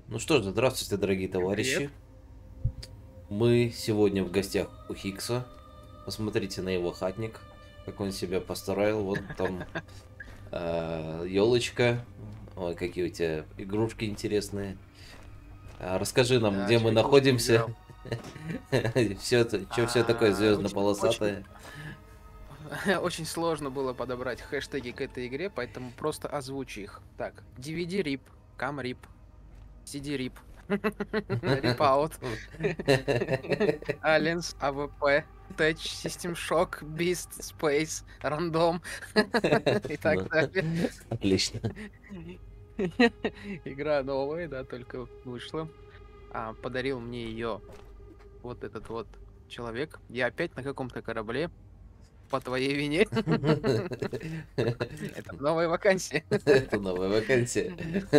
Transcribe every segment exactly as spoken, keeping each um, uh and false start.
Ну что ж, здравствуйте, дорогие Всем привет. товарищи. Мы сегодня в гостях у Хикса. Посмотрите на его хатник, как он себя построил. Вот там елочка. Ой, какие у тебя игрушки интересные. А, расскажи нам, Да, где еще мы игрушки находимся. выбирал. Все, что все такое А, очень, очень, звездно-полосатое. очень сложно было подобрать хэштеги к этой игре, поэтому просто озвучу их. Так, ди ви ди rip, cam rip, си ди rip, rip out, aliens, эй ви пи, touch, system shock, beast, space, random и так Ну, далее. отлично. Игра новая, да, только вышла. А, подарил мне ее вот этот вот человек. Я опять на каком-то корабле. По твоей вине. Это новая вакансия. Это новая вакансия.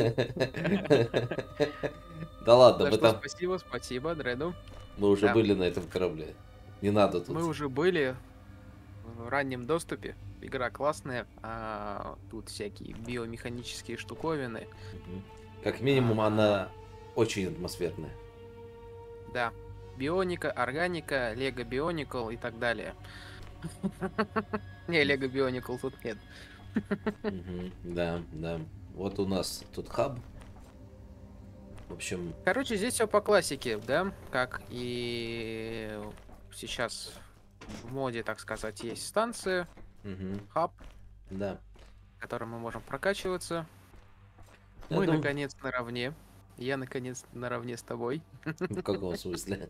Да ладно, За мы что там, спасибо, спасибо, Дреду. мы уже Да, были на этом корабле. Не надо тут. мы уже были в раннем доступе. Игра классная, а тут всякие биомеханические штуковины. Мгм. Как минимум, А, она очень атмосферная. да, бионика, органика, Лего Бионикл и так далее. Не, Лего Бионикл тут нет. Мгм. Да, да. Вот у нас тут хаб. В общем, Короче, здесь все по классике, да, как и сейчас в моде, так сказать, есть станция, мгм. хаб, Да. в котором мы можем прокачиваться. Я Мы, думаю, наконец, наравне. Я, наконец, наравне с тобой. в каком смысле?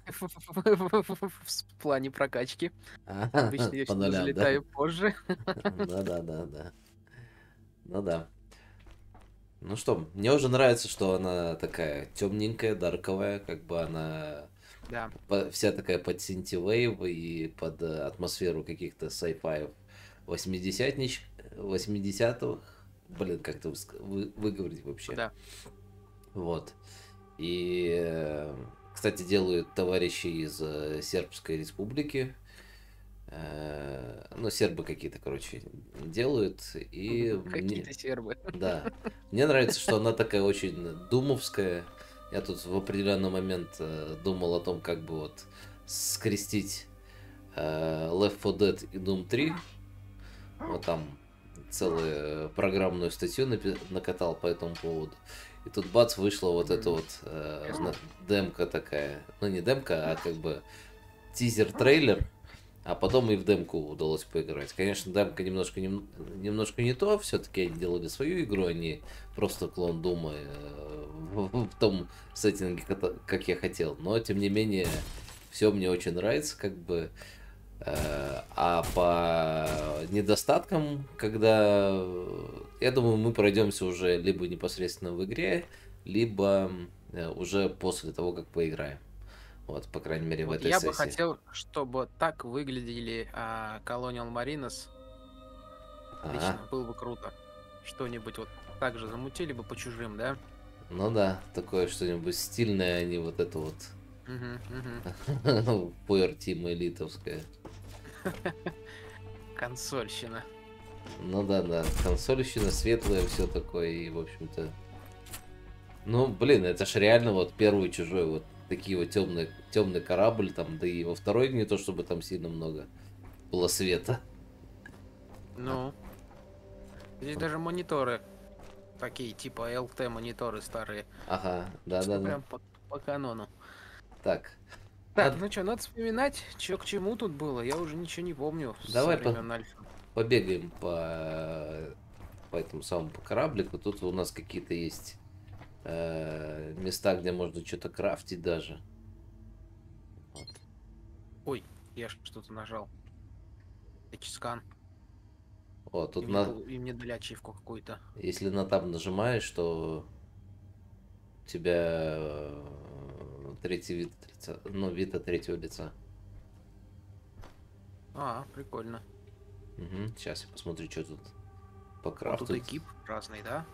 В плане прокачки. А, Обычно я по всегда нулям, да? залетаю позже. Да, да, да, да. Ну да. Ну что, мне уже нравится, что она такая темненькая, дарковая, как бы она Да. по- вся такая под синтивейв и под э, атмосферу каких-то sci-fi восьмидесятнич, восьмидесятых. Блин, как это выск- вы- выговорить вообще? Да. Вот. И, э, кстати, делают товарищи из э, Сербской Республики. Э, Ну, сербы какие-то, короче, делают. И мне, Какие-то сербы. да, мне нравится, что она такая очень думовская. Я тут в определенный момент э, думал о том, как бы вот скрестить э, Left four Dead и Doom три. Вот там целую программную статью напи- накатал по этому поводу. И тут бац, вышла вот эта М, вот э, Интересно. на- демка такая. Ну, не демка, а как бы тизер-трейлер. А потом и в демку удалось поиграть. Конечно, демка немножко, нем- немножко не то. Все-таки они делали свою игру, они просто клон Дума э, в, в том сеттинге, ката- как я хотел. Но, тем не менее, все мне очень нравится, как бы. Э, А по недостаткам, когда, э, я думаю, мы пройдемся уже либо непосредственно в игре, либо э, уже после того, как поиграем. Вот, по крайней мере, в Вот этой я бы сессии. хотел, чтобы так выглядели а, Colonial Marines. Ага. Лично было бы круто. Что-нибудь вот так же замутили бы по чужим, да? Ну да, такое что-нибудь стильное, а не вот это вот Мгм, мгм. пуэр-тима элитовское. Консольщина. Ну да, да, консольщина светлая, все такое, и, в общем-то... Ну, блин, это ж реально вот первый чужой, вот такие вот темный, темный корабль там, да и во второй не то, чтобы там сильно много было света. А, Ну, здесь даже мониторы такие, типа эл ти мониторы старые. ага, Все да-да-да. прям по, по канону. Так, Так, надо... ну что, надо вспоминать, что к чему тут было. Я уже ничего не помню со давай по- времен Альфа. побегаем по... по этому самому по кораблику. Тут у нас какие-то есть э, места, где можно что-то крафтить даже. Вот. Ой, я ж что-то нажал. Эчскан. Вот, И тут мне, на... пол- и мне дали ачивку какую-то. если на таб нажимаешь, то у тебя э, третий вид от лица, ну, вид от третьего лица. А, прикольно. Угу. Сейчас я посмотрю, что тут по Вот тут крафту. экип разный, да?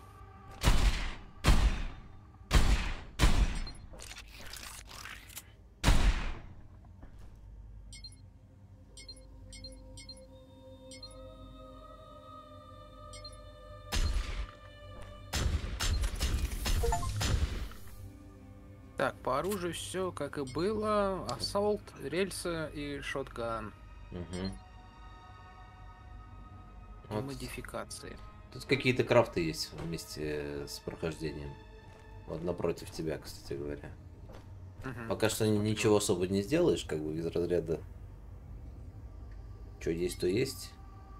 Так, по оружию все как и было. Ассолт, рельсы и шотган. Угу. И Вот. модификации. Тут какие-то крафты есть вместе с прохождением. Вот напротив тебя, кстати говоря. Мгм. Пока что Смотрю. ничего особо не сделаешь, как бы из разряда. Что есть, то есть.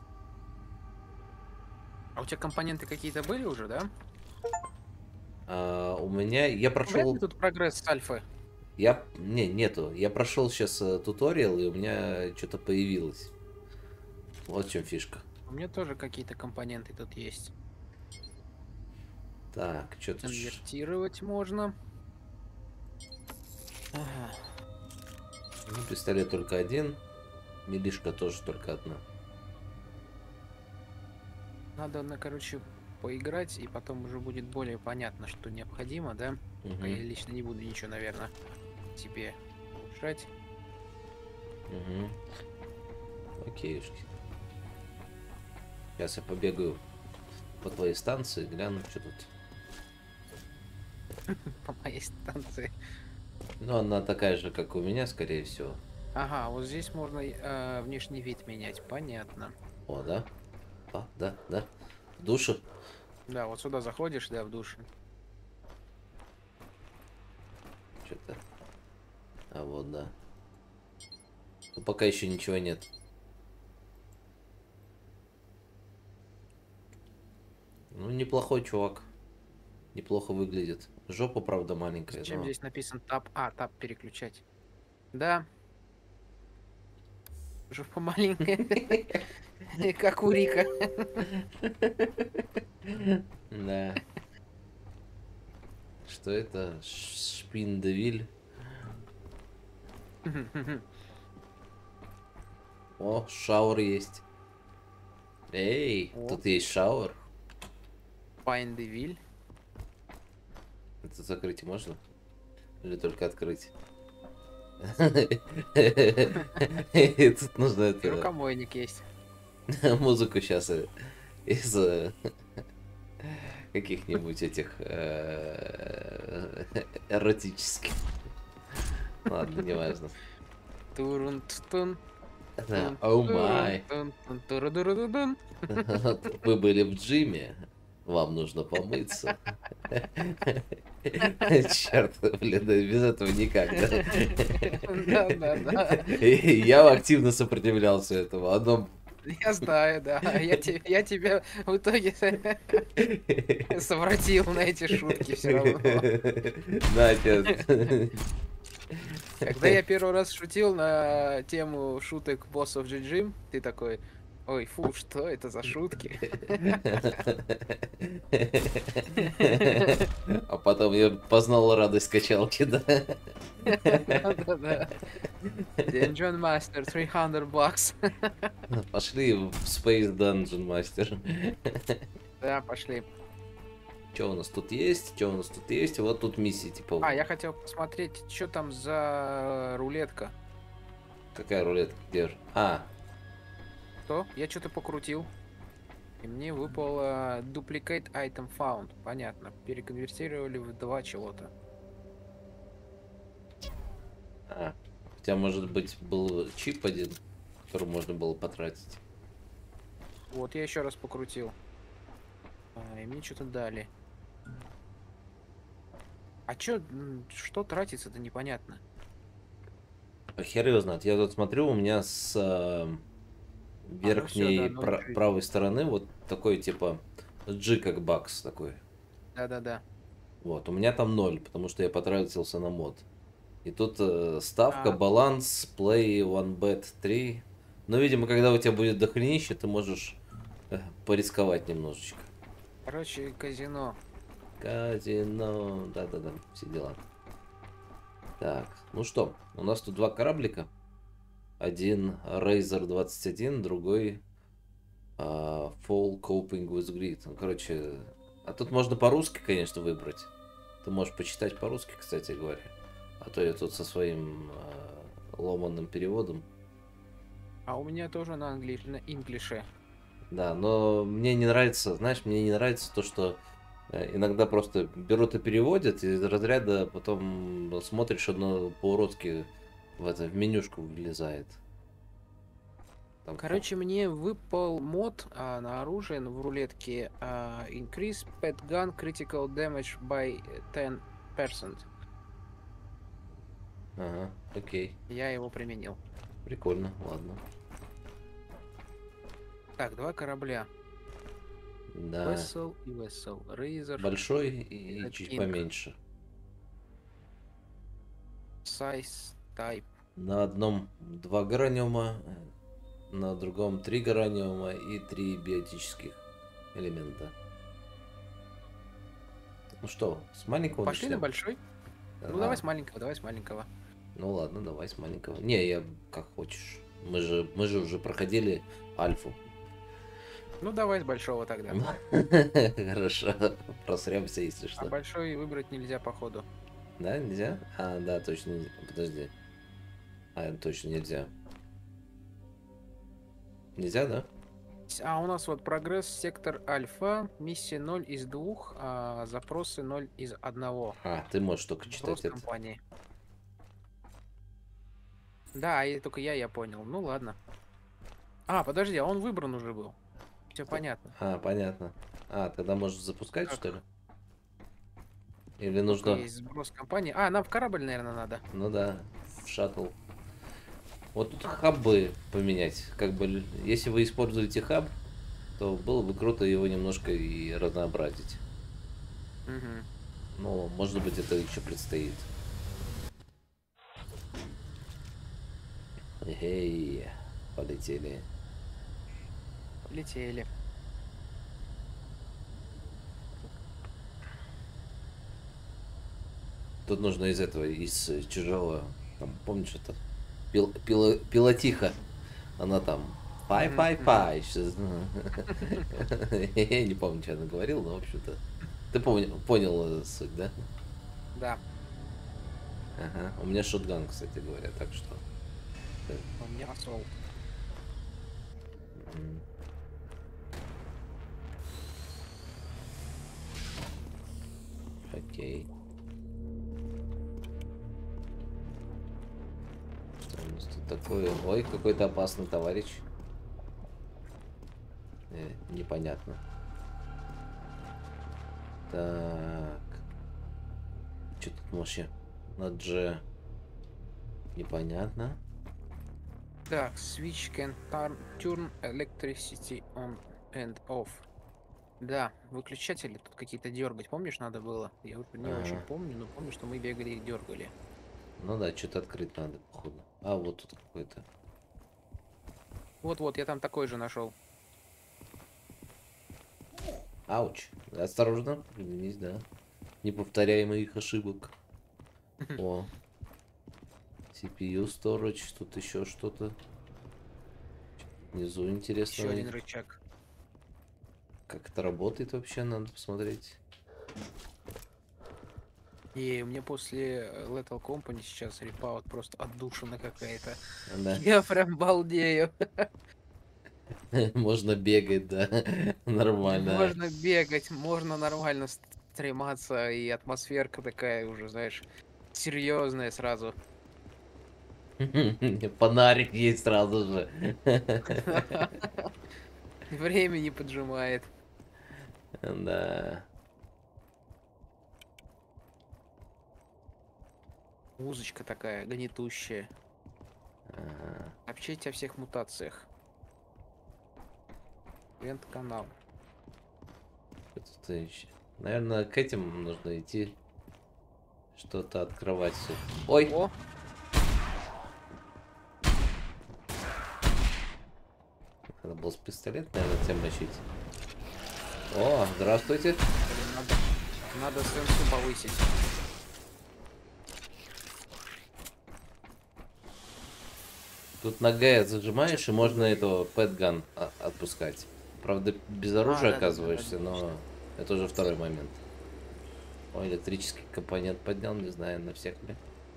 А у тебя компоненты какие-то были уже, да? А, у меня я Вряд ли прошел. тут прогресс с альфы. Я не нету. Я прошел сейчас туториал и у меня что-то появилось. Вот в чем фишка. У меня тоже какие-то компоненты тут есть. Так, что тут? ш- Конвертировать можно. Ага. Ну, пистолет только один. Милишка тоже только одна. Надо, на, короче, поиграть, и потом уже будет более понятно, что необходимо, да? Угу, А я лично не буду ничего, наверное, тебе улучшать. угу. Окейшки. Сейчас я побегаю по твоей станции, гляну, что тут. По моей станции. Ну, она такая же, как у меня, скорее всего. Ага, вот здесь можно э, внешний вид менять, понятно. О, да? А, да, да. В душе? Да, вот сюда заходишь, да, в душ. Что-то. А вот, да. Ну, пока еще ничего нет. Ну, неплохой чувак. Неплохо выглядит. Жопа, правда, маленькая, Зачем но... здесь написан тап? А, тап переключать. Да. Жопа маленькая. Как у Рика. Да. Что это? Ш- Шпиндевиль. О, шауэр есть. Эй, О. тут есть шауэр. Пайндевиль. Это закрыть можно? Или только открыть? Тут нужно И это рукомойник есть. музыку сейчас из э, каких-нибудь этих э, эротических. Ладно, неважно. Турун-тун. Да. О май. Туру-туру-ду-ду-дун. Вы были в джиме. Вам нужно помыться. Черт, блин, да без этого никак, да? Да, да, да. И я активно сопротивлялся этому. Одно... Я знаю, да. Я, те- я тебя в итоге совратил на эти шутки все равно. Надя. Когда я первый раз шутил на тему шуток боссов джи джи, ты такой, ой, фу, что это за шутки? А потом я познал радость качалки, да? Да-да-да. Dungeon Master, триста бакс. Пошли в Space Dungeon Master. Да, пошли. Что у нас тут есть? Что у нас тут есть? Вот тут миссии, типа... А, я хотел посмотреть, что там за рулетка. Какая рулетка? Где же? А, Что? Я что-то покрутил. И мне выпало Duplicate Item Found. Понятно. Переконвертировали в два чего-то. а. У тебя, может быть, был чип один, который можно было потратить. Вот, я еще раз покрутил. А, и мне что-то дали. А чё, м, что тратится-то непонятно. А хер его знает. Я тут смотрю, у меня с э, верхней всё, да, ну, пра- чуть. правой стороны вот такой, типа, G как бакс такой. Да-да-да. Вот, у меня там ноль, потому что я потратился на мод. И тут э, ставка, А. баланс, play, one bet три. Но, видимо, когда у тебя будет дохренище, ты можешь э, порисковать немножечко. Короче, казино. Казино, да-да-да, все дела. Так, ну что, у нас тут два кораблика. Один Razor двадцать один, другой а, Fall Coping with Grid. Ну, короче, а тут можно по-русски, конечно, выбрать. Ты можешь почитать по-русски, кстати говоря. А то я тут со своим а, ломаным переводом. А у меня тоже на, англи... на инглише. Да, но мне не нравится, знаешь, мне не нравится то, что Э, Иногда просто берут и переводят, и из разряда потом смотришь, одно по-уродски в это в менюшку влезает. Там фо- Короче, мне выпал мод а, на оружие ну, в рулетке а, Increase Pet Gun Critical Damage by ten percent. Ага, окей. Я его применил. Прикольно, ладно. Так, два корабля. Да, Vessel и Vessel. Razor, большой и, и чуть King. поменьше. Size, Type. На одном два граниума, э, на другом три граниума и три биотических элемента. Ну что, с маленького Пошли на начнем? большой? Ну, давай с маленького, давай с маленького. Ну ладно, давай с маленького. Не, я как хочешь. Мы же, мы же уже проходили альфу. Ну, давай с большого тогда. Хорошо, просремся, если А что. большой выбрать нельзя, походу. Да, нельзя? А, да, точно нельзя. Подожди. А, точно нельзя. Нельзя, да? А у нас вот прогресс, сектор альфа, миссия ноль из двух, а запросы ноль из одного. А, ты можешь только Запрос читать это. компании. Да, и только я, я понял. Ну ладно. А, подожди, а он выбран уже был. Все понятно. А, понятно. А, тогда можешь запускать, Как? что ли? Или Только нужно... есть сброс компании. А, нам в корабль, наверное, надо. Ну да, в шаттл. Вот тут хабы поменять. Как бы, л- если вы используете хаб, то было бы круто его немножко и разнообразить. Угу. Но, может быть, это еще предстоит. Эй, полетели. Летели. Тут нужно из этого, из э, чужого, там, помнишь, это пил, пила- пилотиха. Она там пай Мгм, пай мгм. пай. Я не помню, что она говорила, но в общем-то. Ты понял, понял э, суть, да? Да, Ага. У меня шотган, кстати говоря, так что. э, у меня асsault. м. Окей. Что у нас тут такое? Ой, какой-то опасный товарищ. Э, непонятно. Так. Что тут вообще? На G. Непонятно. Так, switch can turn, turn electricity on and off. Да, выключатели тут какие-то дергать. Помнишь, надо было? Я вот не очень Ага. помню, но помню, что мы бегали и дергали. Ну да, что-то открыть надо, походу. А, вот тут какой-то. Вот-вот, я там такой же нашел. Ауч. Осторожно, повернись, да. Не повторяй моих ошибок. О. си пи ю storage, тут еще что-то. Внизу интересно. Еще один рычаг. Как это работает вообще, надо посмотреть. И у меня после э, Lethal Company сейчас репаут просто отдушина какая-то. Да. Я прям балдею. Можно бегать, да. Нормально. Можно бегать, можно нормально стрематься, и атмосферка такая уже, знаешь, серьезная сразу. Фонарик есть сразу же. Время не поджимает. Да. Музычка такая гнетущая. Ага. Сообщить о всех мутациях. Вент-канал. Что-то еще. Наверное, к этим нужно идти. Что-то открывать все. Ой! О, Надо было с пистолет, наверное, тебя мочить. О, здравствуйте. блин, надо, надо сенсу повысить. Тут на Г зажимаешь, и можно этого пэтган отпускать. Правда, без оружия да, да, да, оказываешься, да, но это уже второй момент. О, электрический компонент поднял, не знаю, на всех ли.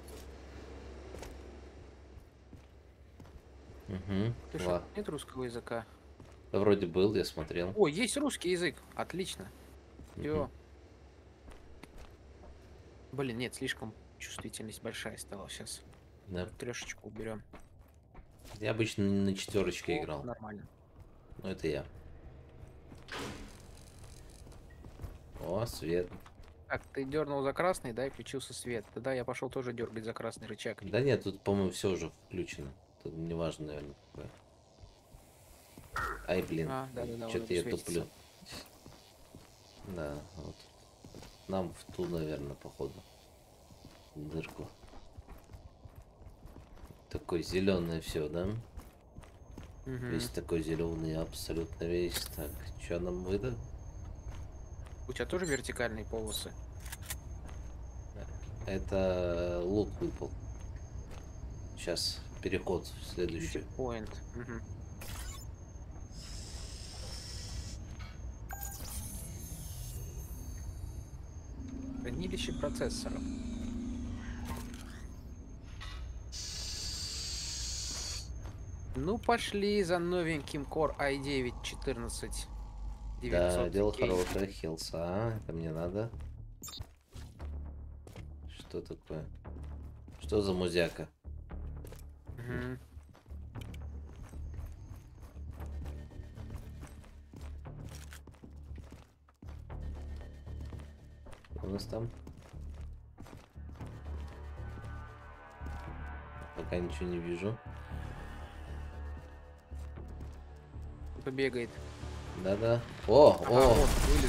Угу. Ты что, нет русского языка? Вроде был, я смотрел. О, есть русский язык. Отлично. Все. Мгм. Блин, нет, слишком чувствительность большая стала сейчас. Да. Трешечку уберем. Я обычно на четверочке О, играл. нормально. Но это я. О, свет. Так, ты дернул за красный, да, и включился свет. Тогда я пошел тоже дергать за красный рычаг. Да нет, тут, по-моему, все уже включено. Тут не важно, наверное, какое. Ай, блин. А, да-да-да, Что-то вот я это туплю. светится. Да, вот. Нам в ту, наверное, походу. Дырку. Такой зеленый все, да? Мгм. Весь такой зеленый, абсолютно весь. Так, что нам выдать? У тебя тоже вертикальные полосы? Это лут выпал. Сейчас переход в следующий. Point. Мгм. Хранилище процессоров. Ну, пошли за новеньким Core ай девять четырнадцать Да, девятьсот дело кей. хорошее, хилса. А, это мне надо. Что такое? Что за музяка? Мгм. У нас там? Пока ничего не вижу. Кто бегает? Да-да. О, Ага, о! вот, вылез.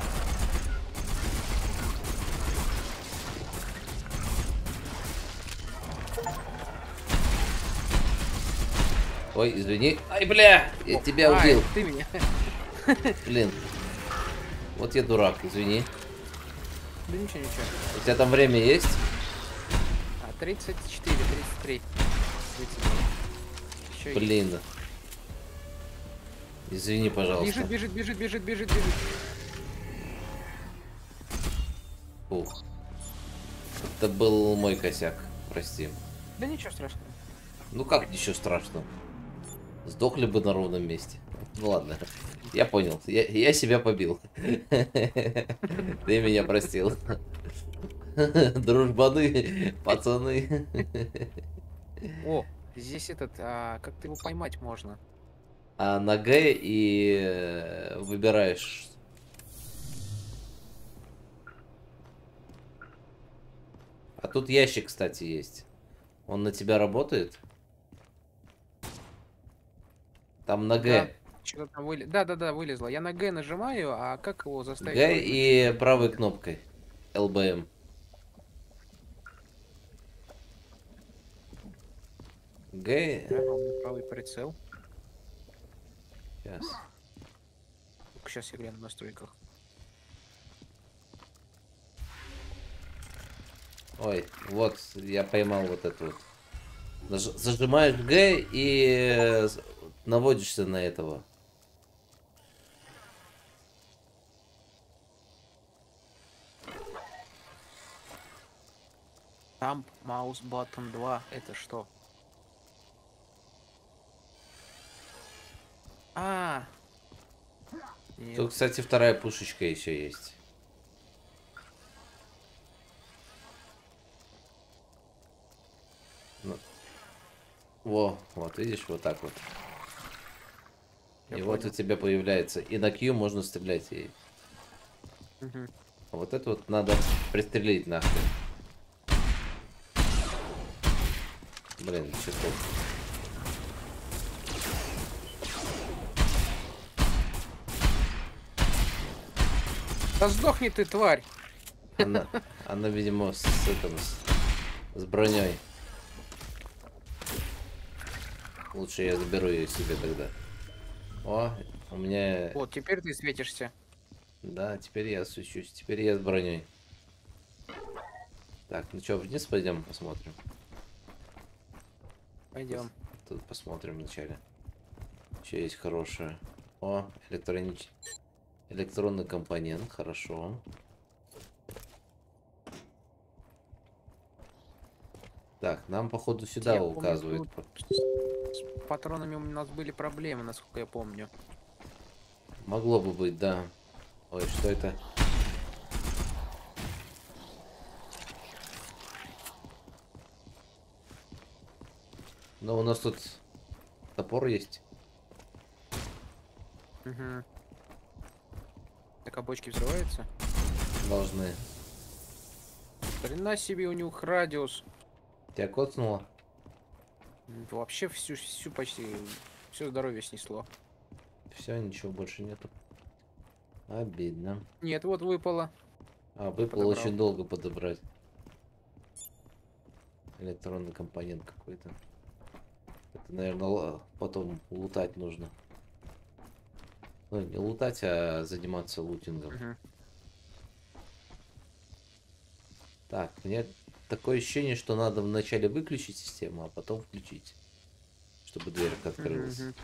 Ой, извини. Ай, бля! Я тебя Ай, убил. ты меня. Блин. Вот я дурак, извини. Да ничего, ничего. У тебя там время есть? А, тридцать четыре, тридцать три. тридцать три. Еще Блин. Извини, пожалуйста. Бежит, бежит, бежит, бежит, бежит, бежит. Фух. Это был мой косяк. Прости. Да ничего страшного. Ну как ничего страшного? Сдохли бы на ровном месте. Ну ладно. Я понял. Я, я себя побил. Ты меня простил. Дружбаны, пацаны. О, здесь этот, а, как-то его поймать можно. А на Г и э, выбираешь. А тут ящик, кстати, есть. Он на тебя работает? Там на Г. Да, что-то там вылез. Да, да, да, вылезло. Я на Г нажимаю, а как его заставить? Г его и включить? правой кнопкой. Л Б М. Г. Ага, у меня правый прицел. Сейчас. Сейчас я гляну в настройках. Ой, вот, я поймал вот эту вот. Наж- Зажимаешь Г и э, с- наводишься на этого. Thumb, mouse, button два. Это что? А. Нет. Тут, кстати, вторая пушечка еще есть. Ну. Во, вот видишь, вот так вот. Я И вот понял. у тебя появляется. И на Q можно стрелять ей. Мгм. А вот это вот надо пристрелить нахрен. Блин, число. Да сдохни ты, тварь! Она, она, видимо, с, этим, с, с броней. Лучше я заберу ее себе тогда. О, у меня... Вот, теперь ты светишься. Да, теперь я свечусь. Теперь я с броней. Так, ну что, вниз пойдем посмотрим. Пойдем. Тут посмотрим вначале. Что есть хорошее. О, электронич... электронный компонент, хорошо. Так, нам походу сюда Я помню, указывает. тут с патронами у нас были проблемы, насколько я помню. Могло бы быть, да. Ой, что это? Но у нас тут топор есть. Угу. Так, а бочки взрываются? Должны. Хрена себе у них радиус. Тебя коцнуло? Вообще всю, всю почти, все здоровье снесло. Все, ничего больше нету. Обидно. Нет, вот выпало. А, выпало очень долго подобрать. Электронный компонент какой-то. Это, наверное, потом лутать нужно. Ну, не лутать, а заниматься лутингом. Угу. Так, мне такое ощущение, что надо вначале выключить систему, а потом включить, чтобы дверка открылась. Угу.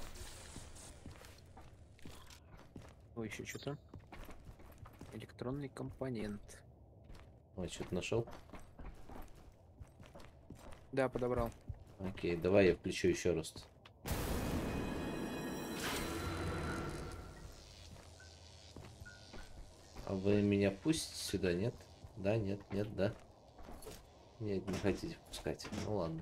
Ой, еще что-то. Электронный компонент. Ой, что-то нашел? Да, подобрал. Окей, давай я включу еще раз. А вы меня пустите сюда, нет? Да, нет, нет, да. Нет, не хотите пускать. Ну ладно.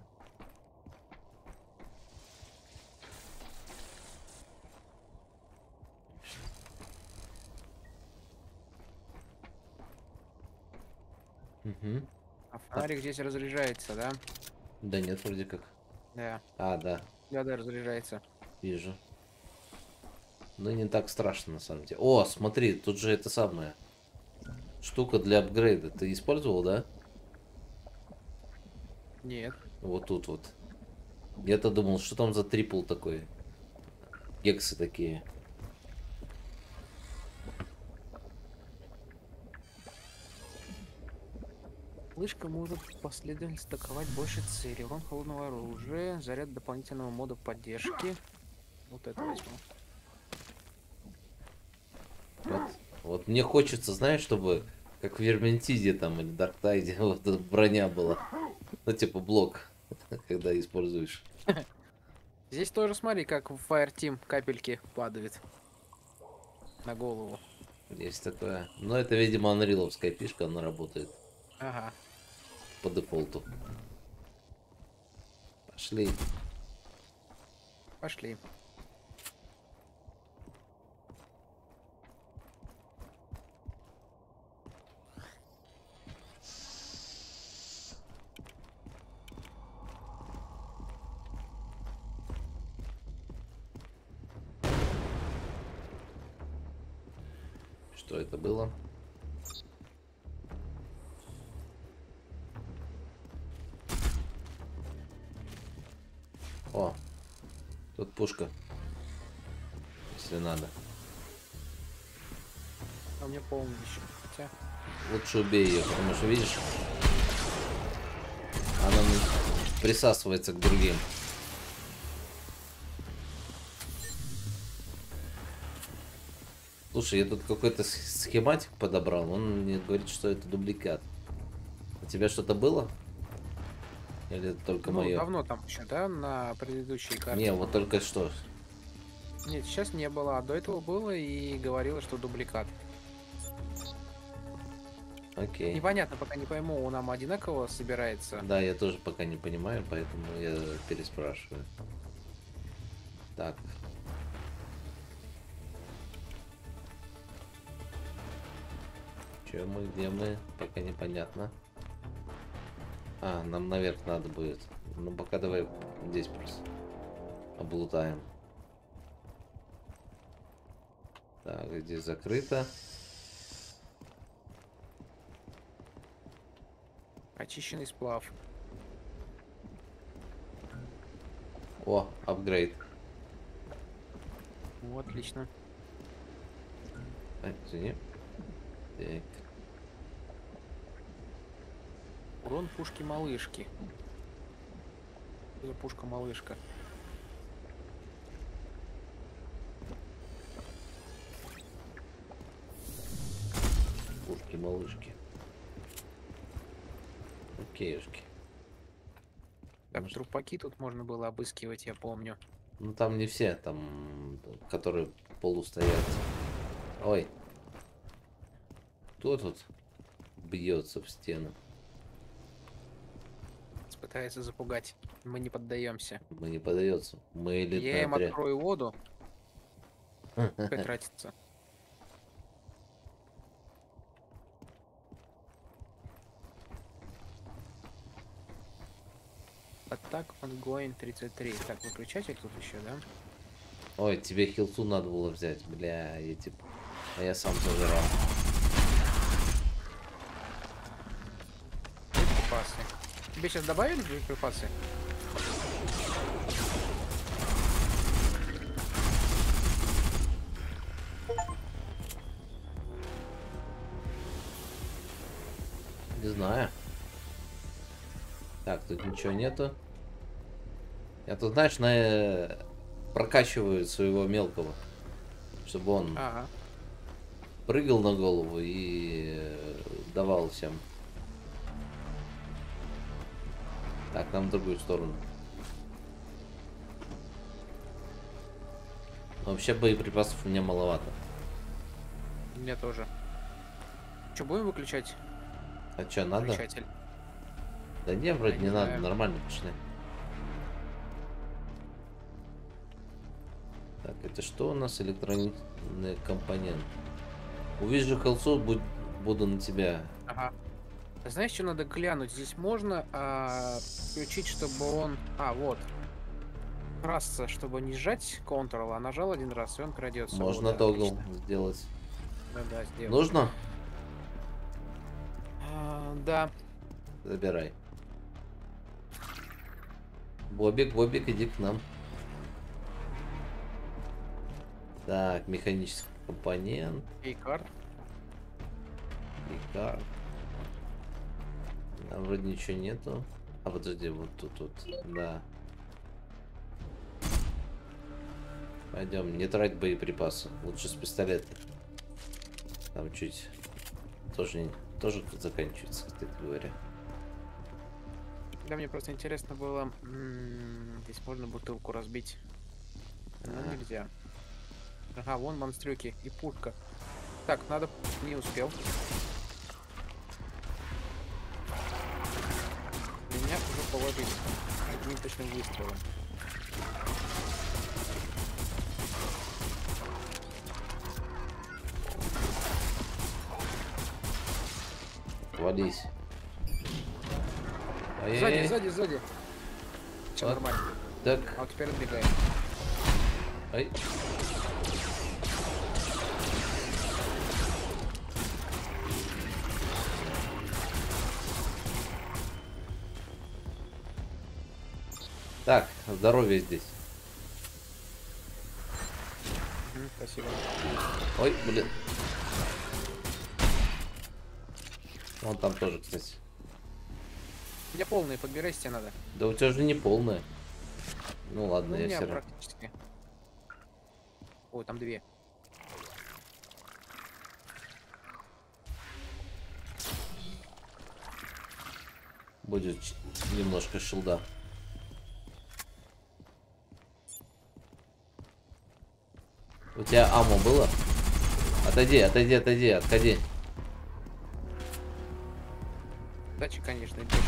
Угу. А фонарик здесь разряжается, да? Да нет, вроде как. Да. А, да, Да, да, разряжается. вижу. Ну не так страшно на самом деле. О, смотри, тут же это самое. Штука для апгрейда. Ты использовал, да? Нет. Вот тут вот. Я-то думал, что там за трипл такой. Гексы такие. Флешка может последовательно стаковать больше целей. Урон холодного оружия, заряд дополнительного мода поддержки. Вот это возьму. Вот, вот мне хочется, знаешь, чтобы как в Верментиде там или Дарктайде вот эта броня была. Ну, типа блок, когда используешь. Здесь тоже смотри, как в Fireteam капельки падают на голову. Есть такое. Но это, видимо, анриловская фишка, она работает Ага. по дефолту. Пошли. Пошли. Что это было? О, тут пушка. Если надо. А у меня полный еще. Хотя. Лучше убей ее, потому что, видишь, она присасывается к другим. Слушай, я тут какой-то схематик подобрал. Он мне говорит, что это дубликат. У тебя что-то было? Или это только Ну, мое? давно там еще, да, на предыдущей карте. Не, вот только что. Нет, сейчас не было, а до этого было и говорило, что дубликат. Окей. Непонятно, пока не пойму, он нам одинаково собирается. Да, я тоже пока не понимаю, поэтому я переспрашиваю. Так. Че мы, где мы? Пока непонятно. А, нам наверх надо будет. Ну, пока давай здесь просто облутаем. Так, здесь закрыто. Очищенный сплав. О, апгрейд. Ну, отлично. А, извини. Так. Урон пушки-малышки. Что за пушка-малышка? Пушки-малышки. Окейушки. Так, Ну, трупаки тут можно было обыскивать, я помню. ну там не все, там, которые полу стоят. Ой. Кто тут бьется в стену? пытается запугать. Мы не поддаемся. Мы не поддается. Мы элитный Я им отряд. открою воду. Пускай тратится. Атак ongoing тридцать три. Так, выключатель тут еще, да? Ой, тебе хилту надо было взять. Бля, я типа... А я сам зажрал. Припасы. Тебе сейчас добавили припасы? Не знаю. Так, тут ничего нету. Я тут, знаешь, на... э, прокачиваю своего мелкого. Чтобы он Ага. прыгал на голову и э, давал всем. Так, нам в другую сторону. Вообще боеприпасов у меня маловато. Мне тоже. Что, будем выключать А чё, надо? выключатель? Да не, вроде Я не не надо, знаю. нормально пошли. Так, это что у нас? Электронный компонент. Увижу колцо, будь, буду на тебя. Ага. Знаешь, что надо глянуть? Здесь можно а, включить, чтобы он... А, вот. Красться, чтобы не сжать Ctrl, а нажал один раз, и он крадется. Можно Вот, да, тогл отлично. сделать. Да, да, сделай. Нужно? А, да. Забирай. Бобик, Бобик, иди к нам. Так, механический компонент. И карт. И карт. Там вроде ничего нету. А подожди, вот тут вот. Да. Пойдем, не трать боеприпасы. Лучше с пистолета. Там чуть тоже, не- тоже заканчивается, кстати говоря. Да, мне просто интересно было, м, здесь можно бутылку разбить. Но Ага. нельзя. Ага, вон монстрюки и пушка. Так, надо... Не успел. Меня уже положили. Одним точным выстрелом. Вались. Сзади, Ай-яй-яй. сзади, сзади. Все Вот. нормально. Так, А вот теперь отбегаем. ай. Так, здоровье здесь. Мгм, спасибо. Ой, блин. Вон там тоже, кстати. У меня полные, подбирайся, тебе надо. Да у тебя же не полная. Ну ладно, Ну, у я меня все равно. практически. Ой, там две. Будет ч- немножко шилда. У тебя аммо было? Отойди, отойди, отойди, отходи. Дачи, конечно, бешеные.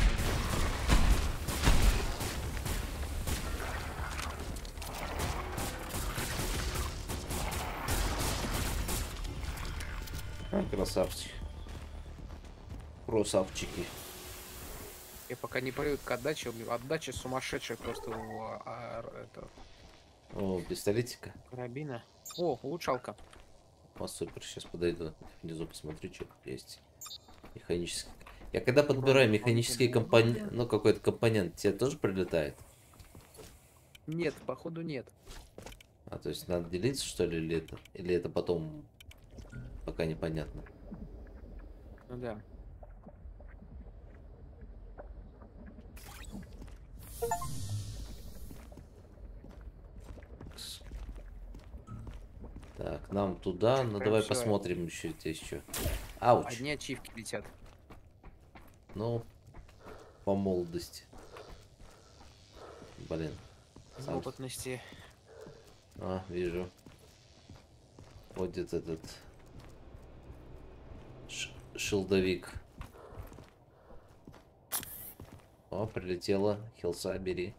А, красавчик. Красавчики. Я пока не привык к отдаче. У меня отдача сумасшедшая просто у а, а, этого О, пистолетика. карабина. О, улучшалка. О, супер, сейчас подойду. Внизу посмотрю, что тут есть. Механический. Я когда подбираю механический компонент, ну какой-то компонент, тебе тоже прилетает? Нет, походу нет. А, то есть надо делиться, что ли, или это? Или это потом пока непонятно? Ну да. Так, нам туда, ну Прям давай всё. посмотрим еще здесь что. Ауч. Одни ачивки летят. Ну, по молодости. Блин. В Сам- опытности. А, вижу. Ходит этот ш- шилдовик. О, О, прилетела. Хилса, бери.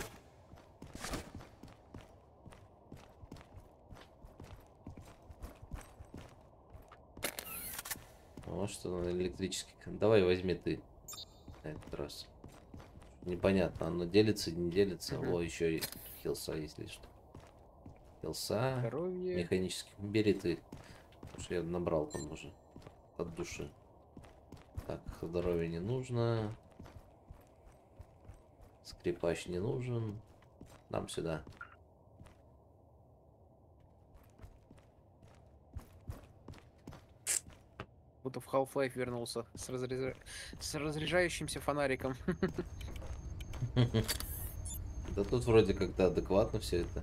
О, что на электрический. Давай возьми ты. На этот раз. Непонятно, оно делится, не делится. Угу. О, еще и хилса, если что. Хилса. Здоровье. Механический. Бери ты. Потому что я набрал там уже. От души. Так, здоровье не нужно. Скрипач не нужен. Нам сюда. Будто в Half-Life вернулся с, разряжа... с разряжающимся фонариком. Да тут вроде как-то адекватно все это.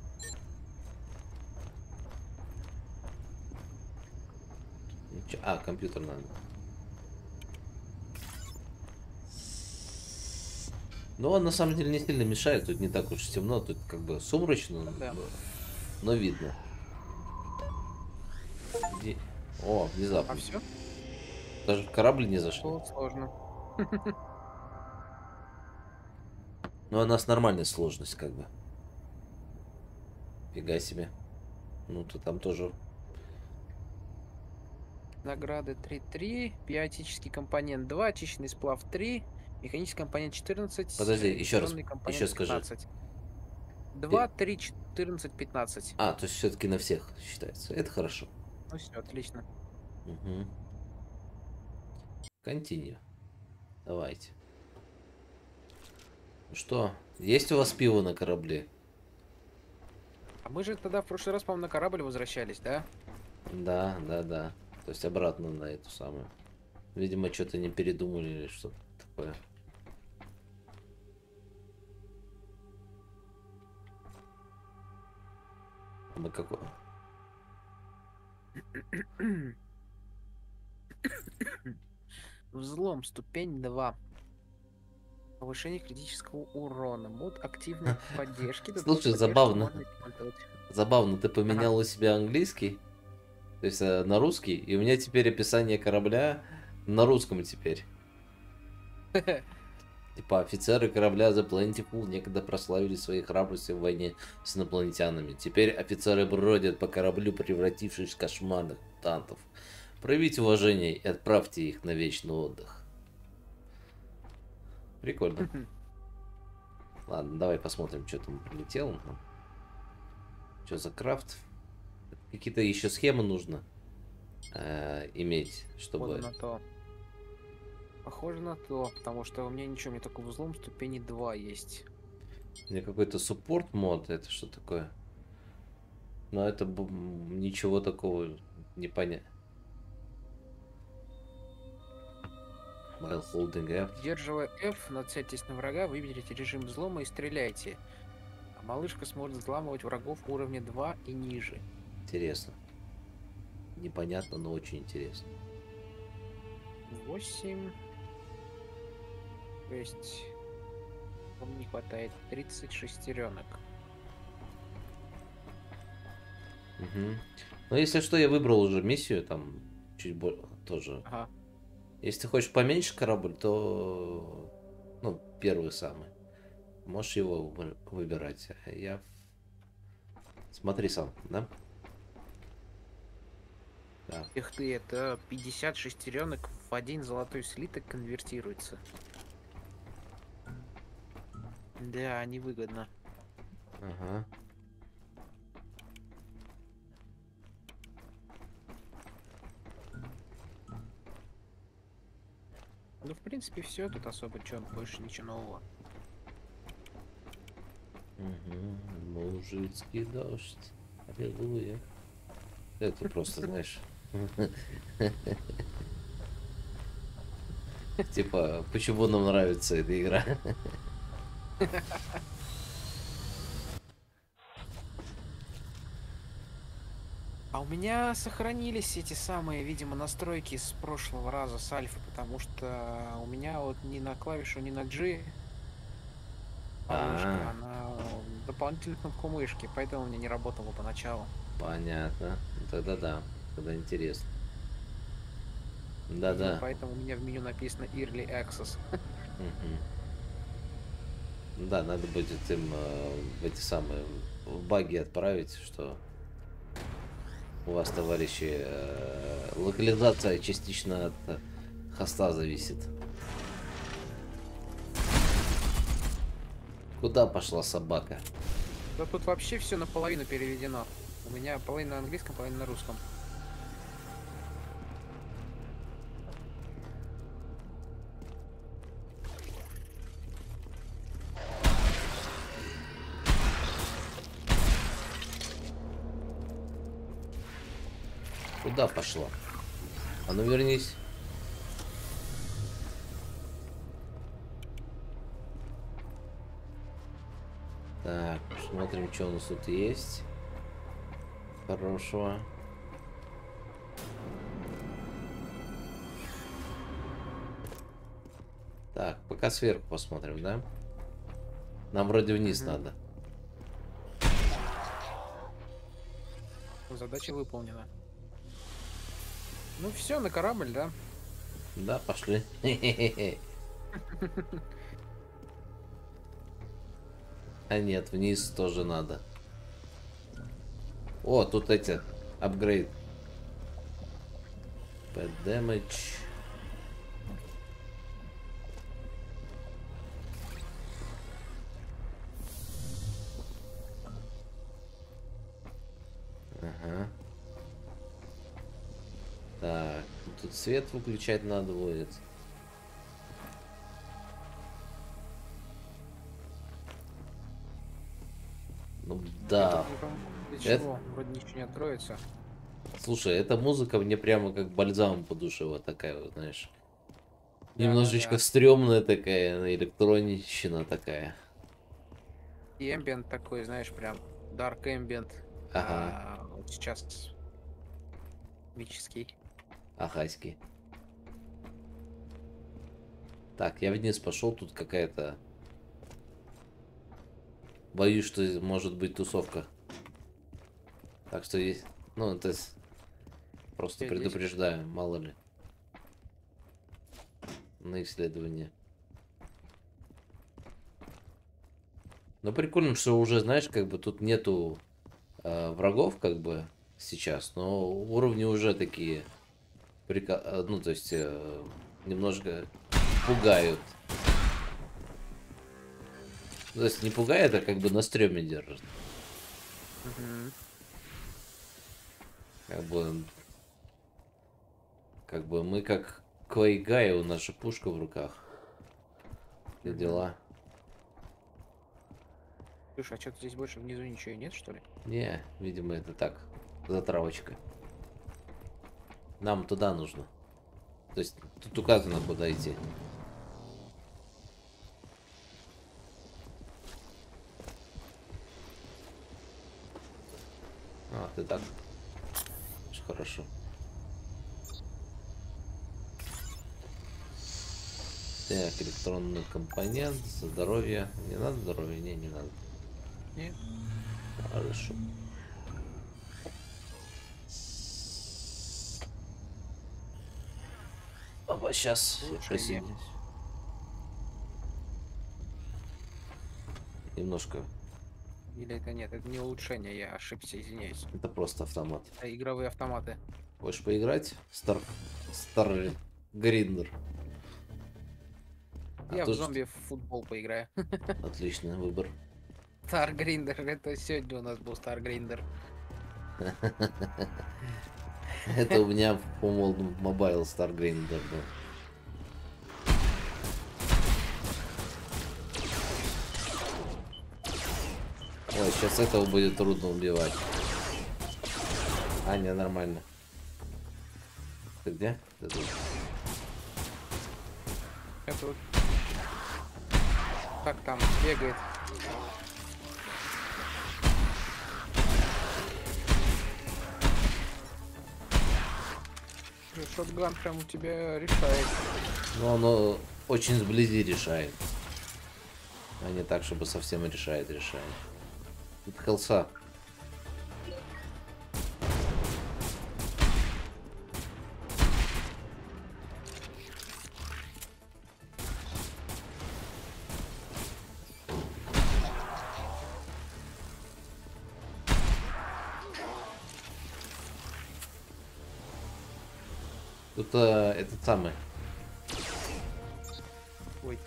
Ничего. А, компьютер надо. Но он на самом деле не сильно мешает, тут не так уж темно, тут как бы сумрачно, Да. но, но видно. Где... О, внезапно. А все? Даже в корабль не зашли. Было сложно. Но у нас нормальная сложность, как бы. Фига себе. Ну, ты там тоже... Награды три-три, биотический компонент два, очищенный сплав три, механический компонент четырнадцать, Подожди, еще раз, электронный компонент еще скажи. пятнадцать. два, три, четырнадцать, пятнадцать. А, то есть все-таки на всех считается. Это хорошо. Ну все, отлично. Угу. Continue. Давайте. Ну что, есть у вас пиво на корабле? А мы же тогда в прошлый раз, по-моему, на корабль возвращались, да? Да, да, да. То есть обратно на эту самую. Видимо, что-то не передумали или что-то такое. Мы какой? Взлом, ступень два. Повышение критического урона. Мод активной поддержки. Слушай, забавно. Забавно, ты поменял ага. у себя английский, то есть э, на русский, и у меня теперь описание корабля на русском теперь. Типа офицеры корабля The Plentiful некогда прославили своей храбростью в войне с инопланетянами. Теперь офицеры бродят по кораблю, превратившись в кошмарных мутантов. Проявите уважение и отправьте их на вечный отдых. Прикольно. Ладно, давай посмотрим, что там прилетело. Что за крафт? Какие-то еще схемы нужно э, иметь, чтобы... Похоже на то. Похоже на то, потому что у меня ничего, мне только взлом ступени два есть. У меня какой-то суппорт мод, это что такое? Но это ничего такого не понятно. While holding F. Удерживая F, нацельтесь на врага, выберите режим взлома и стреляйте. А малышка сможет взламывать врагов уровня два и ниже. Интересно. Непонятно, но очень интересно. восемь. То есть... Вам не хватает тридцать шестеренок. Угу. Но если что, я выбрал уже миссию, там чуть больше тоже. Ага. Если ты хочешь поменьше корабль, то ну, первый самый. Можешь его выбирать. Я смотри сам, да? Да. Эх ты, это пятьдесят шестеренок в один золотой слиток конвертируется. Да, невыгодно. Ага. Ну, в принципе, все. Тут особо чё, больше ничего нового. Угу. Мужицкий дождь. Аллилуйя. Это просто, знаешь... Типа, почему нам нравится эта игра? А у меня сохранились эти самые, видимо, настройки с прошлого раза с альфы, потому что у меня вот ни на клавишу, ни на G мышка, она дополнительно кнопку мышки, поэтому у меня не работала поначалу. Понятно. Тогда да, тогда интересно. Да-да. Поэтому у меня в меню написано Early Access. Да, надо будет им э, в эти самые в баги отправить, что у вас, товарищи, э, локализация частично от э, хоста зависит. Куда пошла собака? Да тут вообще все наполовину переведено. У меня половина на английском, половина на русском. Куда пошла? А ну вернись. Так, посмотрим, что у нас тут есть. Хорошего. Так, пока сверху посмотрим, да? Нам вроде вниз Мгм. надо. Задача выполнена. Ну все, на корабль, да? Да, пошли. А нет, вниз тоже надо. О, тут эти апгрейд. Bad damage. Ага. Так, тут свет выключать надо будет. Ну Я да. тут не пойму, для Это- чего? Вроде ничего не откроется. Слушай, эта музыка мне прямо как бальзам по душе, вот такая вот, знаешь. Да, да, Немножечко да. стрёмная такая, электронщина такая. И ambient такой, знаешь, прям dark ambient. Ага, А вот сейчас мический. ахаськи. Так, я вниз пошел, тут какая-то... Боюсь, что может быть тусовка. Так что есть... Ну, это с- просто Я здесь. предупреждаю, мало ли. На исследование. Но прикольно, что уже, знаешь, как бы тут нету э, врагов, как бы, сейчас, но уровни уже такие, прика- э, ну, то есть, э, немножко пугают. То есть, не пугает, а как бы на стреме держит. Мгм. Как бы, как бы мы как Квайгай, у нас же пушка в руках. Все Мгм. дела. Слушай, а что-то здесь больше внизу ничего и нет, что ли? Не, видимо, это так, затравочка. Нам туда нужно. То есть, тут указано, куда идти. А, ты так. Очень хорошо. Так, электронный компонент, здоровье. Не надо здоровье? Не, не надо. Нет. Хорошо. Опа, сейчас я Улучшение. присоединюсь. Немножко. Или это нет, это не улучшение, я ошибся, извиняюсь. Это просто автомат. Это игровые автоматы. Хочешь поиграть? Стар... Стар... Гриндер. А Я в то, что- зомби в футбол поиграю. Отличный выбор. Star Grinder, это сегодня у нас был Star Grinder. Это у меня, по-моему, мобайл Star Grinder был. Ой, сейчас этого будет трудно убивать. А, не, нормально. Ты где? Ты тут. Это вот так там бегает. Ну, шотган прям у тебя решает. Но оно очень сблизи решает. А не так, чтобы совсем решает, решает. Тут хелса. Тут а, этот самый. Ой.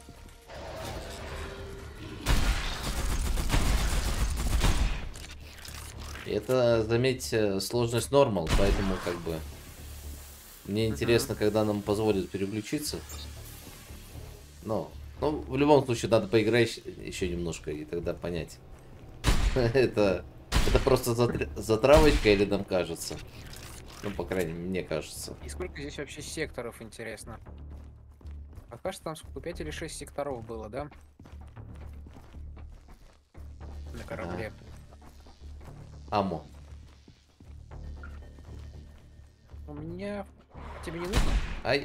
Это, заметьте, сложность нормал, поэтому как бы мне интересно, когда нам позволят переключиться. Но, ну, в любом случае надо поиграть еще немножко и тогда понять. Это, это просто затр- затравочка или нам кажется? Ну, по крайней мере, мне кажется. И сколько здесь вообще секторов, интересно? Пока что там сколько, пять или шесть секторов было, да? На корабле. Амо. У меня... Тебе не нужно? Ай.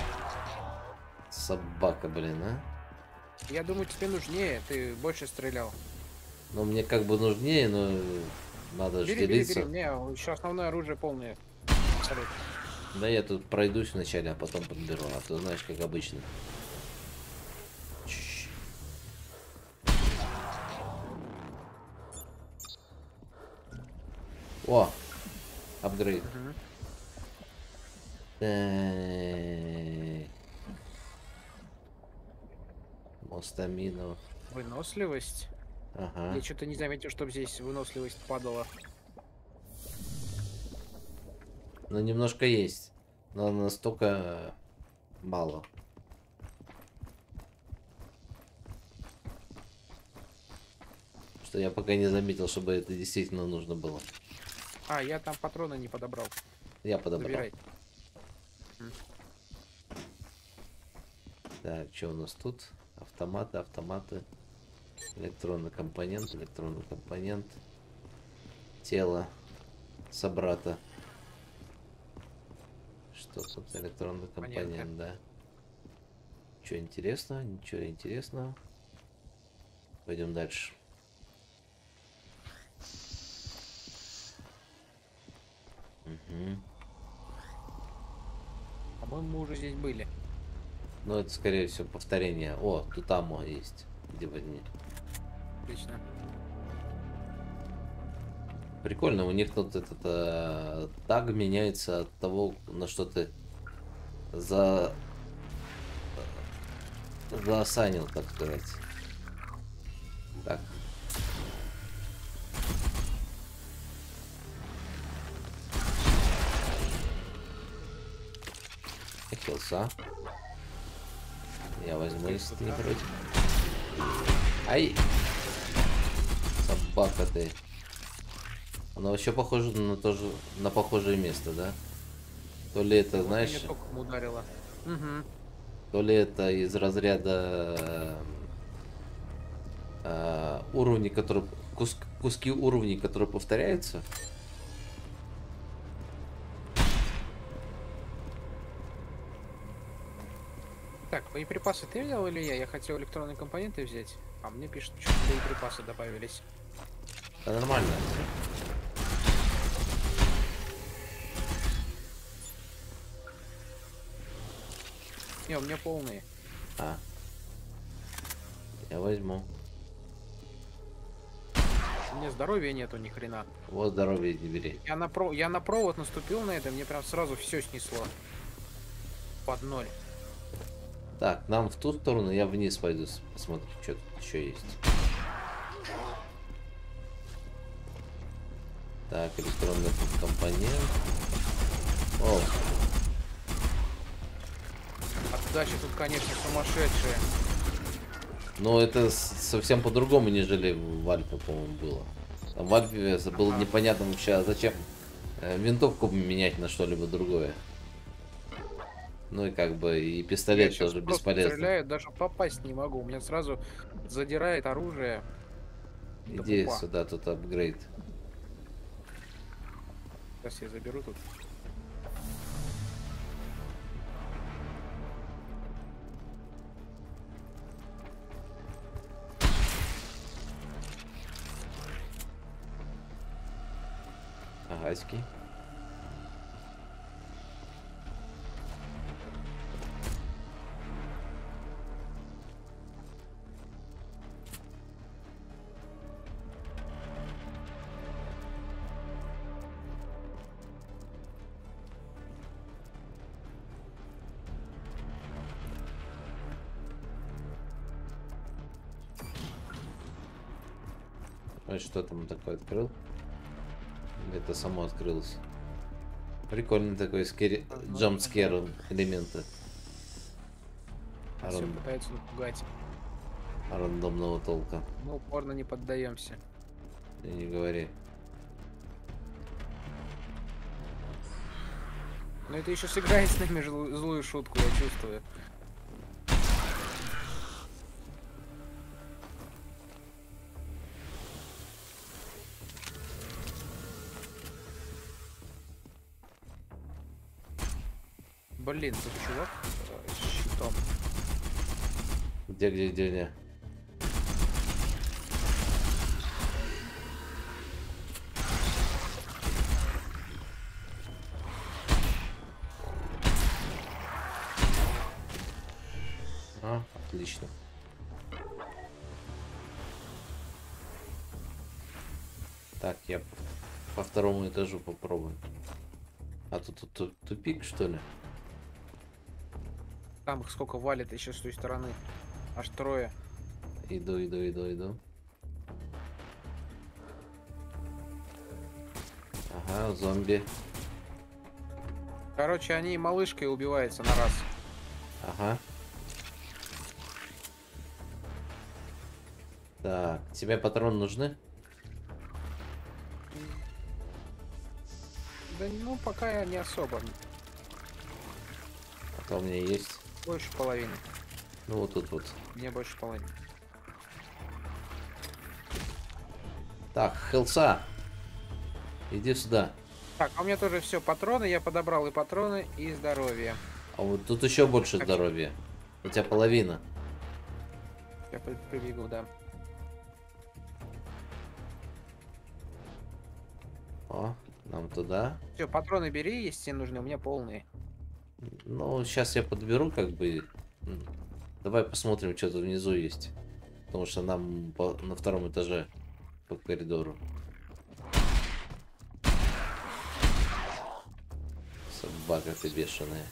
Собака, блин, а. Я думаю, тебе нужнее, ты больше стрелял. Ну, мне как бы нужнее, но надо же Бери, бери, делиться. бери, мне еще основное оружие полное. Абсолютно. Да я тут пройдусь вначале, а потом подберу, а то знаешь, как обычно. Чш. О, апгрейд. Мгм. Так. Мостамину. Выносливость. Ага. Я что-то не заметил, чтобы здесь выносливость падала. Ну, немножко есть. Но настолько мало. Что я пока не заметил, чтобы это действительно нужно было. А, я там патроны не подобрал. Я подобрал. Забирай. Так, что у нас тут? Автоматы, автоматы. Электронный компонент, электронный компонент. Тело собрата. Что тут? Электронный компонент, Понятно. да. Что интересно? Ничего интересного. Пойдем дальше. Угу. По-моему, мы уже здесь были. Ну, это, скорее всего, повторение. О, тут амо есть. Где возьми. Отлично. Прикольно, у них тут этот э, таг меняется от того, на что ты за заосанил, так сказать. Так. Хилса. Я возьму, если ты не против. Ай! Собака ты. Она вообще похожа на то же, на похожее место, да? То ли это, Вот знаешь, меня током ударило. Угу. то ли это из разряда э, уровней, которые кус, куски уровней, которые повторяются. Так, боеприпасы ты взял или я? Я хотел электронные компоненты взять. А мне пишут, что боеприпасы добавились. Да нормально. Не, у меня полные. А. Я возьму. У меня здоровья нету ни хрена. Вот здоровье не бери. Я на, про... я на провод наступил на это, мне прям сразу все снесло. Под ноль. Так, нам в ту сторону, я вниз пойду, посмотрю, что тут еще есть. Так, электронный компонент. О, Отдача тут, конечно, сумасшедшая. но это с- совсем по-другому, нежели в Альфе, по-моему, было. Там в Альфе было Ага. непонятно вообще, а зачем э, винтовку менять на что-либо другое. Ну и как бы и Я пистолет сейчас тоже просто бесполезно. стреляю, даже попасть не могу. У меня сразу задирает оружие. до Иди пупа. сюда, тут апгрейд. Сейчас я заберу тут. Агаський. Ну и что там такое открыл? Это само открылось. Прикольный такой скери... Ага. джампскер элементы. Нас все Ран- пытаются напугать. Рандомного толка. Мы упорно не поддаемся. И не говори. Но это еще сыграет с нами злую, злую шутку, я чувствую. Блин, тут чувак э, с щитом. Где, где, где, где? А, отлично. Так, я по второму этажу попробую. А тут, тут, тут тупик, что ли? Там их сколько валит еще с той стороны. Аж трое. Иду, иду, иду, иду. Ага, зомби. Короче, они малышкой убиваются на раз. Ага. Так, тебе патроны нужны? Да ну пока не особо. А то у меня есть. Больше половины. Ну вот тут вот. Мне больше половины. Так, Хелса. Иди сюда. Так, а у меня тоже все патроны. Я подобрал и патроны, и здоровье. А вот тут еще больше Так. здоровья. У тебя половина. Я при- прибегу, да. О, нам туда. Все, патроны бери, если тебе нужны, у меня полные. Ну, сейчас я подберу, как бы. М, Давай посмотрим, что тут внизу есть. Потому что нам по- на втором этаже по коридору. Собака ты бешеная.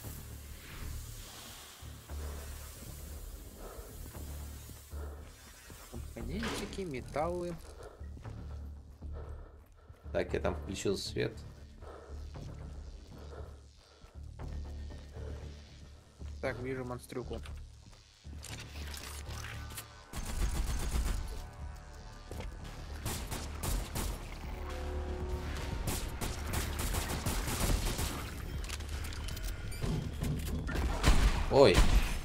Компонентики, металлы. Так, я там включил свет. Так, вижу монстрюку. Ой.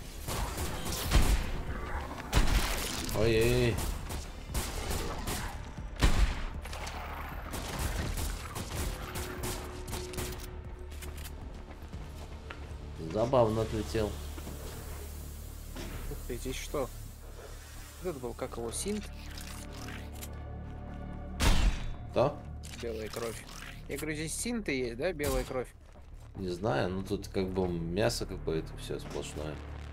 Ой-ой-ой. Забавно отлетел. Ух ты, здесь что? Вот это был, как его, синт? Да? Белая кровь. Я говорю, здесь синты есть, да, белая кровь? Не знаю, ну тут как бы мясо какое-то все сплошное.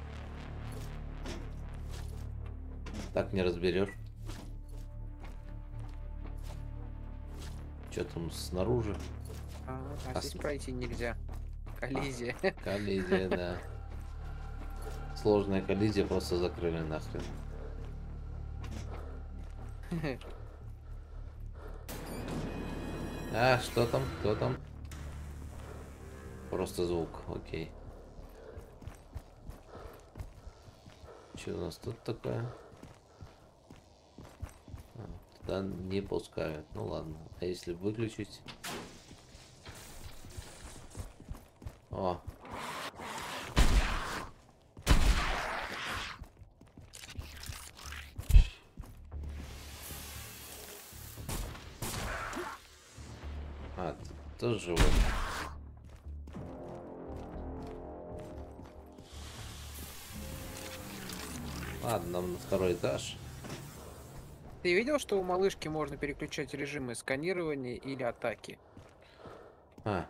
Так не разберешь. Что там снаружи? А, а А здесь с- пройти нельзя. Коллизия. Коллизия, да. Сложная коллизия, просто закрыли нахрен. А, что там? Кто там? Просто звук, окей. Что у нас тут такое? А, туда не пускают. Ну ладно. А если выключить? О. А, ты тоже живой. Ладно, нам на второй этаж. Ты видел, что у малышки можно переключать режимы сканирования или атаки? А,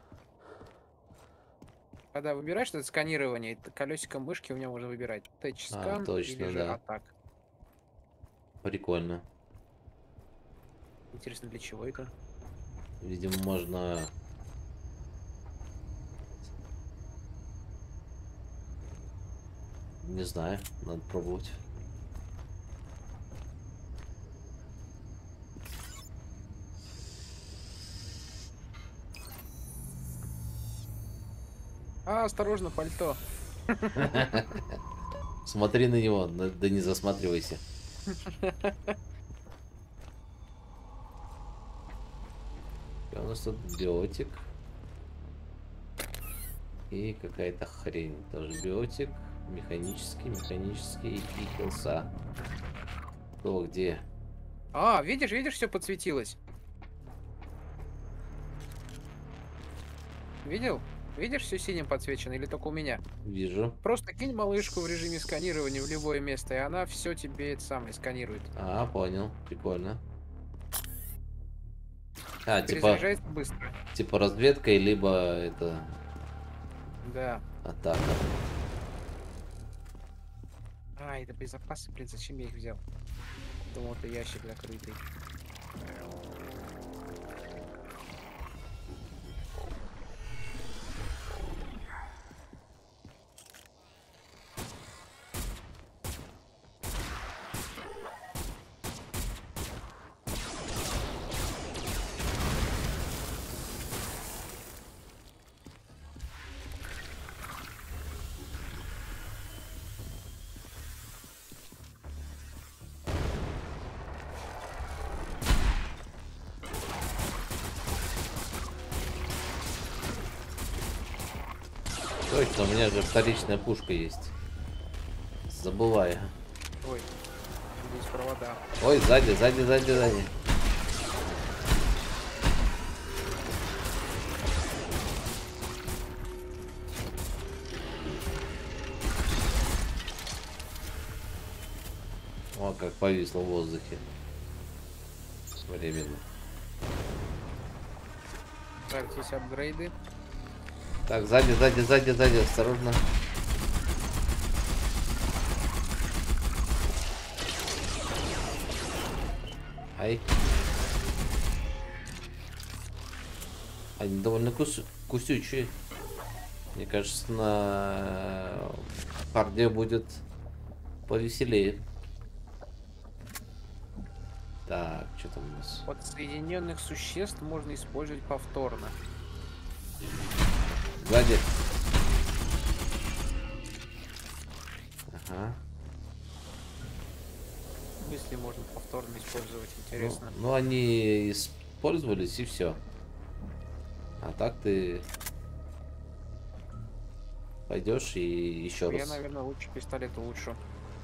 Когда выбираешь это сканирование, это колесиком мышки у меня можно выбирать тачскан А, точно, или же да. атак. прикольно. Интересно, для чего это? Видимо, можно... Не знаю, надо пробовать. А, осторожно, пальто. Смотри на него, на- да не засматривайся. Что у нас тут биотик. И какая-то хрень. Тоже биотик. Механический, механический и хилса. Кто где? А, видишь, видишь, все подсветилось. Видел? Видишь, все синим подсвечено или только у меня? Вижу. Просто кинь малышку в режиме сканирования в любое место, и она все тебе это самое сканирует. А, понял. Прикольно. А, типа, Перезаряжается быстро. типа разведка, либо это Да. атака. А, это безопасы, блин, зачем я их взял? Думал, это ящик закрытый. Точно, у меня же вторичная пушка есть. Забываю. Ой, здесь провода. Ой, сзади, сзади, сзади, сзади. О, как повисло в воздухе. Временно. Так, здесь апгрейды. Так, сзади, сзади, сзади, сзади, осторожно. Ай. Они довольно кус... кусючие. Мне кажется, на харде будет повеселее. Так, что там у нас? Подсоединенных существ можно использовать повторно. Сзади. Ага. Если можно повторно использовать, интересно. Ну, ну, они использовались и все. А так ты пойдешь и еще Я, раз. наверное, лучше пистолет улучшу.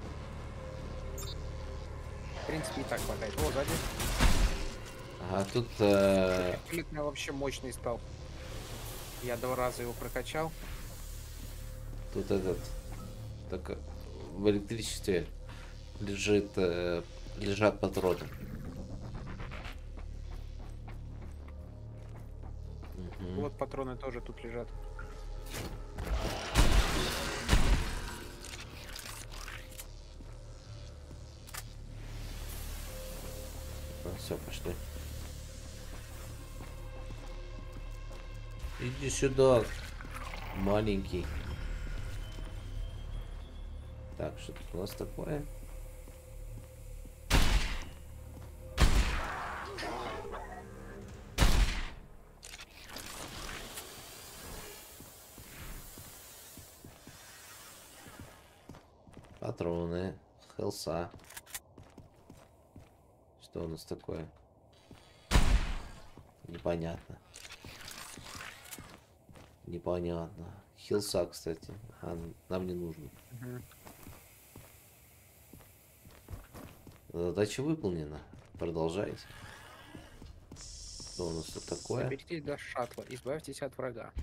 В принципе, и так хватает. О, сзади. Ага, тут э, Пистолет у меня вообще мощный стал. Я два раза его прокачал. тут этот так в электричестве лежит э, лежат патроны. Мгм. Вот патроны тоже тут лежат. Все, пошли. Иди сюда, маленький. Так, что тут у нас такое? Патроны, хелса. Что у нас такое? Непонятно. Непонятно. Хилса, кстати. А, нам не нужно. Мгм. Задача выполнена. Продолжайте. Что у нас тут такое? Доберитесь до шаттла, избавьтесь от врага.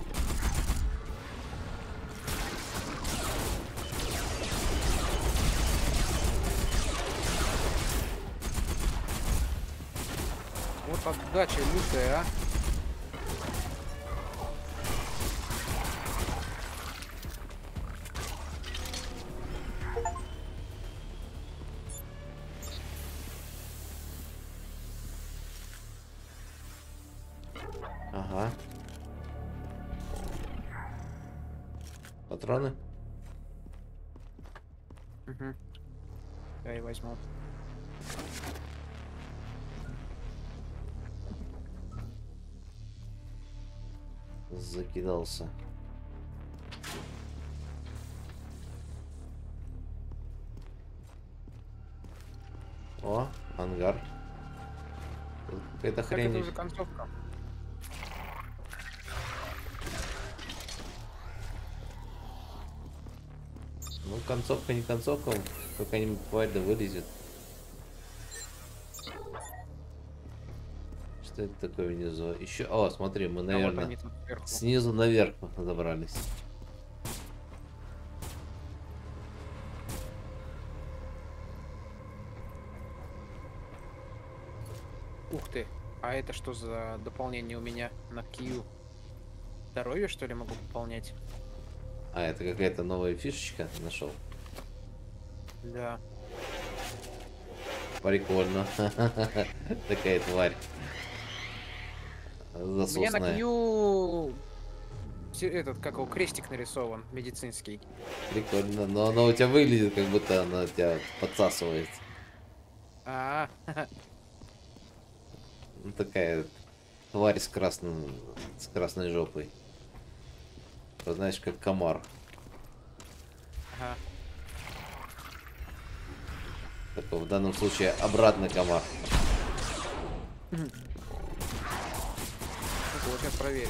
Вот отдача лютая, а. Ага. Патроны? Угу. Я и возьму. Закидался. О, ангар. Тут какая-то Так это хрень. уже концовка. Ну, концовка не концовка. Какая-нибудь тварь да вылезет. Что это такое внизу? Еще. О, смотри, мы, А вот наверное, они тут сверху. снизу наверх забрались. Ух ты. А это что за дополнение у меня на Q? Здоровье, что ли, могу пополнять? А, это какая-то новая фишечка нашел. Да. Прикольно. Такая тварь. У меня на Засосная. Q те- этот, как его, крестик нарисован, медицинский. Прикольно. Но она у тебя выглядит, как будто она тебя подсасывает. А, Ну, такая тварь с красным, с красной жопой. Знаешь, как комар. ага. Такой в данном случае обратный комар. Ну, вот сейчас проверим.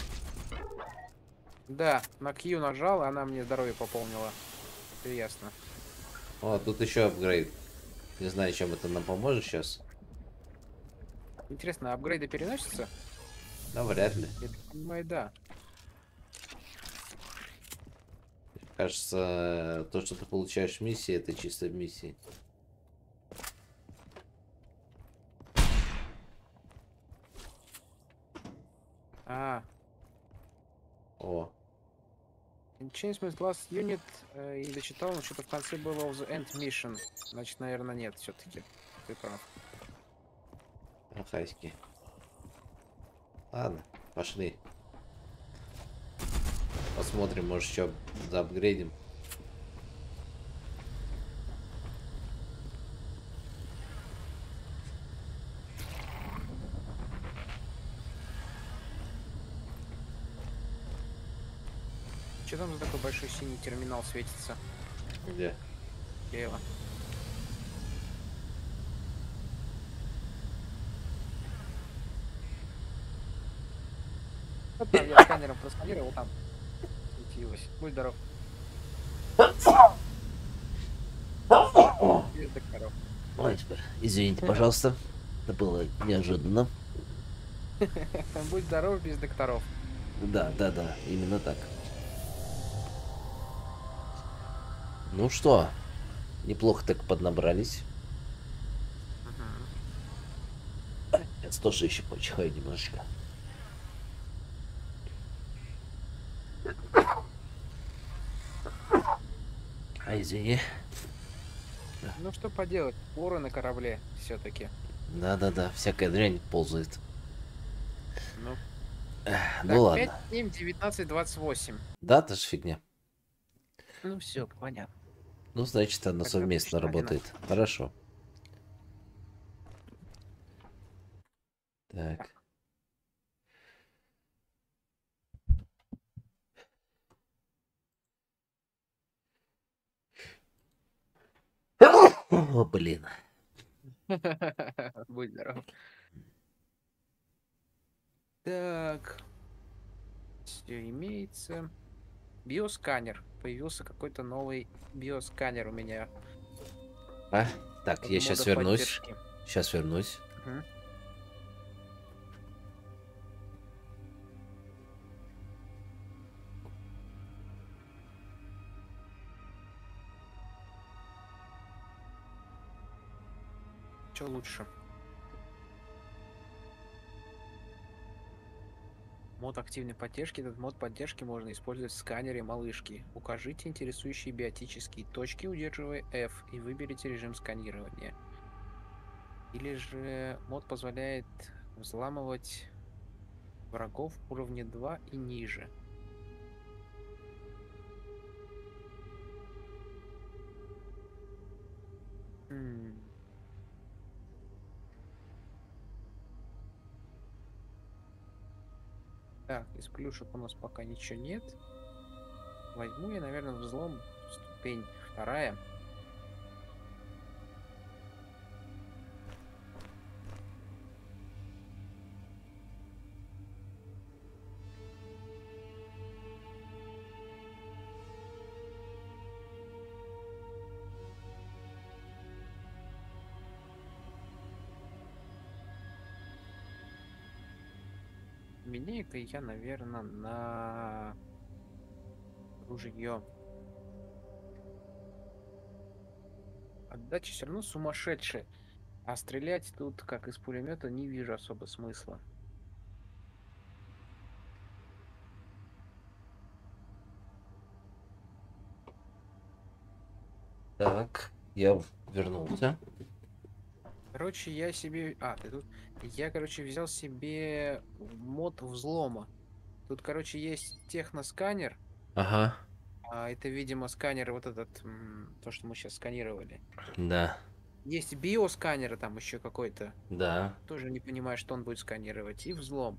Да, на Q нажал, и она мне здоровье пополнила. Все ясно. О, тут еще апгрейд. Не знаю, чем это нам поможет сейчас. Интересно, апгрейды переносятся? Да, вряд ли. Я так понимаю, да. Кажется, то, что ты получаешь в миссии, это чисто в миссии. А, О, Enchantment Last Unit, э, и дочитал, но что-то в конце было of the End Mission. Значит, наверное, нет, все-таки. Ты прав. ахайски. Ладно, пошли. Посмотрим, может, что заапгрейдим. Что там за такой большой синий терминал светится? Где? Слева. Вот там я сканером просканировал, там светилось. Будь здоров. Без докторов. Ой, извините, пожалуйста. Это было неожиданно. Будь здоров, без докторов. Да, да, да, именно так. Ну что, неплохо так поднабрались. Я тоже еще почихаю немножечко. А, извини. Ну что поделать, поры на корабле все-таки. Да-да-да, всякая дрянь ползает. Ну, Эх, ну так, ладно. пять, семь, девятнадцать, двадцать восемь. Да, это же фигня. Ну все, понятно. Ну, значит, она Тогда совместно точно работает. Хорошо. Так. О, блин. Будь здоров. Так. Все имеется. Биосканер. Появился какой-то новый биосканер у меня. А? Так, Под я сейчас мода вернусь. поддержки. Сейчас вернусь. Мгм. Что лучше? Мод активной поддержки. Этот мод поддержки можно использовать в сканере малышки. Укажите интересующие биотические точки, удерживая F, и выберите режим сканирования. Или же мод позволяет взламывать врагов уровня два и ниже. М. Так, из плюшек у нас пока ничего нет. Возьму я, наверное, взлом. Ступень вторая. Меняю-ка я, наверное, на ружье. Отдача все равно сумасшедшая. А стрелять тут, как из пулемета, не вижу особо смысла. Так, я вернулся. Короче, я себе... А, ты тут... Я, короче, взял себе мод взлома. Тут, короче, есть техносканер. Ага, А это, видимо, сканер вот этот, м, то, что мы сейчас сканировали. да, Есть биосканер там еще какой-то. да. Тоже не понимаю, что он будет сканировать. И взлом.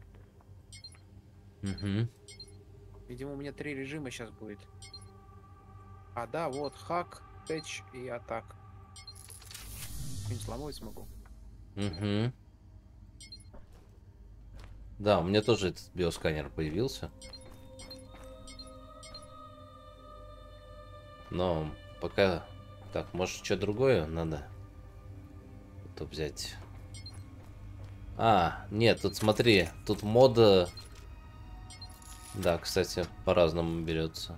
Угу. Видимо, у меня три режима сейчас будет. А, да, вот, хак, тэч и атак. Не взломать смогу. Угу. Да, у меня тоже этот биосканер появился. Но пока... Так, может, что другое надо? То взять. А, нет, тут смотри, тут мода... Да, кстати, по-разному берется.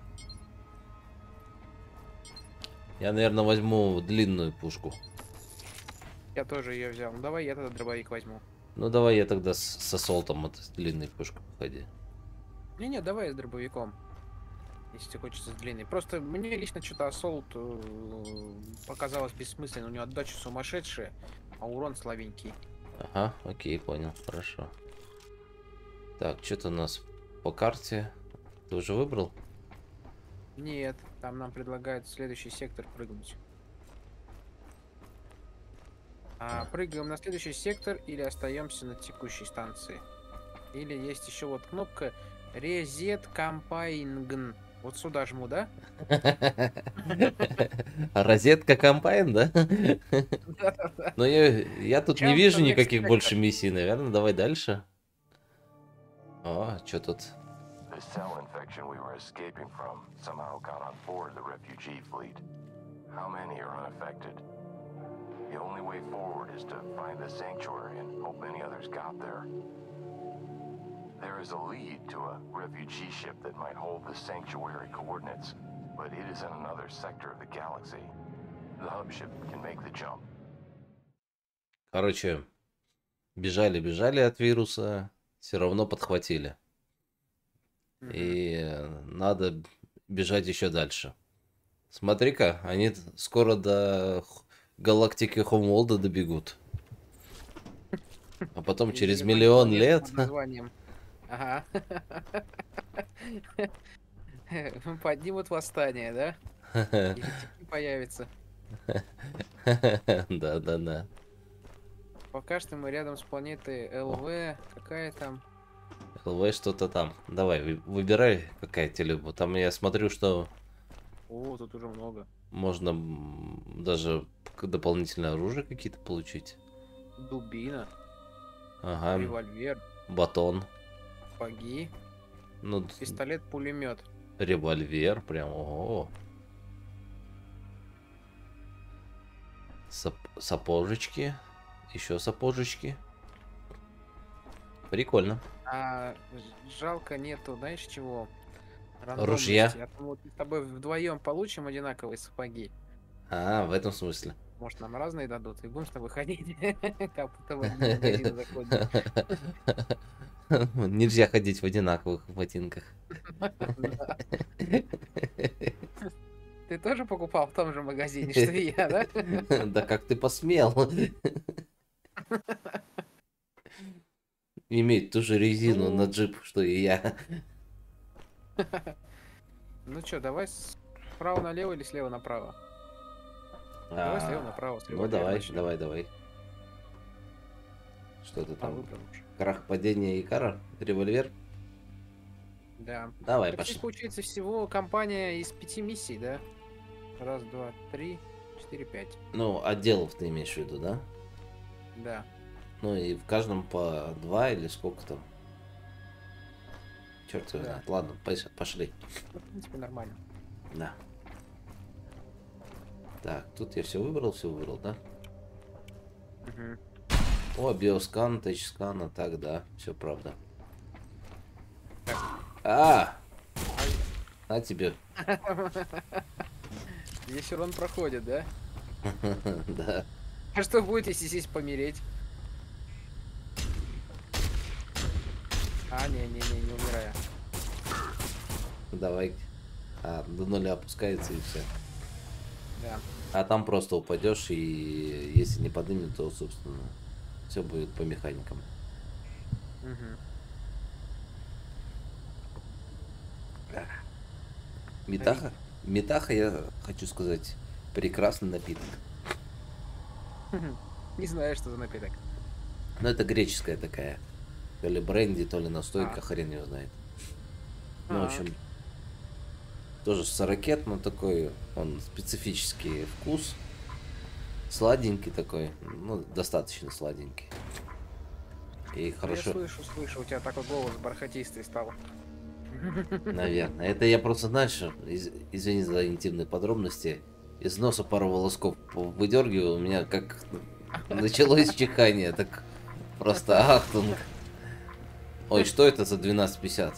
Я, наверное, возьму длинную пушку. Я тоже ее взял. Ну давай я тогда дробовик возьму. Ну, давай я тогда с, с ассолтом от длинной пушкой походи. Не-не, давай с дробовиком. Если тебе хочется с длинной. Просто мне лично что-то ассолт э, показалось бессмысленным. У него отдача сумасшедшая, а урон слабенький. Ага, окей, понял, хорошо. Так, что-то у нас по карте. Ты уже выбрал? Нет, там нам предлагают в следующий сектор прыгнуть. А, прыгаем на следующий сектор или остаемся на текущей станции. Или есть еще вот кнопка Reset Campaign. Вот сюда жму, да? Розетка комбайн, да? Да-да-да. Но я, я тут не Jump вижу to next никаких sector. больше миссий, наверное. Давай дальше. О, что тут? The cell infection we were escaping from somehow got on board the refugee fleet. How many are unaffected? The only way forward is to find the sanctuary and hope many others got there. There is a lead to a refugee ship that might hold the sanctuary coordinates, but it is in another sector of the galaxy. The hub ship can make the jump. Короче, бежали-бежали от вируса, все равно подхватили. Мгм. И надо бежать еще дальше. Смотри-ка, они скоро до х- галактики Хомволда добегут. А потом И через занимать миллион планету лет... под названием. Ага. Поднимут восстание, да? Еретики появятся. Да-да-да. Пока что мы рядом с планетой ЛВ. Какая там? ЛВ что-то там. Давай, вы- выбирай, какая тебе любит. Там я смотрю, что О, тут уже много. можно м, даже к- дополнительное оружие какие-то получить. Дубина, Ага, револьвер, батон. баги, Ну, д- пистолет-пулемет. револьвер, прям, ого. Сап- сапожечки, еще сапожечки. Прикольно. А ж- жалко нету, знаешь чего? Ружья. Рандомности. А то вот мы с тобой вдвоем получим одинаковые сапоги. А, в этом смысле. Может, нам разные дадут, и будем с тобой ходить, как будто в один магазин заходим. Нельзя ходить в одинаковых ботинках. Да. Ты тоже покупал в том же магазине, что и я, да? Да как ты посмел? Иметь ту же резину на Ну. джип, что и я. Ну чё, давай справа налево или слева направо? Давай слева А, направо, слева Ну налево давай, начнем. давай, давай. Что ты А, там? выбрал уже. Крах падения Икара? Револьвер? Да. Давай, Так здесь пошли. получается всего компания из пяти миссий, да? Раз, два, три, четыре, пять. Ну, отделов ты имеешь в виду, да? Да. Ну и в каждом по два или сколько там? Черт его Да. знает. Ладно, пос- пошли. Ну, в принципе, нормально. Да. Так, тут я все выбрал, все выбрал, да? Мгм. О, биоскан, тачскан, а так, да, все правда. А, на тебе. Здесь урон проходит, да? Да. А что будет, если здесь помереть? А, не-не-не, не умираю. Давай. А, до нуля опускается и все. Да. А там просто упадешь, и если не поднимет, то, собственно, все будет по механикам. Угу. Метаха? Метаха, я хочу сказать, прекрасный напиток. Не знаю, что за напиток. Но это греческая такая. То ли бренди, то ли настойка, А. хрен его знает. Ну, в А. общем, тоже сорокет, но такой, он специфический вкус. Сладенький такой, ну, достаточно сладенький. И Я хорошо, слышу, слышу, у тебя такой голос бархатистый стал. наверное. Это я просто, знаешь, из- извини за интимные подробности, из носа пару волосков выдергиваю, у меня как началось чихание, так просто ахтунг. Ой, что это за двенадцать пятьдесят?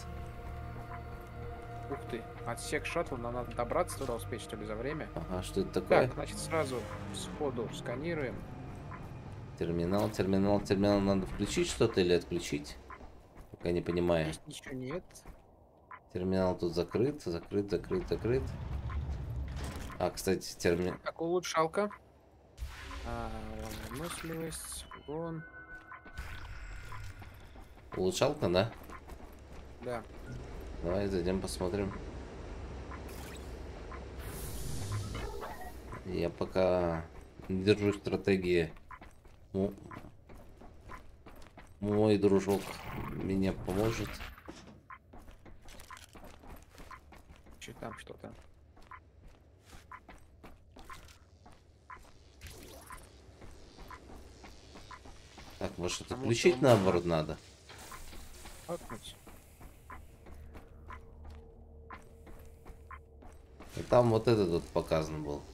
Ух ты, отсек шаттла, нам надо добраться туда, успеть, что ли, за время. Ага, что это такое? Так, значит, сразу сходу сканируем. Терминал, терминал, терминал. Надо включить что-то или отключить? Пока не понимаю. Здесь ничего нет. Терминал тут закрыт, закрыт, закрыт, закрыт. А, кстати, терминал... Так, улучшалка. А, выносливость, урон. Улучшалка, да? Да. Давай зайдем посмотрим. Я пока не держу стратегии. Ну, мой дружок меня поможет. Че там что-то? Так, может это Потому включить что наоборот надо? Хакнуть. И там вот этот вот показан был.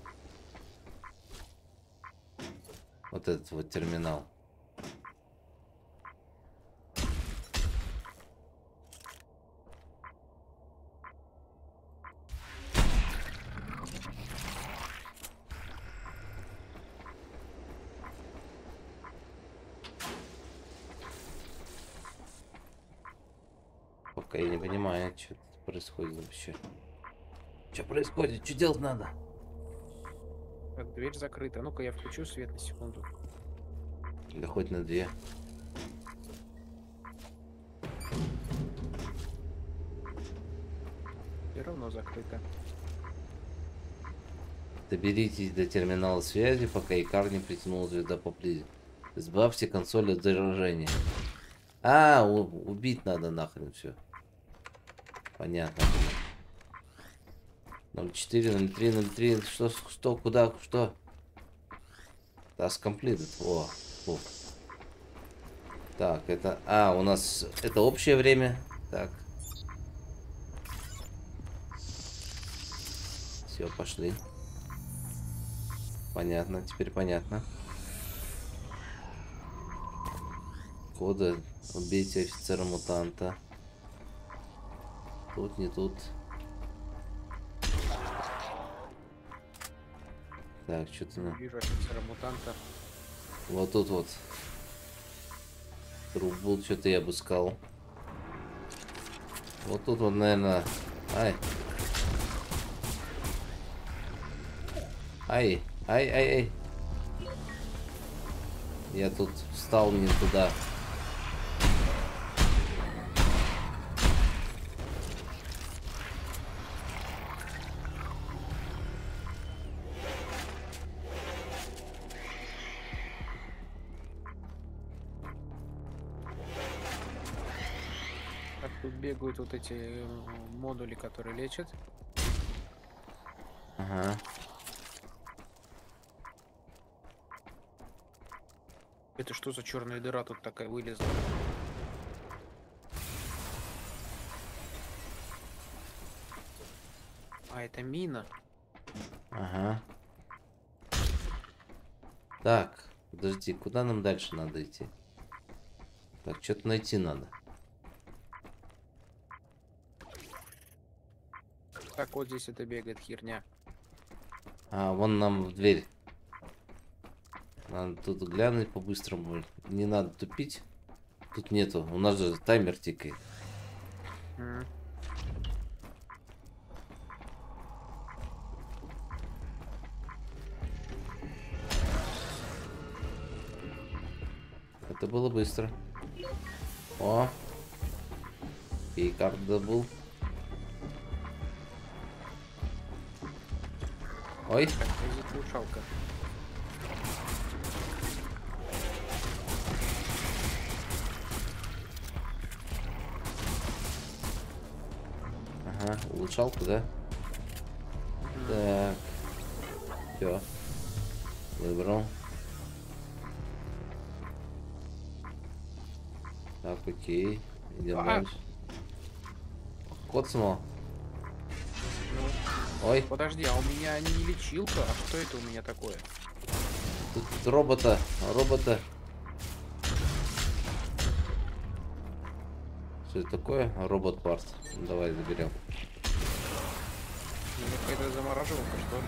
Вот этот вот терминал. Пока я не понимаю, что тут происходит вообще. Что происходит? Что делать надо? Так, дверь закрыта. Ну-ка, я включу свет на секунду. Да хоть на две. Все равно закрыто. Доберитесь до терминала связи, пока Икар не притянул звезда поближе. Избавьте консоль от заражения. А, у- убить надо нахрен все. Понятно. ноль четыре, ноль три, ноль три. Что, что, куда, что? Task completed. О, о. Так, это... А, у нас... Это общее время. Так. Все, пошли. Понятно, теперь понятно. Коды. Убейте офицера-мутанта. Тут, не тут. Так, что-то... на- Вижу офицера мутанта. Вот тут вот. Труп был, что-то я обыскал. Вот тут вот, наверное... Ай. Ай, ай, ай, ай. Я тут встал не туда. Так, тут бегают вот эти э, модули, которые лечат. Ага. Это что за черная дыра тут такая вылезла? А, это мина. Ага. Так, подожди, куда нам дальше надо идти? Так, что-то найти надо. Так, вот здесь это бегает херня. А, вон нам в дверь. Надо тут глянуть по-быстрому. Не надо тупить. Тут нету. У нас же таймер тикает. М. Это было быстро. О! И карт добыл. Ой! Так, лезет глушалка. Ага, улучшалку, да? Так. Все. Выбрал. Так, окей. Идем А! дальше. Коцнул. Ой, Подожди, а у меня не лечилка? А что это у меня такое? тут робота. Робота. Что это такое? Робот-парт. Давай заберем. У меня какая-то замораживалка, что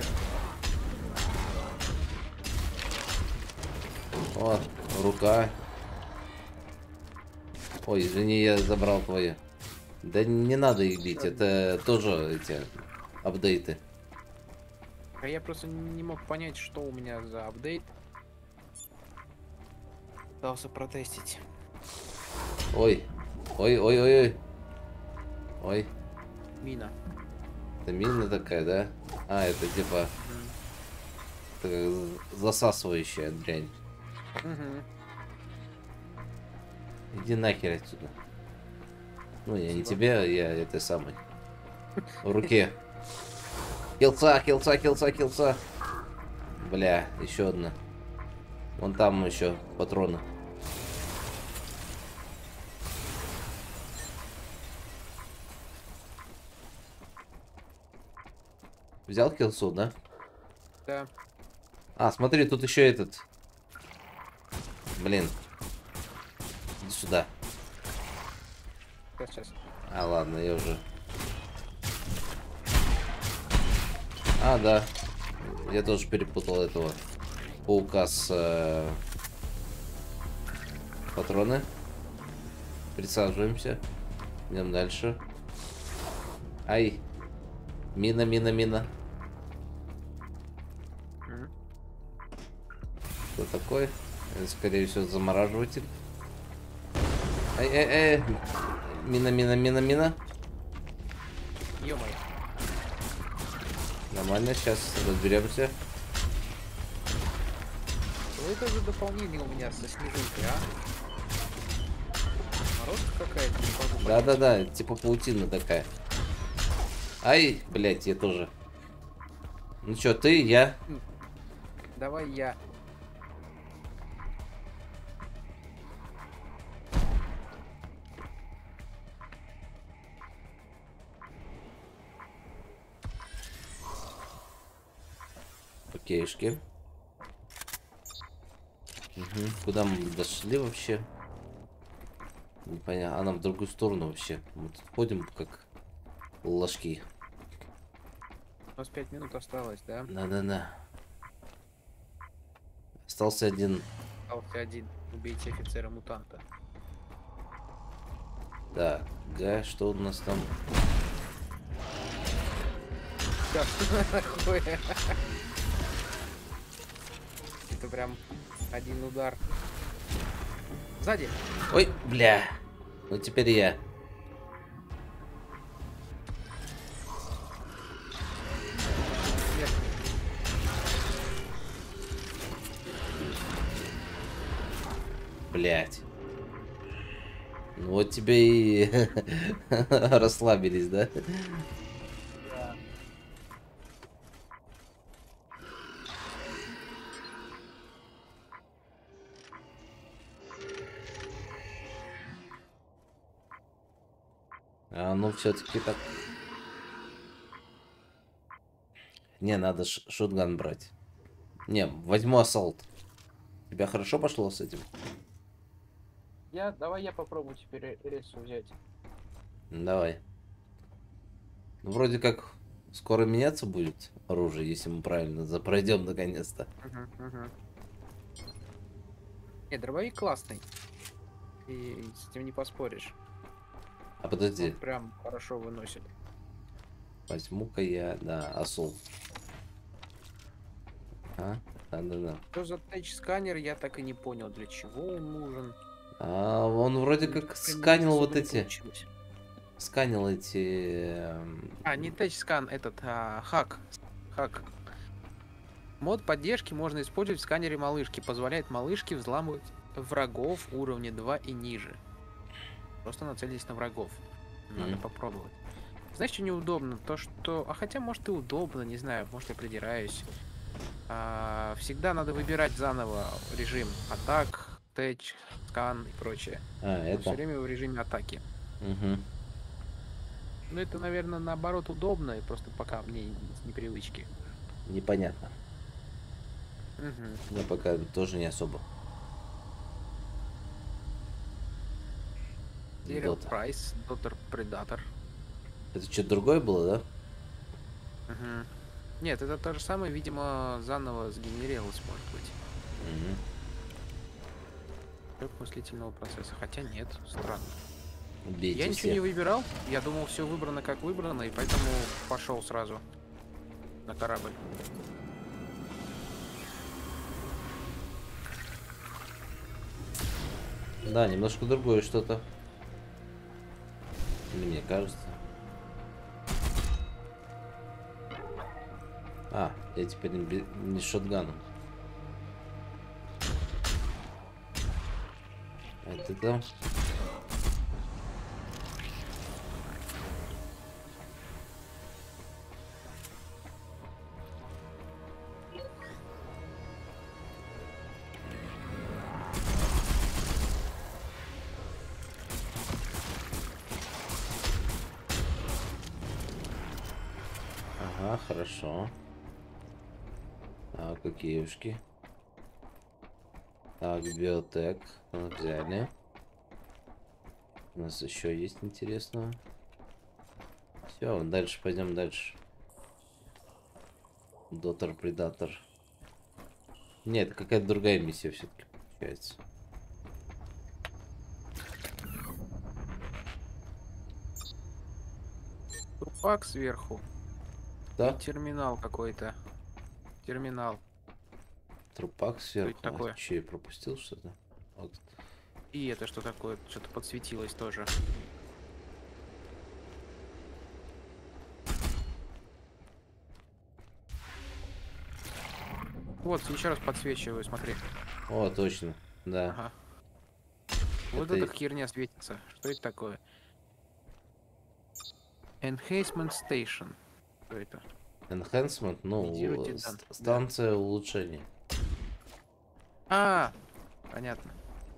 ли? О, рука. Ой, извини, я забрал твою. Да не надо их бить, это тоже эти апдейты. А я просто не мог понять, что у меня за апдейт. Пытался протестить. Ой, ой, ой, ой, ой. Ой, Мина. это мина такая, да? А, это типа М. это засасывающая дрянь. Мгм. Иди нахер отсюда. Ну, я не Спасибо. тебе, я это самый. В руке. Хилца, хилца, хилца, хилца. Бля, еще одна. Вон там еще патроны. Взял хилцу, да? Да. А, смотри, тут еще этот. Блин. Иди сюда. Сейчас, сейчас. А, ладно, я уже. А, да. Я тоже перепутал этого паука с э, патроны. Присаживаемся. Идем дальше. Ай. Мина, мина, мина. М. Что такое? Это, скорее всего, замораживатель. Ай, ай, ай. Мина, мина, мина, мина. Ё-моё. Нормально, сейчас разберемся. Что это за дополнение у меня со снежинкой, а? Морозка какая-то, не могу понять. Да-да-да, типа паутина такая. Ай, блядь, я тоже. Ну чё, ты, я? Давай я. Окейшки. Угу. Куда мы дошли вообще? Непонятно. А нам в другую сторону вообще. Мы тут ходим как ложки. У нас пять минут осталось, да? Да-да-да. Остался один. Остался один. Убейте офицера-мутанта. Так, да, что у нас там? Да, что такое? Это прям один удар. Сзади. Ой, бля. Ну теперь я. Нет. Блять. Ну вот тебе и расслабились, да? Да. А ну все-таки так. Не, надо ш- шотган брать. Не, возьму ассалт. У тебя хорошо пошло с этим? Я, давай я попробую теперь рельсу взять. Давай. Ну, вроде как скоро меняться будет оружие, если мы правильно запройдем наконец-то. Угу, угу. Не, дробовик классный. И с этим не поспоришь. А подожди, Он прям хорошо выносит. возьму-ка я, да, осол. А, да-да-да. Что за тач-сканер, я так и не понял, для чего он нужен. А, он вроде как Прям сканил особо вот не эти, получилось. сканил эти... эм, А, не тач-скан, этот, а, хак. Хак. Мод поддержки можно использовать в сканере малышки. Позволяет малышке взламывать врагов уровня два и ниже. Просто нацелились на врагов. Надо Мгм. попробовать. Знаешь, что неудобно? То, что... А хотя, может, и удобно, не знаю, может, я придираюсь. А, всегда надо выбирать заново режим атак, тэч, скан и прочее. А, Все это... время в режиме атаки. Мгм. Ну, это, наверное, наоборот удобно, и просто пока мне с непривычки. Непонятно. Угу. Я пока тоже не особо. Serial Дота. Price, Daughter Predator. Это что-то другое было, да? Угу. Нет, это то же самое, видимо, заново сгенерировалось, может быть. Мгм. Как мыслительного процесса. Хотя нет, странно. Убейте Я ничего всех. не выбирал. Я думал, все выбрано как выбрано, и поэтому пошел сразу на корабль. Да, немножко другое что-то. Или мне кажется. А, я теперь не, бе- не с шотганом. Это там. Ага, хорошо. Так, какие ушки. Так, биотек. Вот, взяли. У нас еще есть интересного. Все, дальше пойдем дальше. Дотер Предатор. Нет, какая-то другая миссия все-таки получается. Трупак сверху. Да? И терминал какой-то. Терминал. Трупак сверху. это такое? А, че, я пропустил что-то? Вот. И это что такое? Что-то подсветилось тоже. Вот, еще раз подсвечиваю, смотри. О, точно. Да. Ага. Вот Это- эта херня светится. Что это такое? Enhancement Station. Что это? Enhancement, ну, Медируйте ст- дан- да. станция улучшения. А, понятно.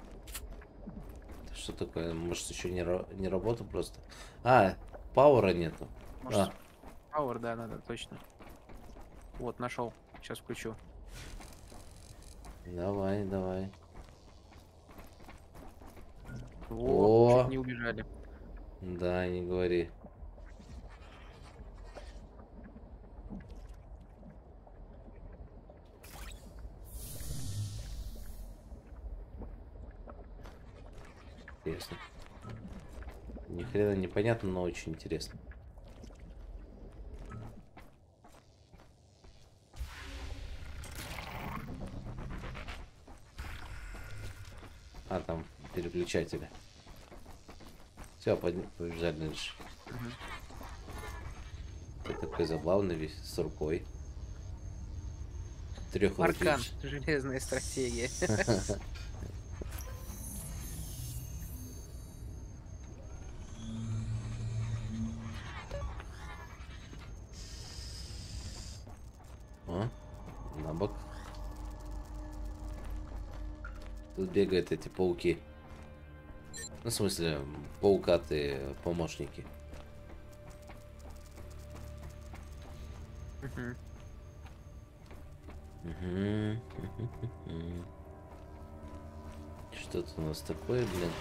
Что такое? Может, еще не, ра- не работа просто? А, пауэра нету. Может, А, Power, да, надо, точно. Вот, нашел. Сейчас включу. давай, давай. О, О. чуть не убежали. Да, не говори. Интересно. Ни хрена непонятно, но очень интересно. А, там переключатели. Все, побежали дальше. Мгм. Ты такой забавный весь, с рукой. Трех Аркан. Железная стратегия. А? На бок. Тут бегают эти пауки. Ну, в смысле, паукатые помощники. Мгм. Мгм. Что-то у нас такое, блин.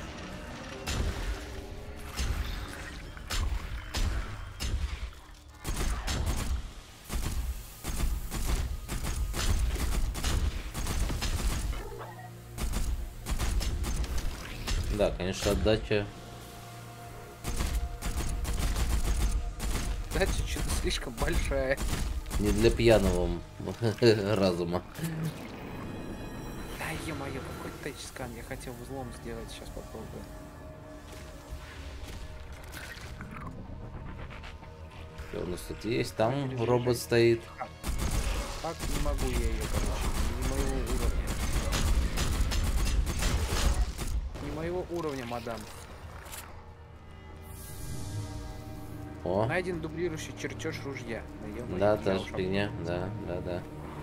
Да, конечно, отдача. Отдача что-то слишком большая. Не для пьяного разума. Да е-мое, какой тачскан. Я хотел взлом сделать, сейчас попробую. Что у нас тут есть? Там Перезаряжай. робот стоит. Как не могу я ее, короче, не моего уровня. Не моего уровня, мадам. О, Найден дублирующий чертеж ружья. Да, ё-моё, да, я та же уж фигня. Да, да, да.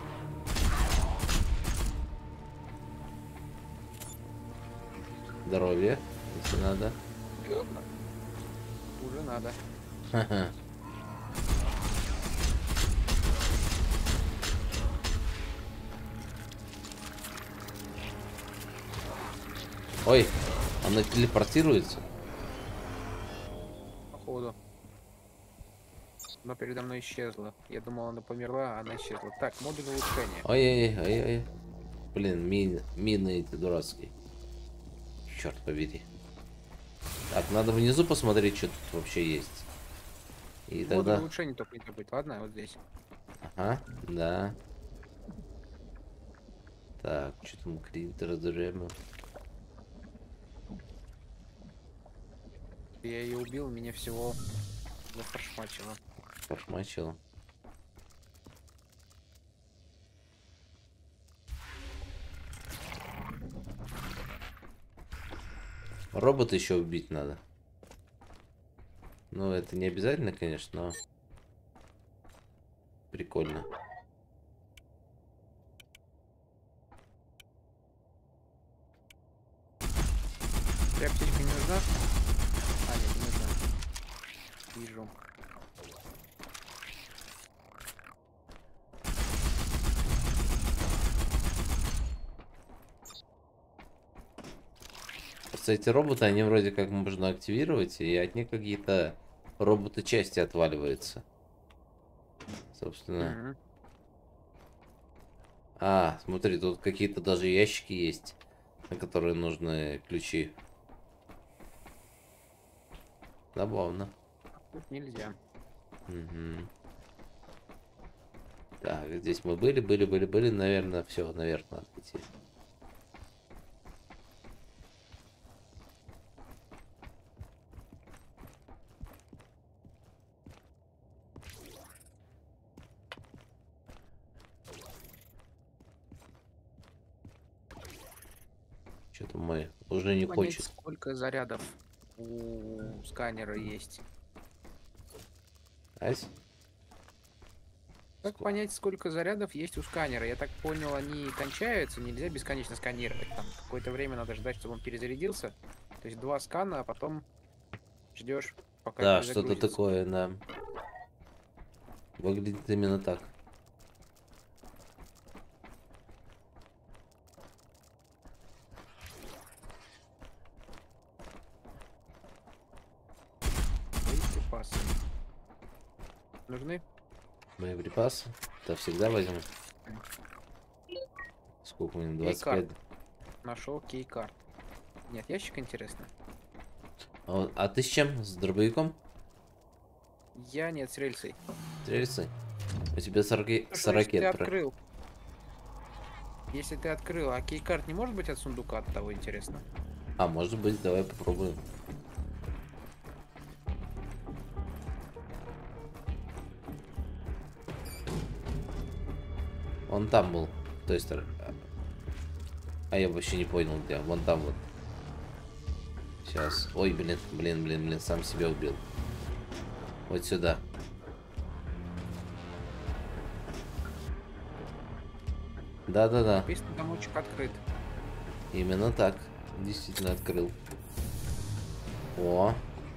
Здоровье, если надо. об- Уже надо. Ха-ха. Ой, она телепортируется. Походу. Но передо мной исчезла. Я думал, она померла, а она исчезла. Так, модуль улучшения. Ой-ой-ой-ой. Блин, мин, мины эти дурацкие. Черт побери. Так, надо внизу посмотреть, что тут вообще есть. И Модуль тогда... улучшения только не забыть. Ладно, вот здесь. Ага, да. Так, что там Клинтер Дремел? Я ее убил, меня всего зафаршмачило. Фаршмачил. Робота еще убить надо. Ну, это не обязательно, конечно, но прикольно. Тебе аптечка не нужна? А, нет, не нужна. Вижу. Просто эти роботы, они вроде как можно активировать, и от них какие-то роботы части отваливаются. Собственно. Мгм. А, смотри, тут какие-то даже ящики есть, на которые нужны ключи. Забавно. Тут нельзя. Мгм. Так, здесь мы были, были, были, были, наверное, все, наверх надо идти. Что-то мы уже не Понять, хочет. сколько зарядов у сканера есть. Ась? Как Ск- понять, сколько зарядов есть у сканера? Я так понял, они кончаются, нельзя бесконечно сканировать. Там какое-то время надо ждать, чтобы он перезарядился. То есть два скана, а потом ждешь, пока Да, что-то перезагрузится. такое, да. Выглядит именно так. Боеприпасы. Нужны? Боеприпасы. Да, всегда возьму. Сколько у меня? двадцать пять. Нашел кейкарт. Нет, ящик интересно. А, вот- а ты с чем? С дробовиком? Я нет, с рельсой. С рельсой? У тебя с, арге- Слушай, с если ты ракет. про- открыл. Если ты открыл, а кейкарт не может быть от сундука, от того интересно. А, может быть, давай попробуем. Он там был. То есть... р- А я вообще не понял, где. Вон там вот. Сейчас. Ой, блин, блин, блин, блин, сам себя убил. Вот сюда. Да-да-да. Если замочек открыт. Именно так. Действительно открыл. О,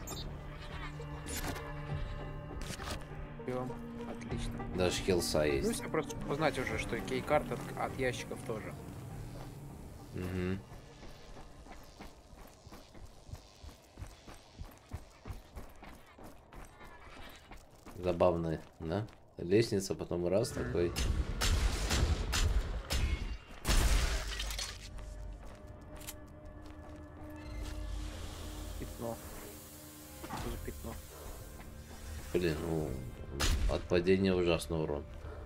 Всё, отлично. даже хилса Ну, есть. если просто узнать уже, что кейкарт от, от ящиков тоже. Мгм. Забавно, да? Лестница, потом раз Мгм. такой. пятно. Что за пятно? Блин, ну от падения ужасный урон.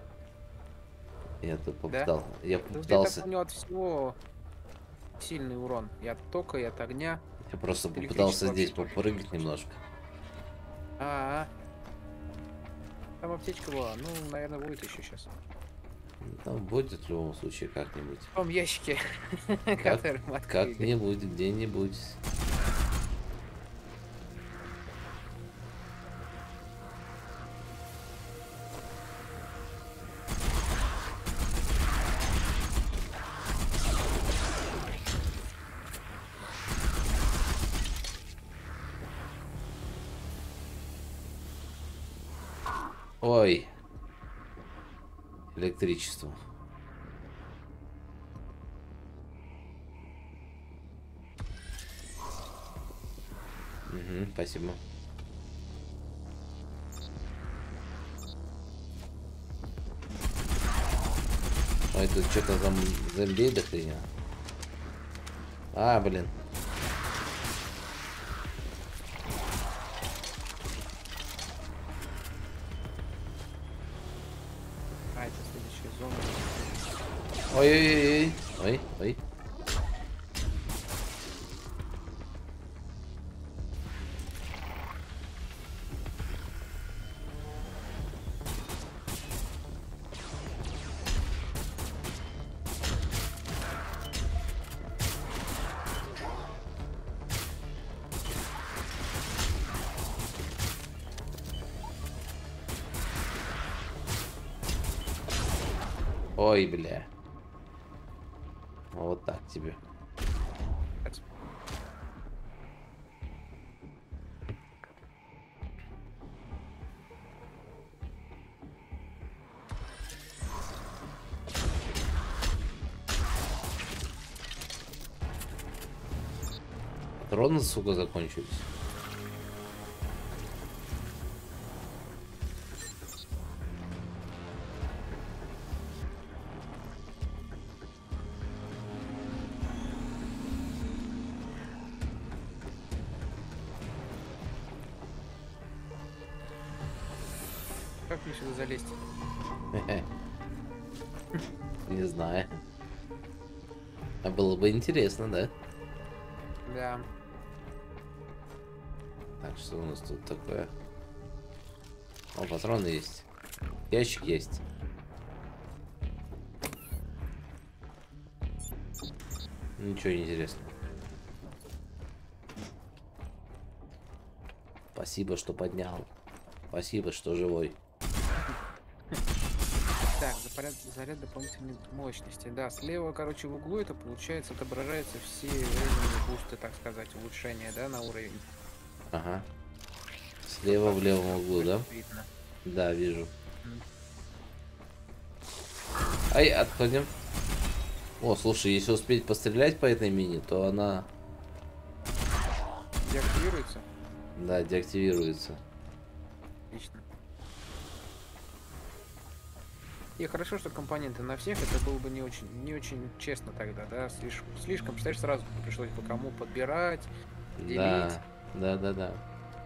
Я тут попытался. Я Ну, я так попытался. понял, от всего сильный урон. И от тока, и от огня. Я просто От попытался электричества здесь вообще тоже попрыгать точно. немножко. А, -а, -а. Там аптечка была. Ну, наверное, будет еще сейчас. Там будет в любом случае как-нибудь. В том ящике, Как, который мы открыли. как-нибудь, где-нибудь. Ой. Электричество. Угу, спасибо. Ой, тут что-то там зомби до хрена. А, блин. А, это следующая зона. Ой-ой-ой. Ой, ой. Ой, бля. Вот так тебе. Патроны, сука, закончились. Как мне сюда залезть? Не знаю. А было бы интересно, да? Да. Так, что у нас тут такое? О, патроны есть. Ящик есть. Ничего не интересно. Спасибо, что поднял. Спасибо, что живой. Так, заряд, заряд дополнительной мощности. Да, слева, короче, в углу это получается отображаются все временные бусты, так сказать, улучшения, да, на уровень. Ага. Слева в левом углу, да? Видно. Да, вижу. Мгм. Ай, отходим. О, слушай, если успеть пострелять по этой мини, то она, Деактивируется? да, деактивируется. Отлично. И хорошо, что компоненты на всех, это было бы не очень, не очень честно тогда, да? Слишком, слишком, представляешь, сразу пришлось бы кому подбирать, делить. Да, да, да, да.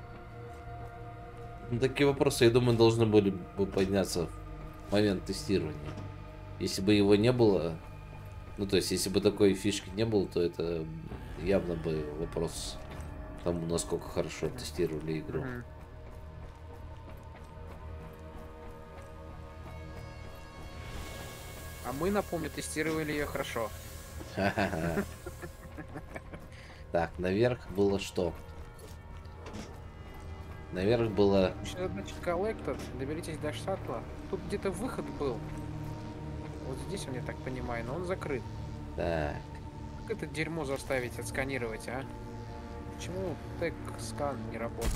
Ну, такие вопросы, я думаю, должны были бы подняться в момент тестирования. Если бы его не было, ну, то есть, если бы такой фишки не было, то это явно бы вопрос к тому, насколько хорошо тестировали игру. Мгм. А мы, напомню, тестировали ее хорошо. Ха-ха-ха. Так, наверх было что? Наверх было... Еще значит, коллектор, доберитесь до шаттла. Тут где-то выход был. Вот здесь он, я так понимаю, но он закрыт. Так, Как это дерьмо заставить отсканировать, а? Почему тег-скан не работает?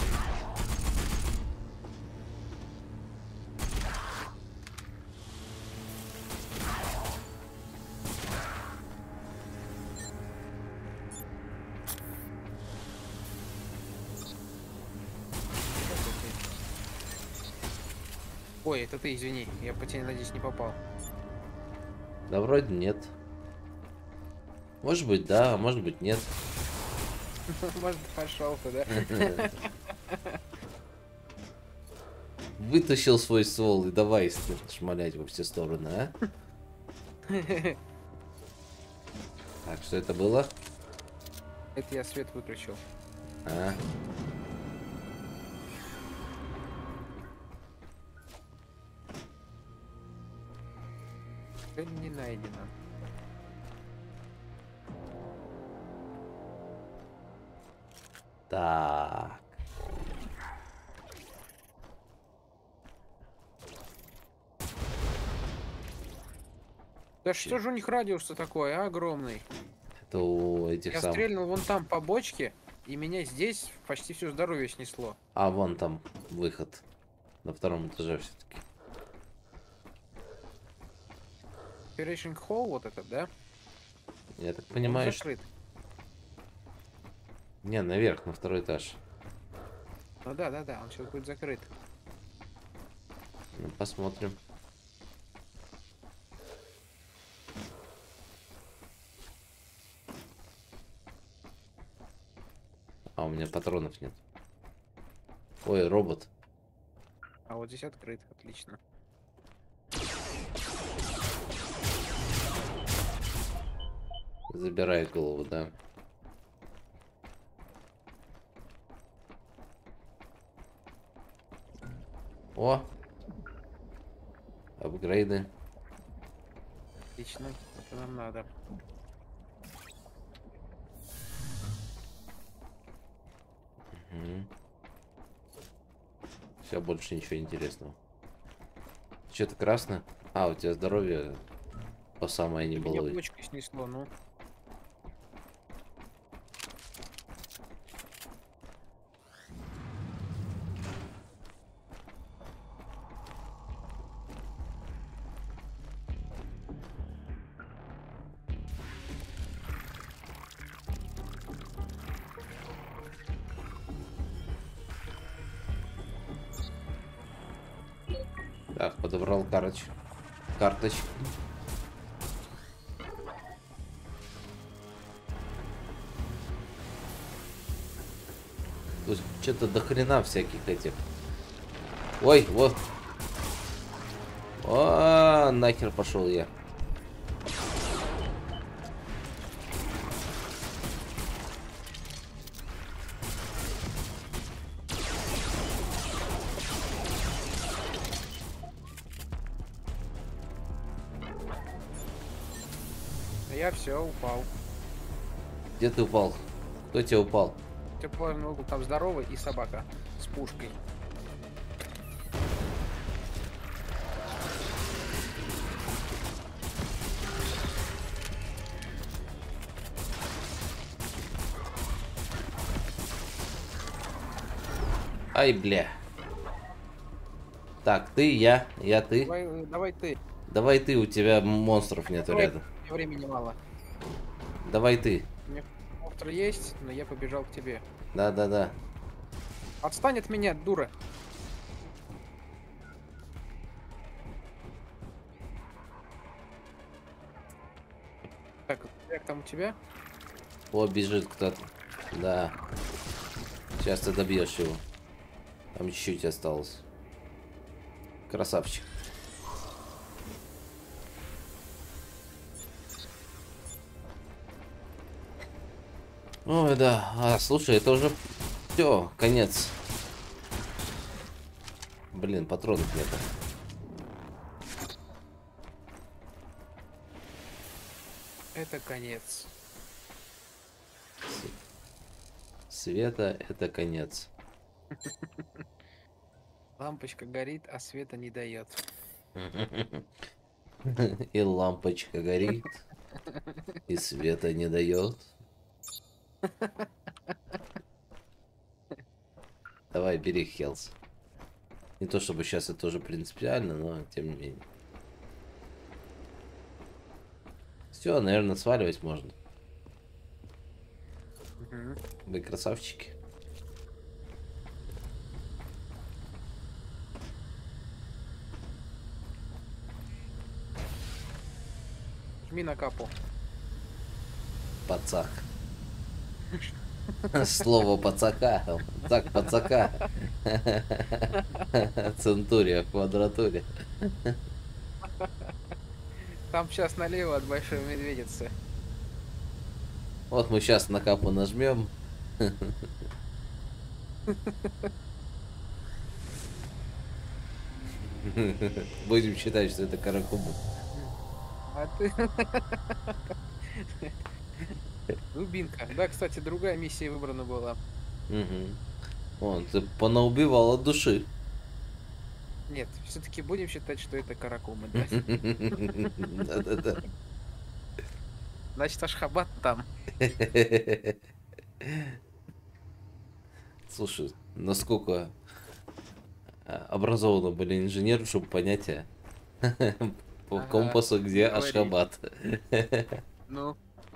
Ой, это ты, извини, я по тебе, надеюсь, не попал. да вроде нет. Может быть, да, а может быть, нет. Может, пошел ты, да? Вытащил свой ствол и давай с- шмалять во все стороны, а? Так, что это было? Это я свет выключил. А, Цель не найдена. так. Да что же у них радиус-то такой, а, огромный? Это у этих Я самых. стрельнул вон там по бочке, и меня здесь почти все здоровье снесло. А вон там выход. На втором этаже все-таки. Operation Hall вот этот, да? Я так Он понимаю, что... закрыт. Не, наверх, на второй этаж. Ну да, да, да, он сейчас будет закрыт. Ну, посмотрим. А, у меня патронов нет. Ой, робот. А вот здесь открыт, отлично. Забирай голову, да. О! Апгрейды. Отлично, это нам надо. Все, больше ничего интересного. Что-то красное? А, у тебя здоровье по самое не Меня было. бочкой снесло, ну. Так, подобрал карточ. Карточ. Тут что-то до хрена всяких этих. Ой, вот. О, нахер пошел я. Я все, упал. Где ты упал? Кто тебе упал? Теплый угол, там здоровый и собака с пушкой. Ай, бля. Так, ты, я, я, ты. Давай, э, давай ты. Давай ты, у тебя монстров нету Давай, рядом. мне времени мало. Давай ты. У меня монстр есть, но я побежал к тебе. Да-да-да. Отстань от меня, дура. Так, как там у тебя? О, бежит кто-то. Да. Сейчас ты добьешь его. Там чуть-чуть осталось. Красавчик. Ой, да. А, слушай, это уже все, конец. Блин, патронов нету. Это конец. Света, это конец. Лампочка горит, а света не дает. И лампочка горит, и света не дает. Давай, бери Хелс. Не то чтобы сейчас это тоже принципиально, но тем не менее. Все, наверное, сваливать можно. Мгм. Вы красавчики. Жми на капу. Пацак. Слово пацака. Так, пацака. Центурия в квадратуре. Там сейчас налево от большой медведицы. Вот мы сейчас на капу нажмем. Будем считать, что это каракуба. А ты... Дубинка. Да, кстати, другая миссия выбрана была. Угу. Вон, ты понаубивал от души. Нет, все-таки будем считать, что это каракумы, да? Да-да-да. Значит, Ашхабад там. Слушай, насколько а, образованны были инженеры, чтобы понять а, по Ага, компасу, где говори. Ашхабад. Ну,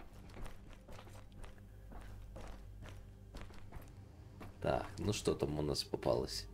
Так, ну что там у нас попалось?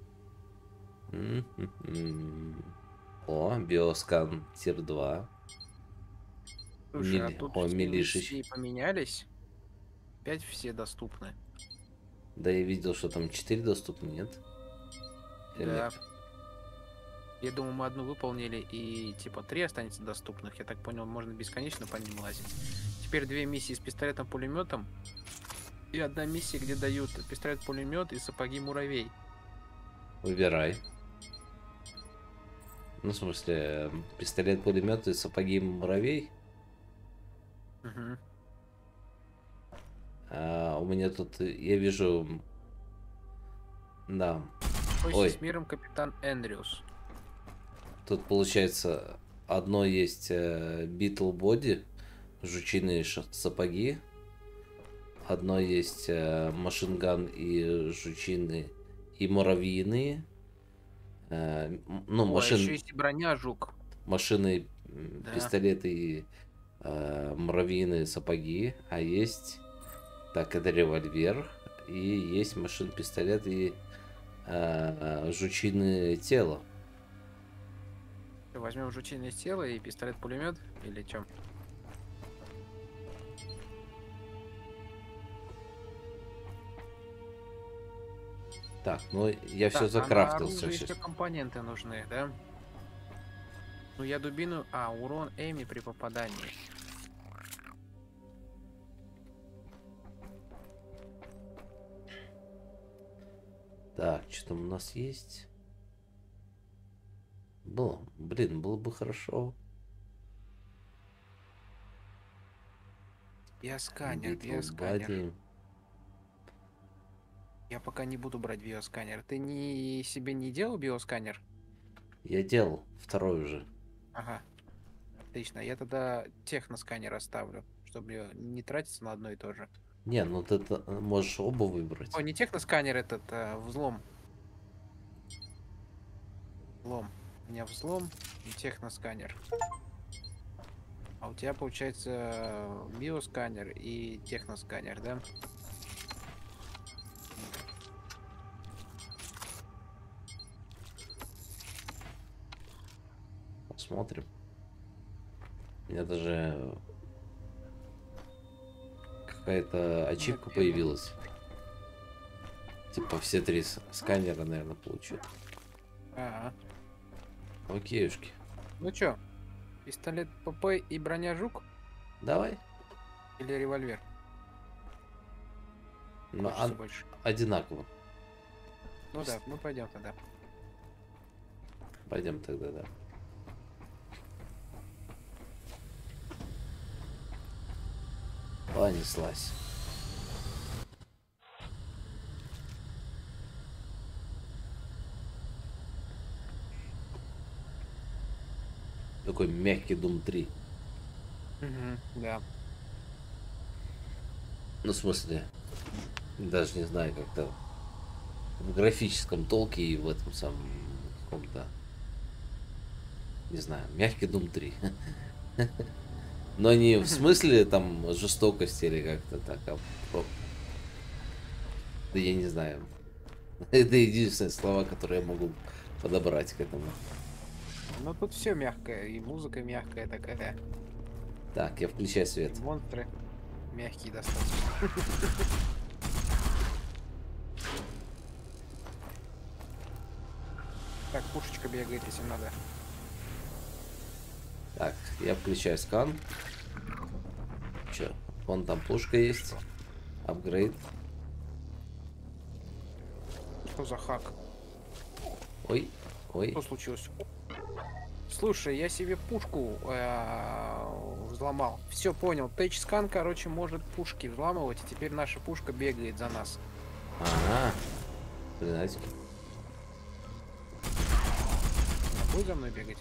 М-м-м. О, биоскан тир два. слушай, а Мили- тут О, все милишич. миссии поменялись. Опять все доступны. Да, я видел, что там четыре доступны, нет? Или- Да. Я думаю, мы одну выполнили, и типа три останется доступных. Я так понял, можно бесконечно по ним лазить. Теперь две миссии с пистолетом-пулеметом. И одна миссия, где дают пистолет-пулемет и сапоги-муравей. Выбирай. Ну, в смысле, пистолет, пулемет и сапоги муравей. Угу. А, у меня тут, я вижу, да, Бойся Ой. с миром, капитан Эндрюс. тут получается одно есть Beetle Body, жучиные ш- сапоги. Одно есть машинган и жучины и муравьиные. Э, м, ну, О, а машин, еще есть и броня, жук. машины, м, Да. пистолеты и э, муравьиные сапоги. А есть, так, это револьвер. И есть машин-пистолет и э, жучиное тело. Возьмем жучиное тело и пистолет-пулемет или чем? Так, ну я все Так, а на закрафтился оружие сейчас. еще компоненты нужны, да? Ну я дубину... А, урон Эми при попадании. Так, что там у нас есть? Было, блин, было бы хорошо. Биосканер, Beetle биосканер. Body. Я пока не буду брать биосканер. Ты не себе не делал биосканер? Я делал второй уже. Ага. Отлично. Я тогда техносканер оставлю, чтобы не тратиться на одно и то же. Не, ну ты т- можешь оба выбрать. Ой, не техносканер этот, а взлом. Взлом. У меня взлом и техносканер. А у тебя получается биосканер и техносканер, да? Посмотрим. У меня даже какая-то ачивка первый. появилась. Типа все три с- сканера, наверное, получил. Ага. Окейушки. Ну чё, пистолет ПП и броня жук Давай. или револьвер? Ну, Хочется а- больше. одинаково. Ну да, ну пойдем тогда. Пойдем тогда, да. Понеслась. Такой мягкий Doom три. Угу, да. Ну, в смысле, даже не знаю, как-то в графическом толке и в этом самом каком-то, не знаю, мягкий Doom три. Но не в смысле там жестокости или как-то так, а про- да я не знаю. Это единственные слова, которые я могу подобрать к этому. Ну тут все мягкое, и музыка мягкая такая. Так, я включаю свет. Монстры мягкие достаточно. пушечка бегает, если надо. Так, я включаю скан. Че? Вон там пушка есть. Апгрейд. Что за хак? Ой, ой. Что случилось? Слушай, я себе пушку э, взломал. Все, понял. Тэч-скан, короче, может пушки взламывать, и теперь наша пушка бегает за нас. Ага. Блин, Она будет за мной бегать?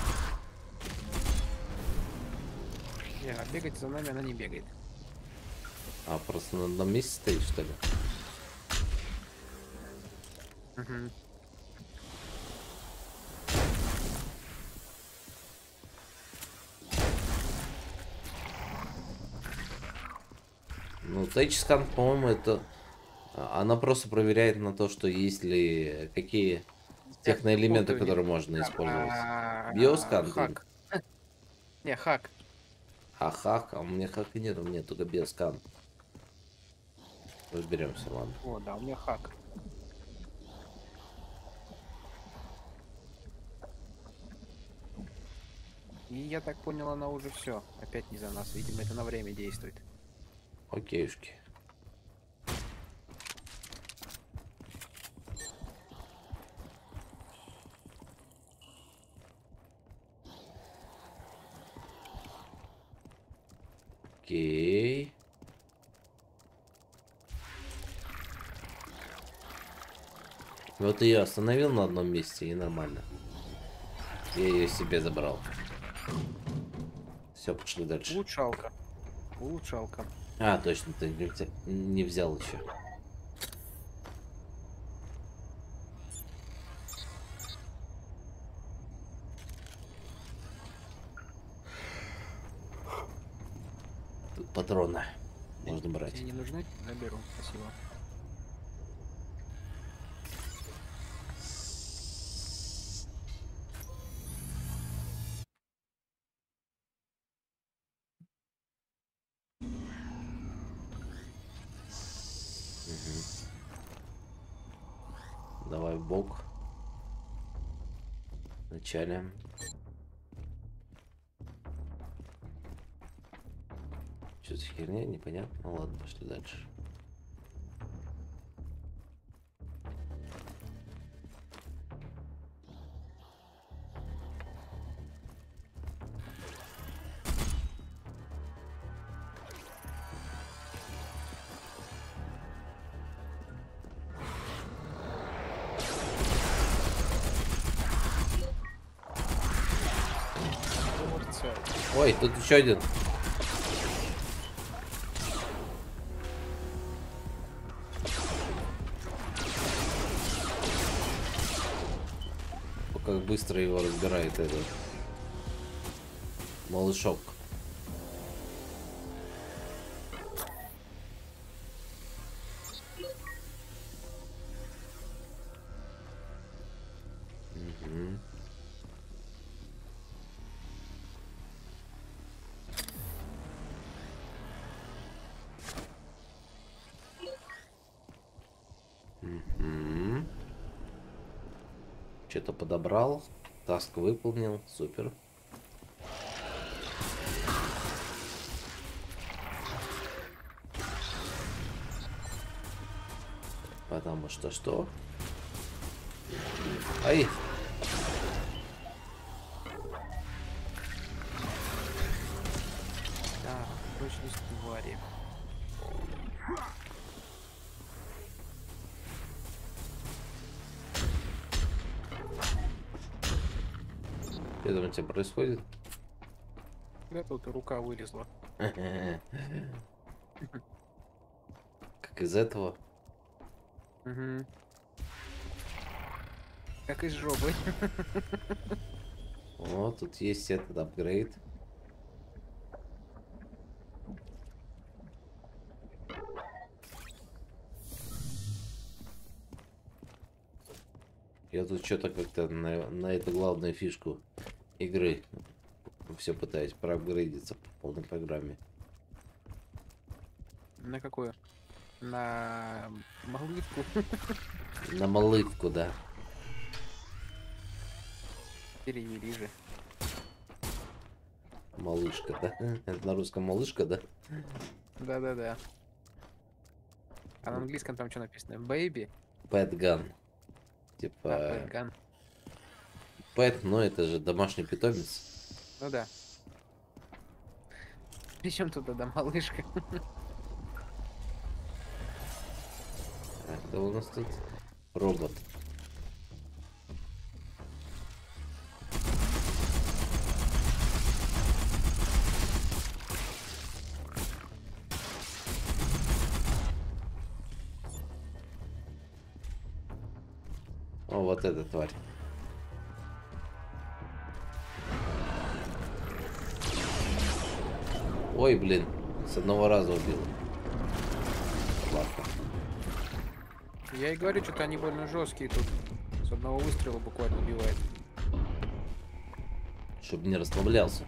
Не, а бегать за нами она не бегает. а просто на одном месте стоит, что ли? Угу. Ну, тейч-скан, по-моему, это... а, Она просто проверяет на то, что есть ли... Какие техноэлементы, путаю, которые можно использовать. А, Биоскан? Хак. Не, хак. А хак? А у меня хака нет, у меня только биоскан. Разберемся, ладно. О, да, у меня хак. И я так понял, она уже все. Опять не за нас. Видимо, это на время действует. Окейушки. Окей. Вот ее остановил на одном месте, и нормально. Я ее себе забрал. Все, пошли дальше. Улучшалка. Улучшалка. А, точно, ты не взя- не взял еще. Тут патроны можно брать. Тебе не нужны? Заберу. Спасибо. Давай в бок. Вначале. Что за херня, непонятно. Ну ладно, пошли дальше. Ой, тут еще один. Как быстро его разбирает этот малышок. Угу. Угу. Что-то подобрал. Таск выполнил. Супер. Потому что что? Ай! Да, прочность твари. Что там у тебя происходит? Да, тут рука вылезла. Как из этого? Угу. Как из жопы. О, тут есть этот апгрейд. Я тут что-то как-то на, на эту главную фишку игры все пытаюсь проапгрейдиться по полной программе. На какую? На малышку. На малывку, да. Перевели же. Малышка, да? Это на русском малышка, да? Да-да-да. А на английском там что написано? Baby? Pet gun. Типа... А, Gun. Pet, ну это же домашний питомец. Ну да. Причем тут да, малышка? А, кто у нас тут? Робот. О, вот эта тварь. Ой, блин, с одного раза убил. Ладно. Я и говорю, что-то они больно жесткие тут. С одного выстрела буквально убивает. Чтобы не расслаблялся.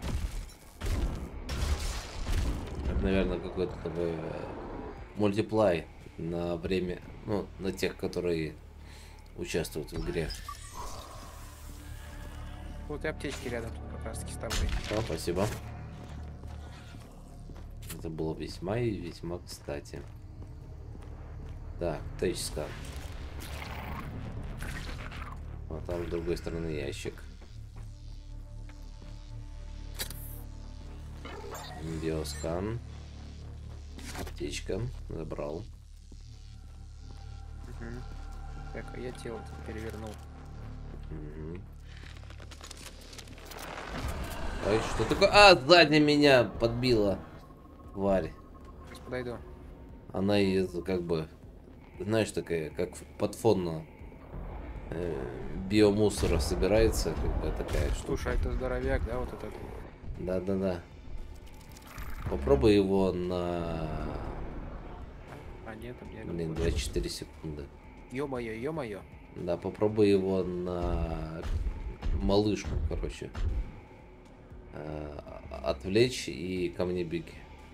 Это, наверное, какой-то такой э, мультиплай на время, ну, на тех, которые участвуют в игре. Вот и аптечки рядом тут как раз таки с тобой. О, спасибо. Это было весьма и весьма кстати. Так, тейчскан. А там с другой стороны ящик. Биоскан. Аптечка. Забрал. Угу. Так, а я тело перевернул. Угу. Ой, что такое? А, сзади меня подбила тварь. Сейчас подойду. Она и как бы, знаешь, такая, как под фон на э, биомусора собирается, как бы такая штука. Слушай, а это здоровяк, да, вот этот? Да-да-да. Попробуй его на... А нет, у меня... Блин, двадцать четыре секунды. Ё-моё, ё-моё. Да, попробуй его на малышку, короче. Э, отвлечь и ко мне беги.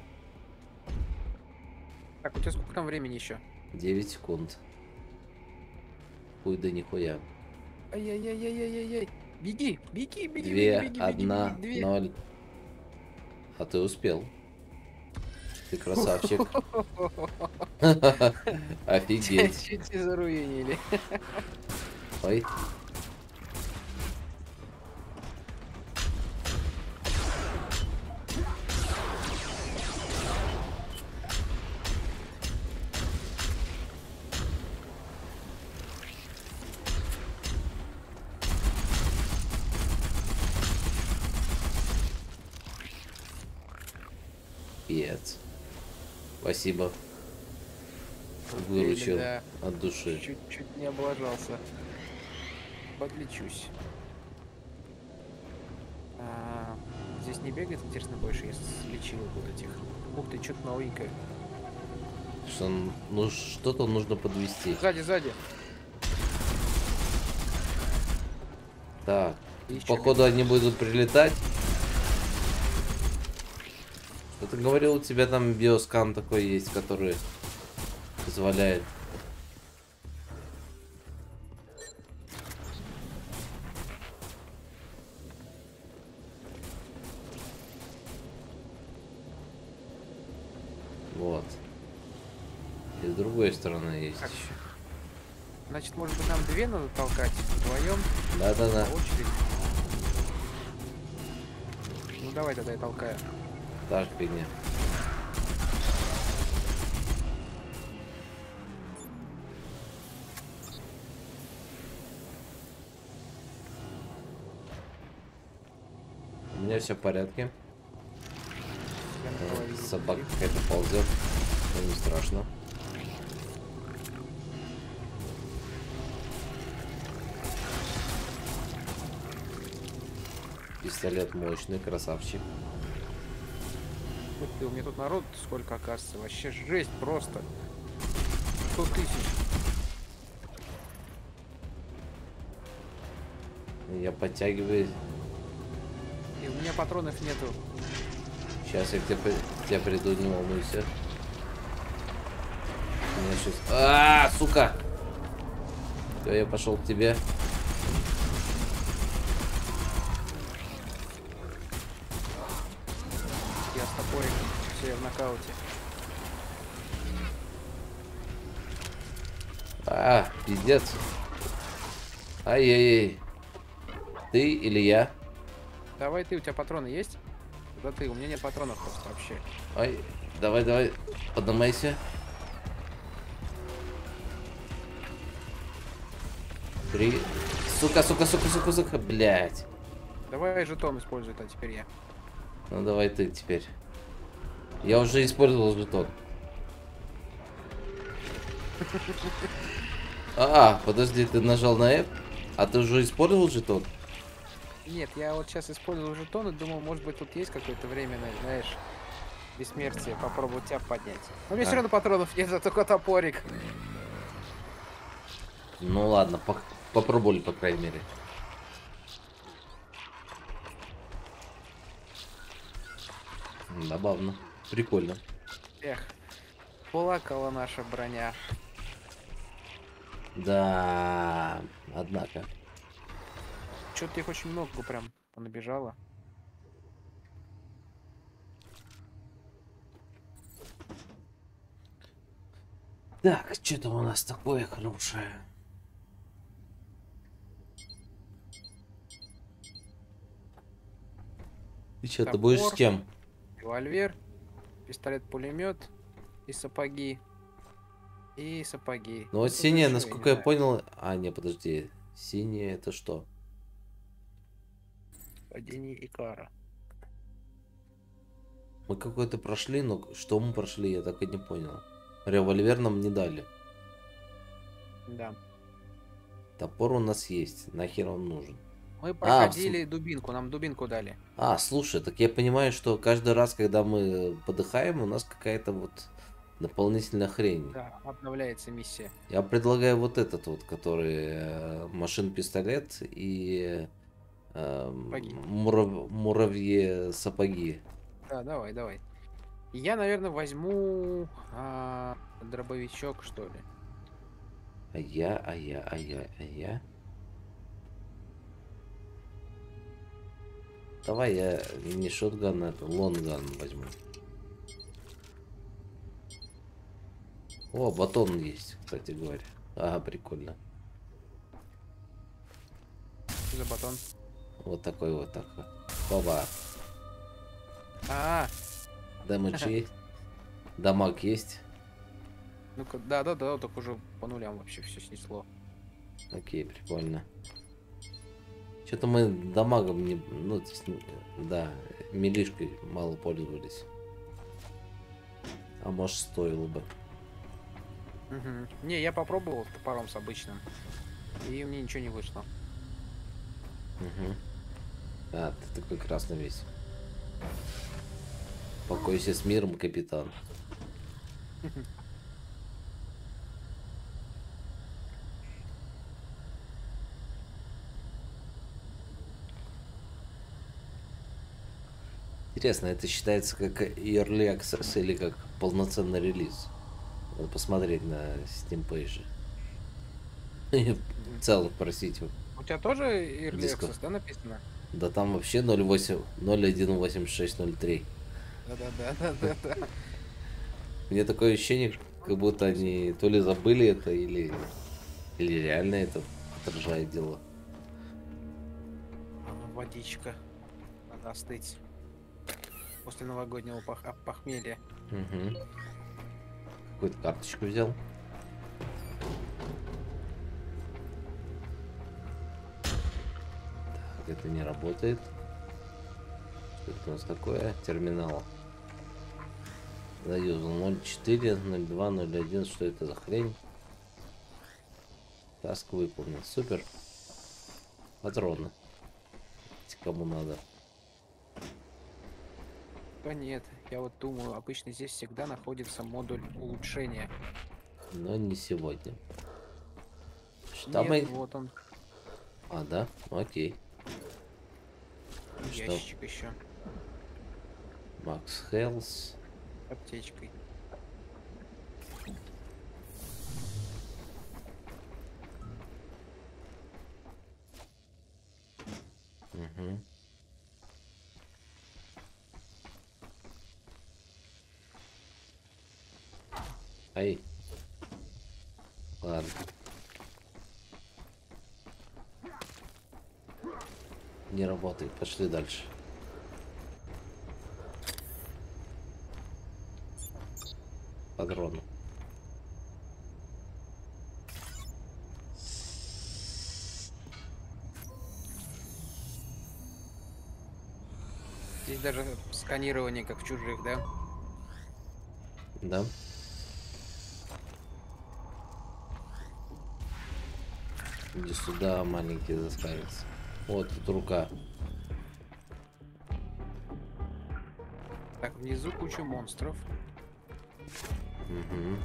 Так, у тебя сколько там времени еще? девять секунд. Хуй да нихуя. Ай-яй-яй-яй-яй-яй. Беги, беги, беги, Две, беги, беги, одна, беги, две. ноль. А ты успел. Ты красавчик. Офигеть. Чуть не заруинили. Ой. Пец. Спасибо. Выручил Да. от души. Чуть-чуть не облажался. Подлечусь. А, здесь не бегает, интересно, больше, если лечил вот этих. Ух ты, что-то новенькое. Что, ну, что-то нужно подвести. Сзади, сзади. Так, И чё, походу они будут прилетать. Что ты говорил, у тебя там биоскан такой есть, который позволяет. Вот. И с другой стороны есть Так. еще. Значит, может быть, нам две надо толкать вдвоем Да-да-да. по очереди. Ну давай тогда я толкаю. Так, фигня. У меня все в порядке. Я на Э, половине Собака пути. какая-то ползет. Но не страшно. Пистолет мощный, красавчик. Ух ты, у меня тут народ сколько оказывается. Вообще жесть просто. Сто тысяч. Я подтягиваюсь. И у меня патронов нету. Сейчас я к тебе, при- тебя приду, не волнуйся. У меня сейчас... А, сука! Все, я пошел к тебе. топорик. Все, я в нокауте. А, пиздец. Ай-яй-яй. Ты или я? Давай ты, у тебя патроны есть? Да ты, у меня нет патронов просто вообще. Ай, давай, давай, поднимайся. Три. Сука, сука, сука, сука, сука, блядь. Давай жетон используй, а теперь я. Ну давай ты теперь. Я уже использовал жетон. А, подожди, ты нажал на F? А ты уже использовал жетон? Нет, я вот сейчас использовал жетон и думал, может быть, тут есть какое-то временное, знаешь, бессмертие, попробовать тебя поднять. Но у меня А. все равно патронов нет, а только топорик. Ну ладно, по попробовали, по крайней мере. Забавно. Прикольно. Эх, плакала наша броня. Да, однако. Что-то их очень много прям понабежало. Так, что там у нас такое хорошее? Ты что, ты будешь с Топор. чем? Револьвер, пистолет-пулемет и сапоги. И сапоги. Ну вот Это синяя, за чё, насколько не я знаю. понял... А, не, подожди. Синяя это что? Падение Икара. Мы какой-то прошли, но что мы прошли, я так и не понял. Револьвер нам не дали. Да. Топор у нас есть. Нахер он нужен? Мы А, в проходили дубинку, нам дубинку дали. А, слушай, так я понимаю, что каждый раз, когда мы подыхаем, у нас какая-то вот дополнительная хрень. Да, обновляется миссия. Я предлагаю вот этот вот, который э, машин-пистолет и э, Сапоги. мурав- муравьи-сапоги. Да, давай, давай. Я, наверное, возьму а, дробовичок, что ли. А я, а я, а я, а я. Давай я не шотган, а это лонган возьму. О, батон есть, кстати говоря. Ага, прикольно. Что за батон? Вот такой вот такой. Оба. А, Дэмэдж есть. Дамаг есть. ну-ка, да-да-да, только уже по нулям вообще все снесло. Окей, прикольно. Что-то мы дамагом не... Ну, то есть, да, милишкой мало пользовались. А может, стоило бы. Мгм. Не, я попробовал топором с обычным. И мне ничего не вышло. Угу. А, ты такой красный весь. Покойся с миром, капитан. Интересно, это считается как Early Access или как полноценный релиз? Надо посмотреть на Steam Page. В целом, простите. У тебя тоже Early Диско. Access, да, написано? Да там вообще ноль восемь ноль один восемьдесят шесть ноль три. Да-да-да-да-да. Мне такое ощущение, как будто они то ли забыли это, или, или реально это отражает дело. Водичка. Надо остыть. После новогоднего пох- а, похмелья. Угу. Какую-то карточку взял. Так, это не работает. Что это у нас такое? Терминал. Заюзал ноль четыре ноль два ноль один. Что это за хрень? Таск выполнен. Супер. Патроны. Кому надо. Да нет, я вот думаю, обычно здесь всегда находится модуль улучшения. Но не сегодня. Нет, мы... вот он, А, да? Ну, окей. Что? ящичек еще, Макс Хелс. аптечкой. Угу. Ай. Ладно. Не работает. Пошли дальше. Патроны. Здесь даже сканирование, как в чужих, да? Да. Иди сюда, маленький засранец. Вот тут рука. Так, внизу куча монстров. Угу.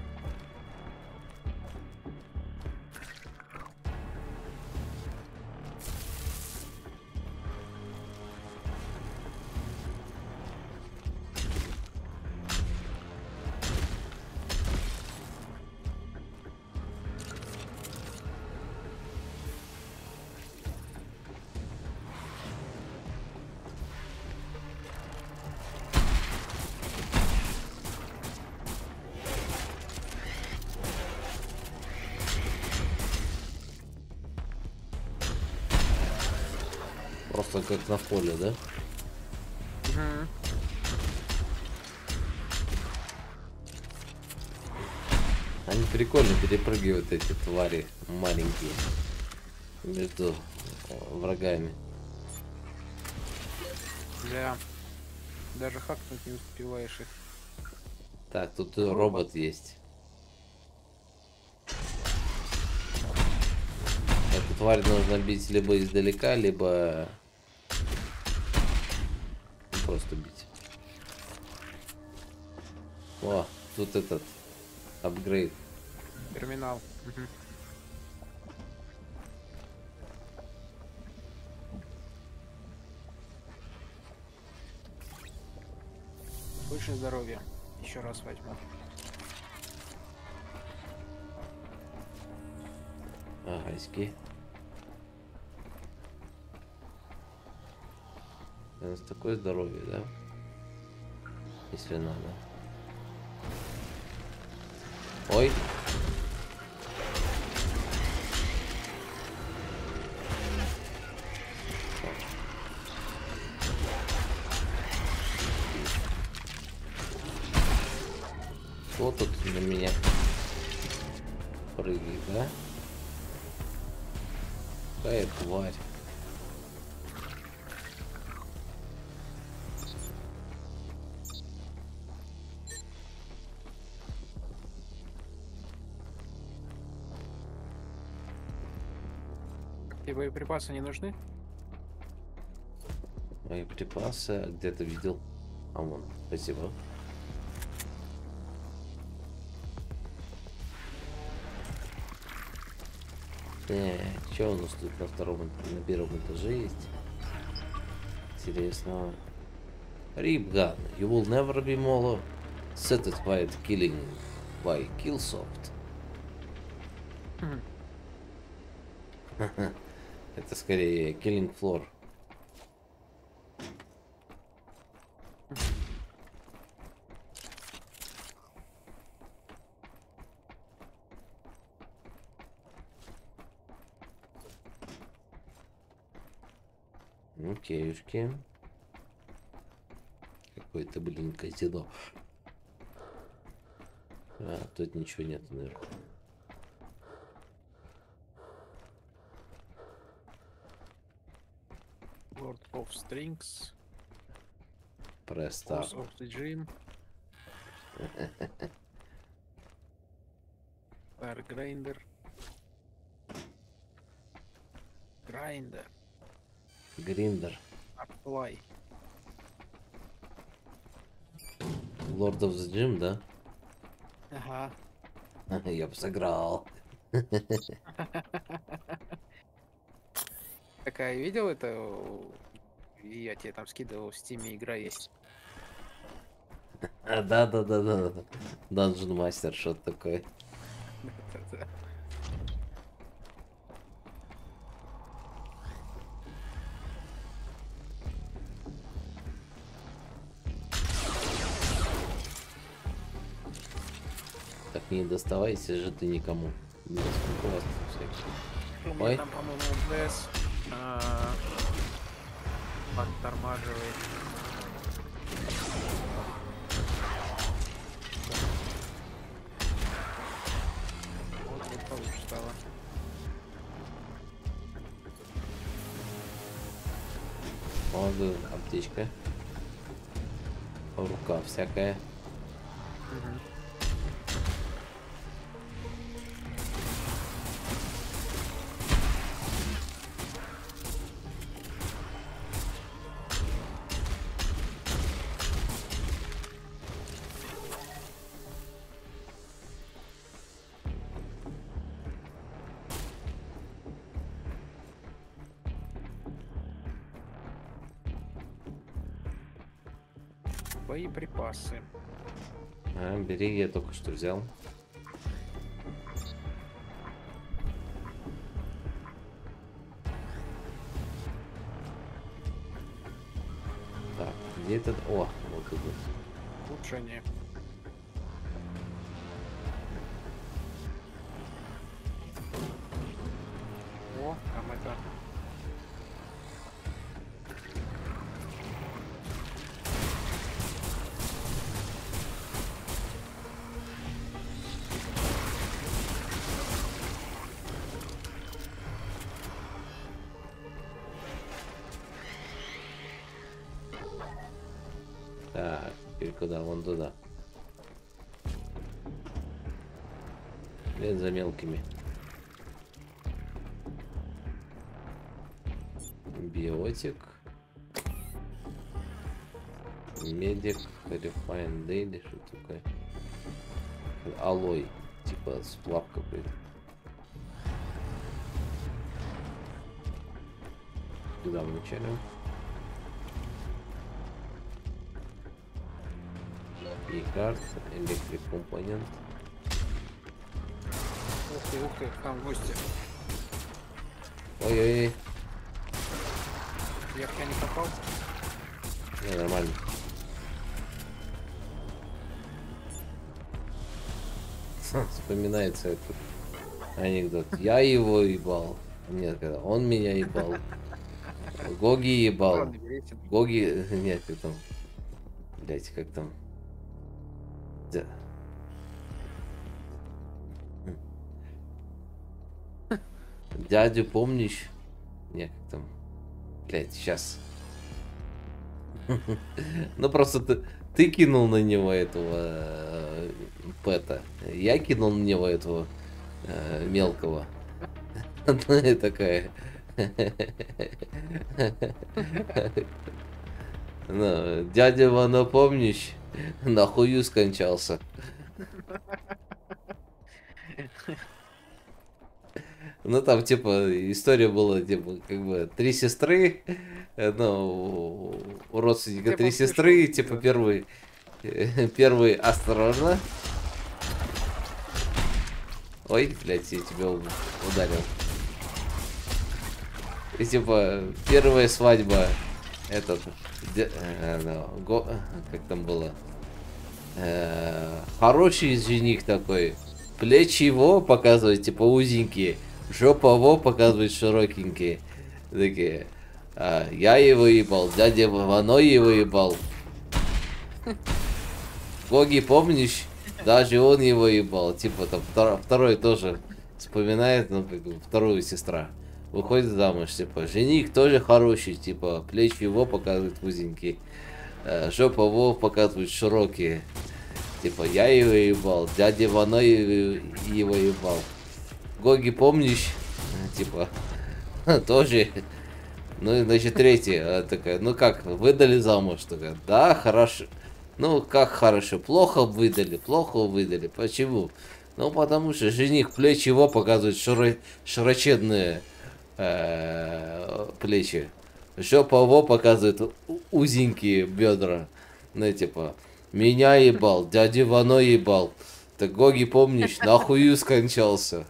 Просто как на поле, да? Угу. Они прикольно перепрыгивают, эти твари маленькие, между э, врагами. Да. Даже хакнуть не успеваешь их. Так, тут робот, робот есть. Эту тварь нужно бить либо издалека, либо просто бить. О, тут этот апгрейд. Терминал. Угу. Больше здоровья. Еще раз возьму. Ага, иски. У нас такое здоровье, да? Если надо. Ой. Кто тут на меня прыгает, да? Какая тварь. Тебе боеприпасы не нужны? Боеприпасы где-то видел. А вон, спасибо. Э, что у нас тут на втором, на первом этаже есть? Интересно. Ripgun. You will never be more satisfied killing by Killsoft. Хм. Это скорее Killing Floor. Окейушки. Какой-то, блин, казино. А, тут ничего нет, наверное. Lord of Strings. Press Force Start. of the Dream. Fire Grinder. Grinder. Гриндер. Apply. Lord of the Gym, да? Ага. Я бы сыграл. Такая, видел это? И я тебе там скидывал в стиме, игра есть. А, да, да, да, да. Dungeon Master, что-то такое. Да-да-да. Так не доставайся же ты никому. Не распаковаться всякие. У меня Ой. там, по-моему, ДЭС а, подтормаживает. Вот, вот получше стало. Молодую аптечка. Рука всякая. Мгм. Боеприпасы. А, бери, я только что взял. Так, где этот? О, вот тут. Улучшение. О, там это. Так, теперь куда? Вон туда. Вслед за мелкими. Биотик. Медик. Refine Daily. Что такое? Алой. Типа сплав какой-то. Куда вначале? И карт, электрик компонент. Ух ты, ух ты, там гости. Ой-ой-ой. Я в тебя не попал? Не, нормально. Вспоминается этот анекдот. Я его ебал. Нет, когда он меня ебал. Гоги ебал. Ладно, берите. Гоги... Нет, как там... Блять, как там... Да. Дядю помнишь? Нет, как там... Блять, сейчас. Ну просто ты, ты кинул на него этого э, пэта. Я кинул на него этого э, мелкого. Ну и такая. Ну, дядя Вано, помнишь? Нахую скончался. Ну там типа история была, типа, как бы три сестры, э, ну, у родственника Я три послушал, сестры, типа да. первый, э, первый осторожно. Ой, блядь, я тебя у- ударил. И типа первая свадьба, этот, де- э, ну, го- как там было, Э, хороший жених такой, плечи его показывает типа узенькие, жопа его показывает широкенькие, такие. А, я его ебал, дядя Вано его ебал. Гоги, помнишь? Даже он его ебал. Типа там втор- второй тоже вспоминает, ну, как бы, вторую сестра. Выходит замуж, типа, жених тоже хороший, типа, плечи его показывают узенькие, э, жопа его показывают широкие. Типа, я его ебал, дядя Вано его его ебал. Гоги, помнишь? Э, Типа, тоже. Ну, и, значит, третья, а, такая, ну как, выдали замуж? Такая, да, хорошо. Ну, как хорошо, плохо выдали, плохо выдали. Почему? Ну, потому что жених плечи его показывает широ- широченные э, плечи. Жопа его показывает у- узенькие бедра. Ну, типа, меня ебал, дядя Вано ебал. Ты, Гоги, помнишь, нахую скончался.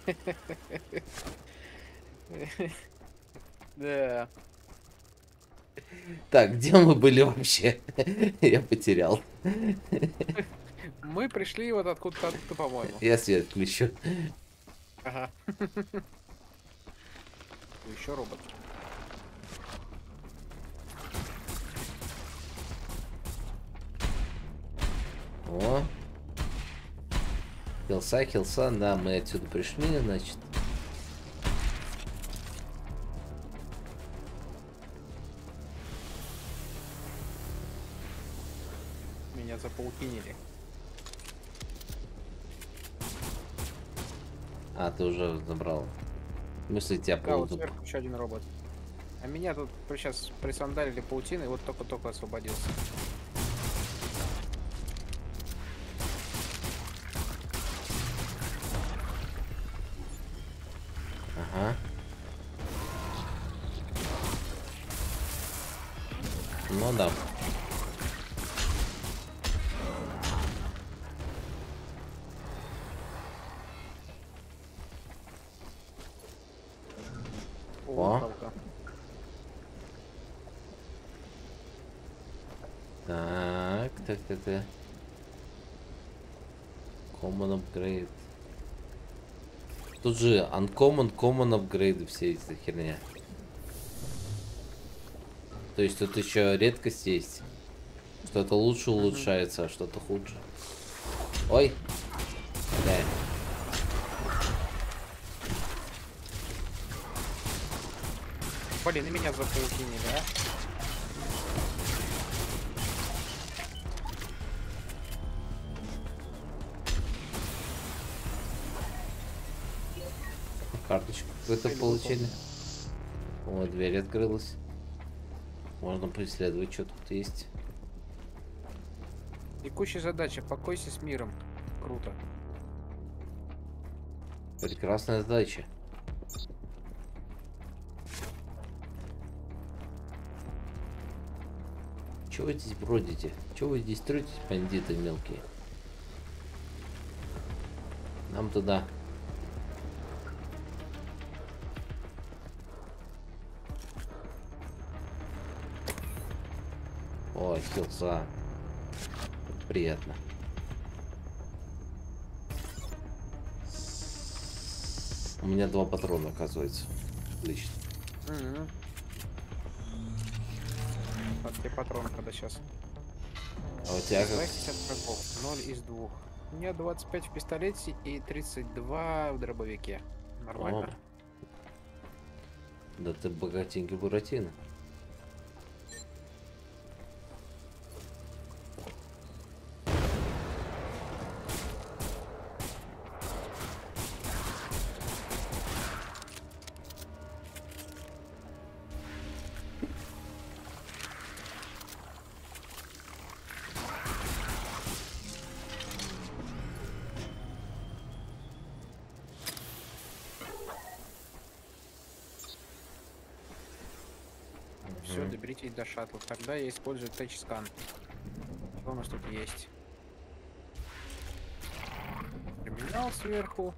Да. Так, где мы были вообще? Я потерял. Мы пришли вот откуда-то, оттуда, по-моему. Я свет включу. Ага. Еще робот. О. Хилса, хилса. Да, мы отсюда пришли, значит. Меня запаутинили. А, ты уже забрал. Мысли тебя Да, вот ползут. сверху еще один робот. А меня тут сейчас присандалили паутины, и вот только-только освободился. Ага. Ну да. О. палка. Так, так, так, так. Common upgrade. Тут же uncommon, common upgrade, все эти херня. То есть тут еще редкость есть. Что-то лучше улучшается, а что-то хуже. Ой. Да. Блин, и меня запаутинили, а? Карточку какую-то Или получили. О, дверь открылась. Можно поисследовать, что тут есть. Текущая задача. Покойся с миром. Круто. Прекрасная задача. Чего вы здесь бродите? Чего вы здесь третесь, бандиты мелкие? Нам туда. Ой, хилса. Приятно. У меня два патрона, оказывается. Отлично. Угу. Вот тебе патроны, когда сейчас. А у тебя как? двадцать врагов. ноль из двух. У меня двадцать пять в пистолете и тридцать два в дробовике. Нормально. О. Да ты богатенький Буратино. Все, доберитесь до шаттла. Тогда я использую тачскан. Что у нас тут есть? Терминал сверху.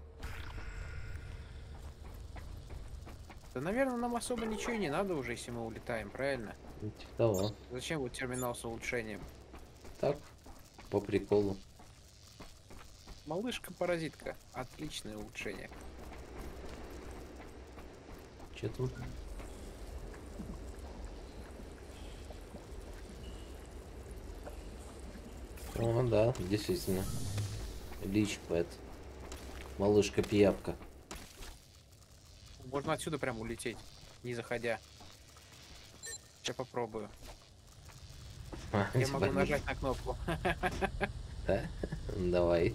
Да, наверное, нам особо ничего и не надо уже, если мы улетаем, правильно? Типа того. Зачем вот терминал с улучшением? Так, по приколу. Малышка-паразитка. Отличное улучшение. Че тут? О, да, действительно. Лич Пэт. Малышка-пиявка. Можно отсюда прям улететь, не заходя. Сейчас попробую. А, Я типа, могу нажать на кнопку. Да? Давай.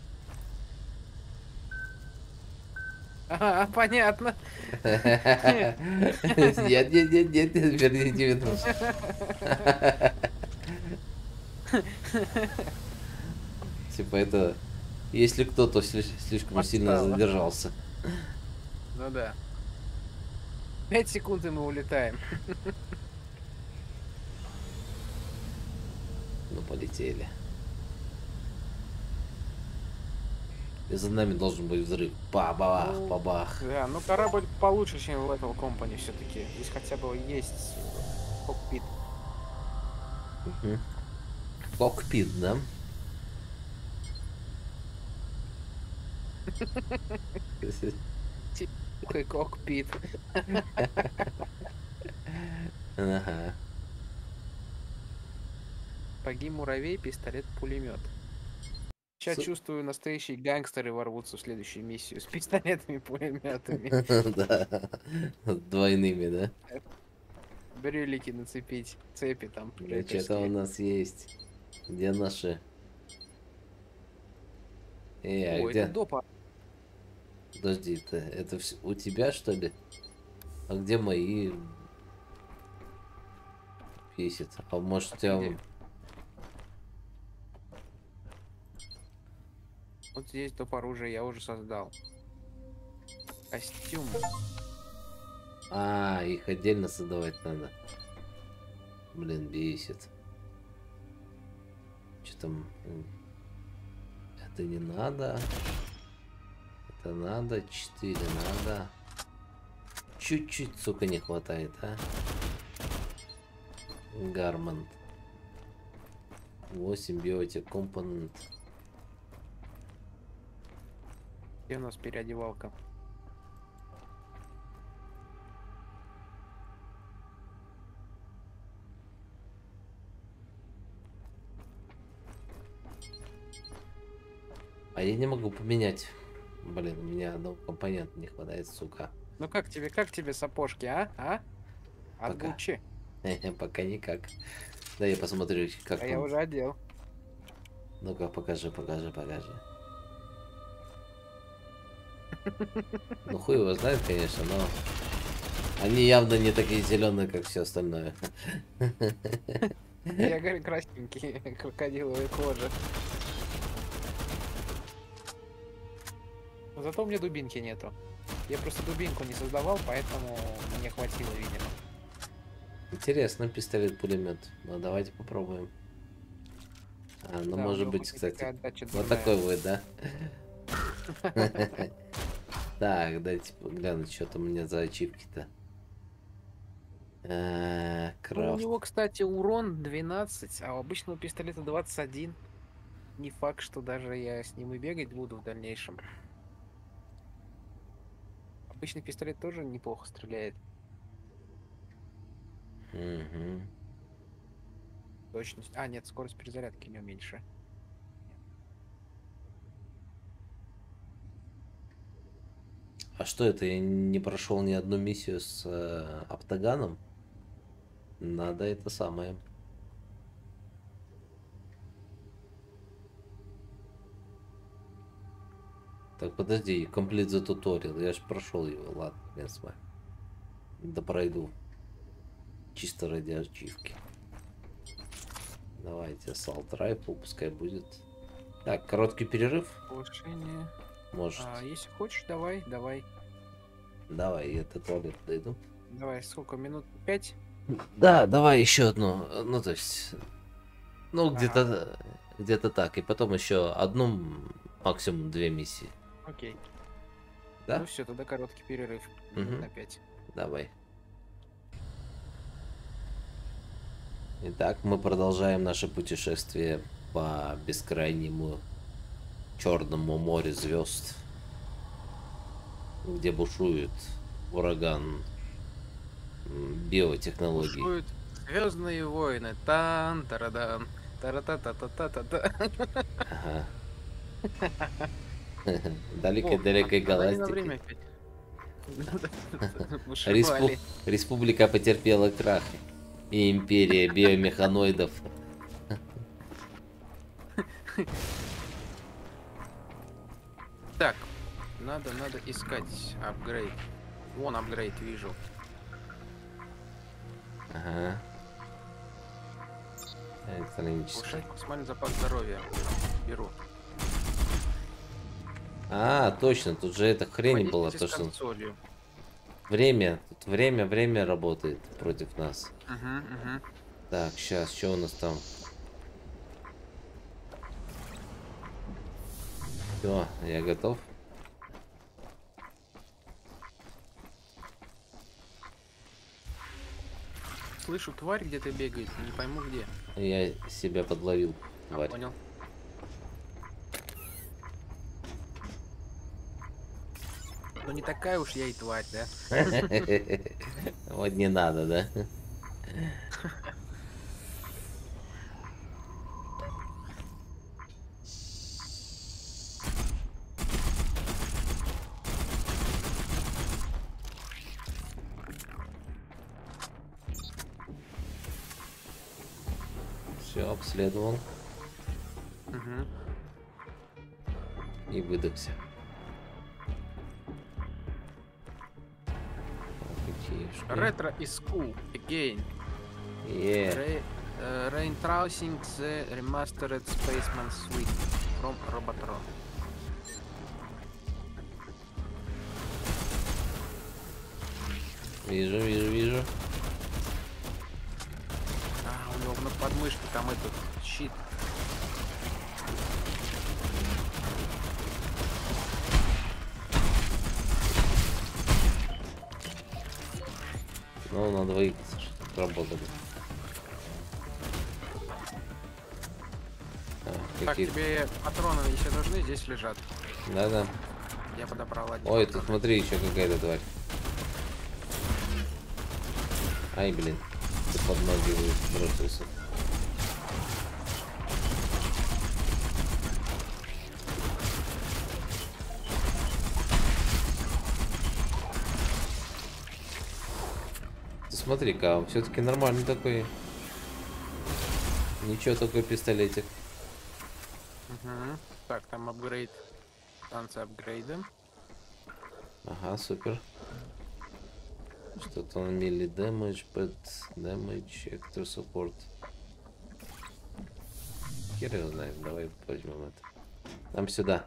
Ага, понятно. Нет, нет, нет, нет, нет, верните вернусь. Типа это... Если кто-то сли- слишком сильно Подстава. задержался. Ну да. Пять секунд и мы улетаем. Ну, полетели. И за нами должен быть взрыв. Бабах, Ну, бабах. Да, ну корабль получше, чем в Lethal Company все-таки. Здесь хотя бы есть Кокпит. Угу. Кокпит, да? Тихий кокпит. Ага. Погиб муравей, пистолет, пулемет. Сейчас Су- чувствую, настоящие гангстеры ворвутся в следующую миссию с пистолетами, пулеметами. Да. Двойными, да? Брюлики нацепить, цепи там Да что-то у рэперские. нас есть. Где наши? Эй, а О, это где? допа. Подожди, это, это вс- у тебя, что ли? А где мои писят? А может у тебя... Где? Вот здесь доп. Оружие я уже создал. Костюм. А, их отдельно создавать надо. Блин, бесит. Что там? м, Это не надо. Это надо. Четыре надо. Чуть-чуть, сука, не хватает, а? Гармонт. восемь биотик компонент. Где у нас переодевалка? А я не могу поменять. Блин, у меня одного компонента не хватает, сука. Ну как тебе, как тебе сапожки, а? А? От Пока. Гуччи. Пока никак. Да я посмотрю, как А я там. уже одел. Ну-ка, покажи, покажи, покажи. Ну хуй его знает, конечно, но они явно не такие зеленые, как все остальное. Я говорю, красненький, крокодиловая кожа. Зато у меня дубинки нету. Я просто дубинку не создавал, поэтому мне хватило, видимо. Интересно, пистолет-пулемет. Ну давайте попробуем. А, ну Да, у может него быть, хоть не такая кстати. отдача Вот дурная. такой вот, да? Так, дайте глянуть, что там у меня за ачивки-то. Э, Ну, у Крафт. него, кстати, урон двенадцать, а у обычного пистолета двадцать один. Не факт, что даже я с ним и бегать буду в дальнейшем. Обычный пистолет тоже неплохо стреляет. Мгм. Точность. А, нет, скорость перезарядки у него меньше. А что это? Я не прошел ни одну миссию с э, Оптаганом. Надо это самое. Так, подожди, complete the tutorial. Я же прошел его. Ладно, я с вами. Да пройду. Чисто ради ачивки. Давайте, Assault Rifle, пускай будет. Так, короткий перерыв. Повышение. Может. А, если хочешь, давай, давай. Давай, я до туалет дойду. Давай, сколько, минут пять? Да, давай еще одну. Ну, то есть. Ну, Ага. где-то где-то так. И потом еще одну, максимум две миссии. Окей. Да? Ну все, тогда короткий перерыв. Минут Мгм. на пять. Давай. Итак, мы продолжаем наше путешествие по бескрайнему Черному морю звезд, где бушует ураган м, биотехнологий. Бушуют Звездные войны. Тан, тарадан. Тара-та-та-та-та-та-та. Ага. О, Далекой-далекой а- а дали на галактики. время опять. Респу- Бушевали. Республика потерпела крах. И империя биомеханоидов. Так, надо, надо искать апгрейд. Вон апгрейд вижу. Ага. Электронический. Повышать максимальный запас здоровья. Беру. А, точно, тут же эта хрень была, Водитель то с что консолью. время, тут время, время работает против нас. Мгм, мгм. Так, сейчас, что у нас там? Все, я готов. слышу тварь где-то бегает, но не пойму где. Я себя подловил, А, тварь. понял. Ну не такая уж я и тварь, да? Вот не надо, да? Все, обследовал Угу. и выдохся. Retro is cool again. Yeah. Re uh, Reintroducing the remastered Spaceman Suite from Robotron. Вижу, вижу, вижу. А, у него на подмышке там этот щит. Ну, надо двигаться, чтобы работали. А, Так, какие... тебе патроны еще нужны, здесь лежат. Да-да. Я подобрал один. Ой, патрон. тут смотри, еще какая-то тварь. Ай, блин. Ты под ноги бросился. Ты смотри-ка, он все-таки нормальный такой. Ничего, такой пистолетик. Угу. Так, там апгрейд. Танцы апгрейда. Ага, супер. Что-то он мили damage, but damage, extra support. Хер его знает, давай возьмем это. Нам сюда.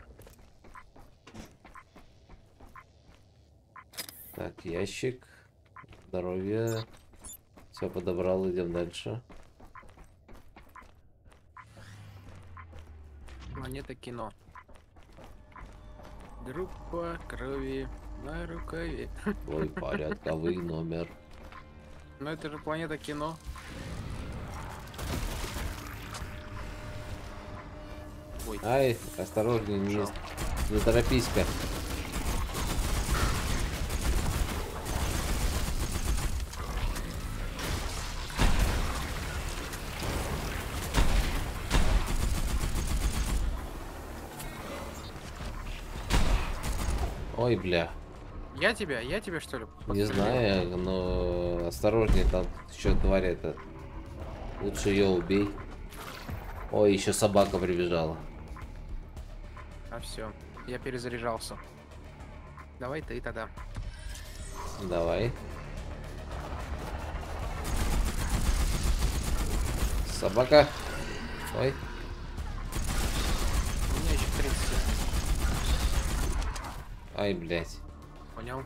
Так, ящик. Здоровье. Все подобрал, идем дальше. Монета кино. Группа крови на рукаве. Твой порядковый номер. Ну это же планета кино. Ой, Ай, осторожней, не Жалко. заторопись-ка. Ой, бля. я тебя, я тебя что ли? Не подстрелил? знаю, но осторожнее, там еще тварь это. Лучше ее убей. Ой, еще собака прибежала. А все, я перезаряжался. Давай ты тогда. Давай. Собака. Ой. У меня еще тридцать. Ай, блядь. Понял.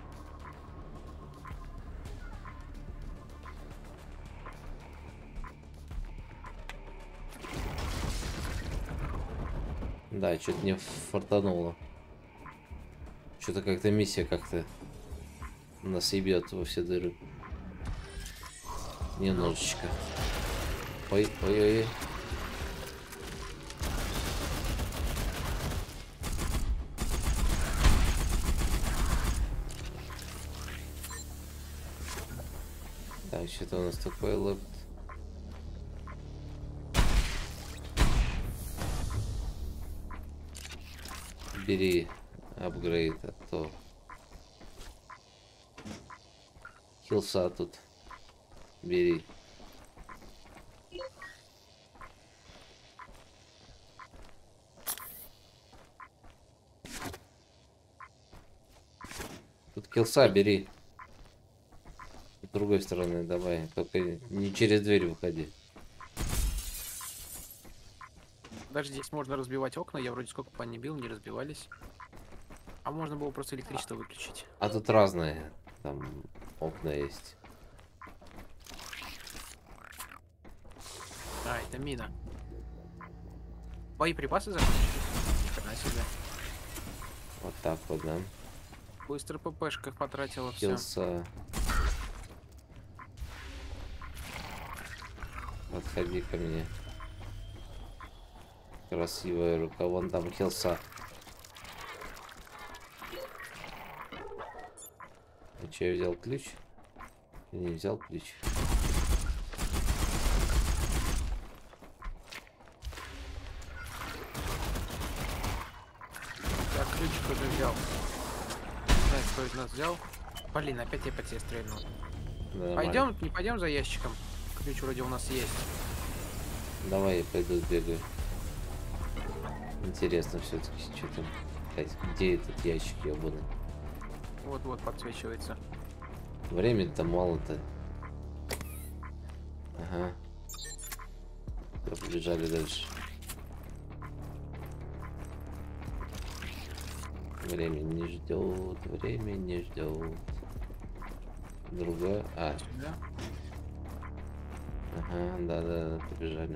Да, что-то не фартануло. Что-то как-то миссия как-то нас ебет во все дыры. Немножечко. Ой, ой, ой. Так, что-то у нас такое лэпт. Бери апгрейд, а то хилса тут бери. Тут килса бери. С другой стороны давай, только не через дверь выходи. Даже здесь можно разбивать окна. Я вроде сколько по не бил, не разбивались. А можно было просто электричество выключить. А тут разные, там окна есть. А, это мина. Боеприпасы закончились. Ни хрена себе. Вот так вот, да. Быстро ППшках потратила все. Килса. подходи ко мне. Красивая рука. Вон там хилса. А че, я взял ключ? Я не взял ключ. Я ключик уже взял. Не знаю, кто из нас взял. Блин, опять я по тебе стрельнул. Нормально. Пойдем, не пойдем за ящиком. Ключ вроде у нас есть. Давай я пойду сбегаю. Интересно все-таки, что там. Блядь, где этот ящик ебаный? Вот-вот подсвечивается. Времени-то мало-то. Ага. Всё, побежали дальше. Время не ждет, время не ждет. Другое. А, Сюда. ага, да-да, побежали.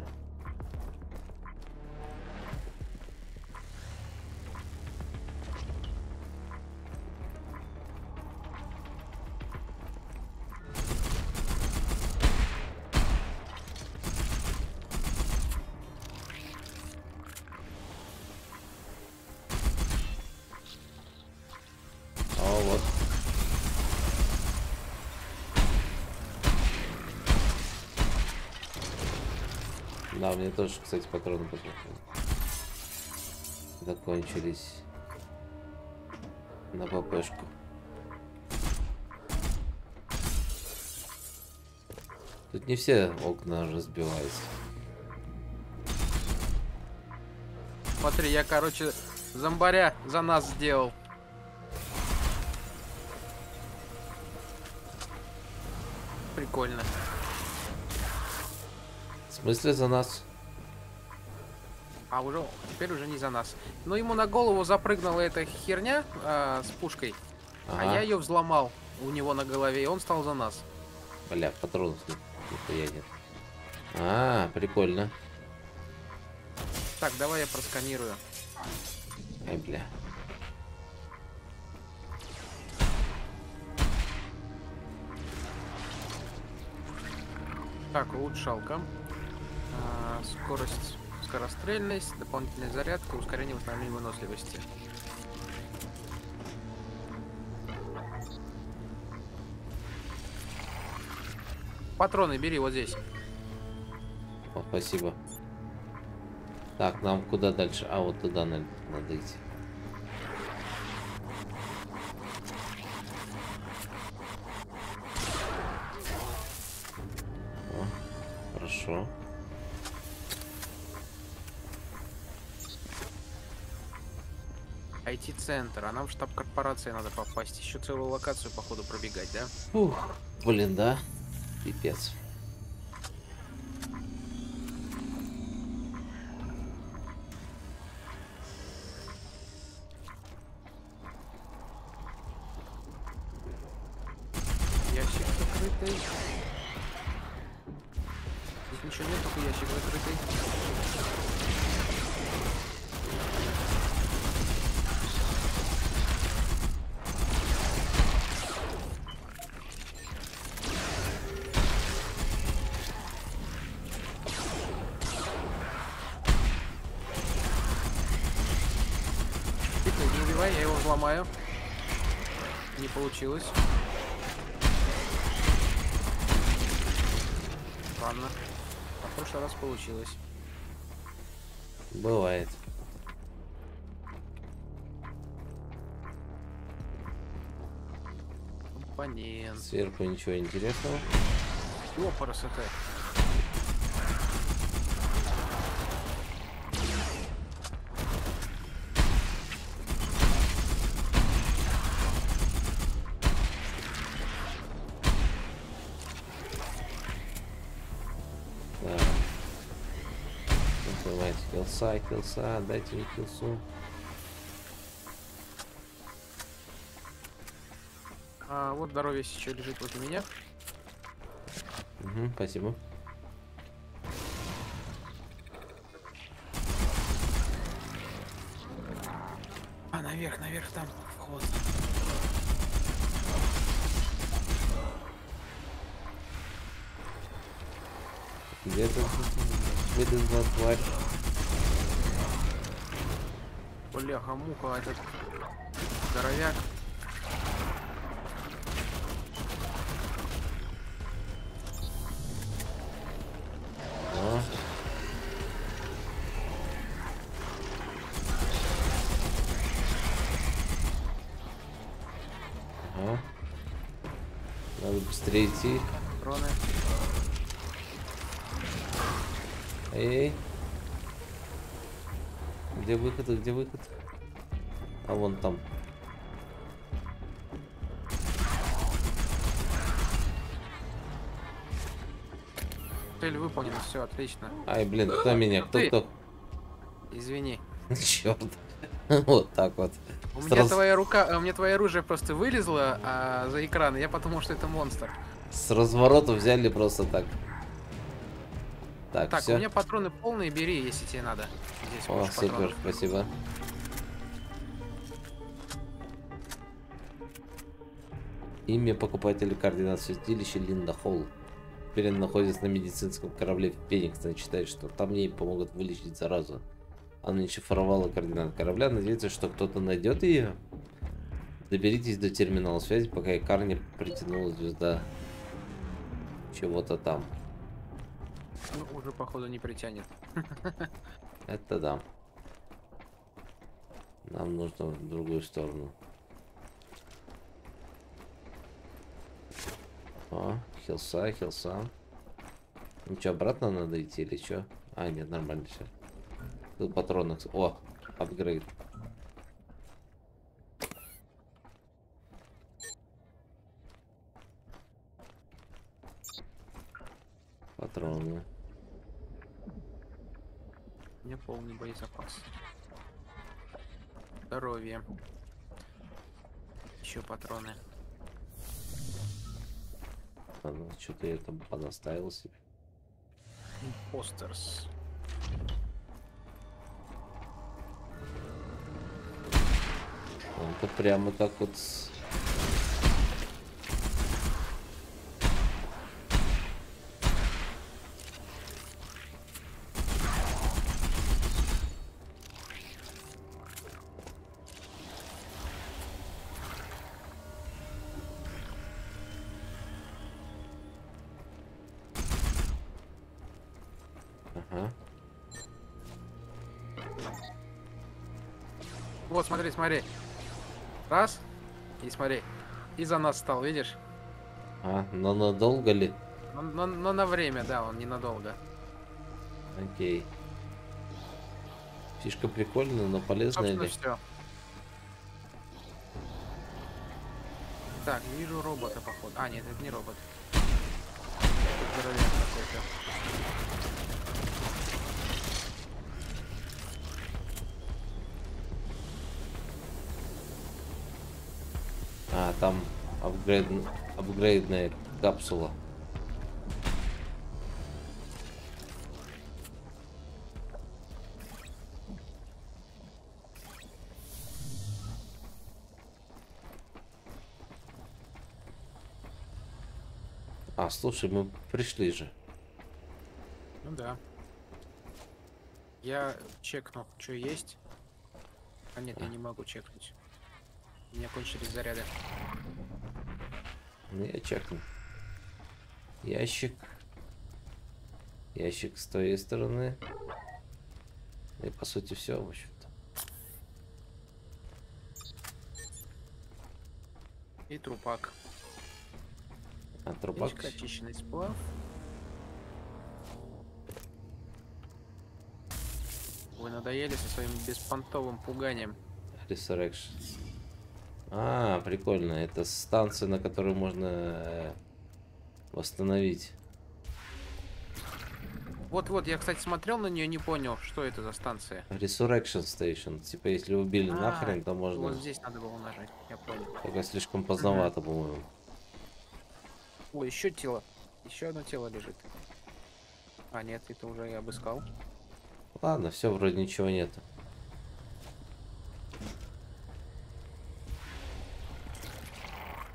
О, вот. Да, мне тоже, кстати, патроны посмотрели. Закончились. На ППшку. Тут не все окна разбиваются. Смотри, я, короче, зомбаря за нас сделал. Прикольно. В смысле за нас? А уже теперь уже не за нас. Но ему на голову запрыгнула эта херня а, с пушкой, Ага. а я ее взломал у него на голове, и он стал за нас. Бля, патронов нет. Нихуя нет. А, прикольно. Так, давай я просканирую. Ай, бля. Так, улучшалка. А, скорость, скорострельность, дополнительная зарядка, ускорение восстановления выносливости. Патроны бери вот здесь. О, спасибо. Так, нам куда дальше? А, вот туда надо, надо идти. О, хорошо. ай ти-центр, а нам в штаб корпорации надо попасть. Еще целую локацию, походу, пробегать, да? Ух, блин, да? Пипец. Ящик закрытый. Здесь ничего нет, только ящик закрытый. Тихо, не убивай, я его взломаю. Не получилось. Ладно. А в прошлый раз получилось. Бывает. Компонент. Сверху ничего интересного. Ёпарас это. Да. Давайте, хилса, хилса, дайте мне хилсу. А вот здоровье еще лежит возле меня. Угу, спасибо. А, наверх, наверх, там вход. Где ты вылезла, тварь? Бляха-муха, этот здоровяк. О. Ага. Надо быстрее идти. Патроны. Эй. Где выход, где выход? А вон там. Цель выполнена, все, отлично. Ай, блин, кто меня? Кто, Ты. кто? Извини. Черт. Вот так вот. У меня Сразу твоя рука, у меня твое оружие просто вылезло а, за экран, и я подумал, что это монстр. с разворота взяли просто так. Так, Так, все. у меня патроны полные, бери, если тебе надо. Здесь О, больше супер, патронов. спасибо. Имя покупателя координат святилища Линда Холл. Теперь она находится на медицинском корабле в Феникс. Она считает, что там ей помогут вылечить заразу. Она не шифровала координат корабля, надеется, что кто-то найдет ее. Доберитесь до терминала связи, пока Икар не притянула звезда чего-то там. Ну, уже, походу, не притянет. Это да. Нам нужно в другую сторону. О, хилса, хилса. Ну что, обратно надо идти или что? А, нет, нормально все. Тут патронов. О, апгрейд. Патроны. У меня полный боезапас. Здоровье. Еще патроны. Ну, что-то я там понаставил себе. Импостерс. Он-то прямо так вот. с- Ага. Вот, смотри, смотри. Раз. И смотри. И за нас стал, видишь? А, но надолго ли? Но, но- но на время, да, он ненадолго. Окей. Фишка прикольная, но полезная Собственно, ли? все. Так, вижу робота, походу. А, нет, это не робот. Это здоровяк какой-то. А, там апгрейд... апгрейдная капсула. А, слушай, мы пришли же. Ну да. Я чекну, что есть. А нет, я не могу чекнуть. У меня кончились заряды. Ну, я чекну. Ящик. Ящик с твоей стороны. И по сути все, в общем-то. И трупак. А трупак. Ящик, очищенный сплав. Вы надоели со своим беспонтовым пуганием. Resurrection. А, прикольно. Это станция, на которую можно э, восстановить. Вот-вот, я, кстати, смотрел на нее, не понял, что это за станция. Resurrection Station. Типа, если убили А, нахрен, то можно. Вот здесь надо было нажать, я понял. Только слишком поздновато, по-моему. Ой, еще тело. Еще одно тело лежит. А, нет, это уже я обыскал. Ладно, все, вроде ничего нету.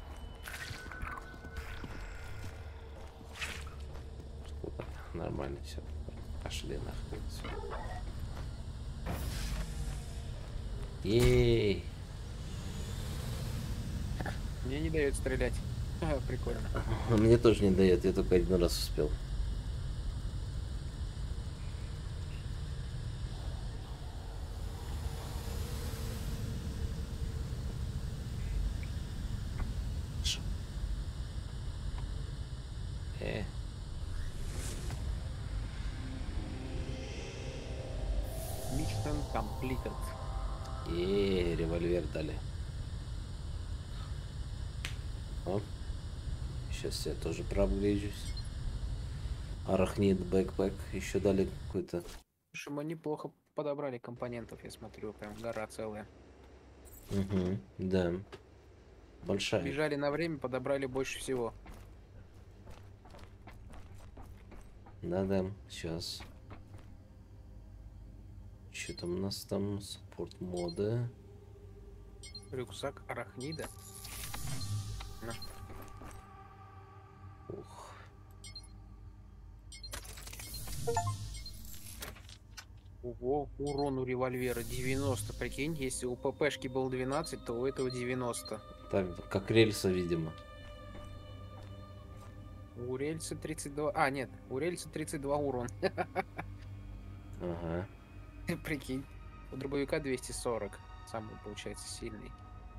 Нормально все. Ей. Мне не дает стрелять. Ха, прикольно. Мне тоже не дает, я только один раз успел. Э. Mission completed. И револьвер дали. О. Сейчас я тоже проапгрейджусь. Арахнид бэкпэк. Еще дали какой-то. Слушай, мы неплохо подобрали компонентов, я смотрю, прям гора целая. Угу, да. Большая. Бежали на время, подобрали больше всего. Да-да, сейчас. Что там у нас там? Спорт моды. Рюкзак арахнида. На. Ух. Ого, урон у револьвера девяносто. Прикинь, если у ППшки был двенадцать, то у этого девяносто. Так, как рельса, видимо. У рельса тридцать два. А, нет, у рельса тридцать два урон. Ага. Прикинь. У дробовика двести сорок. Самый, получается, сильный.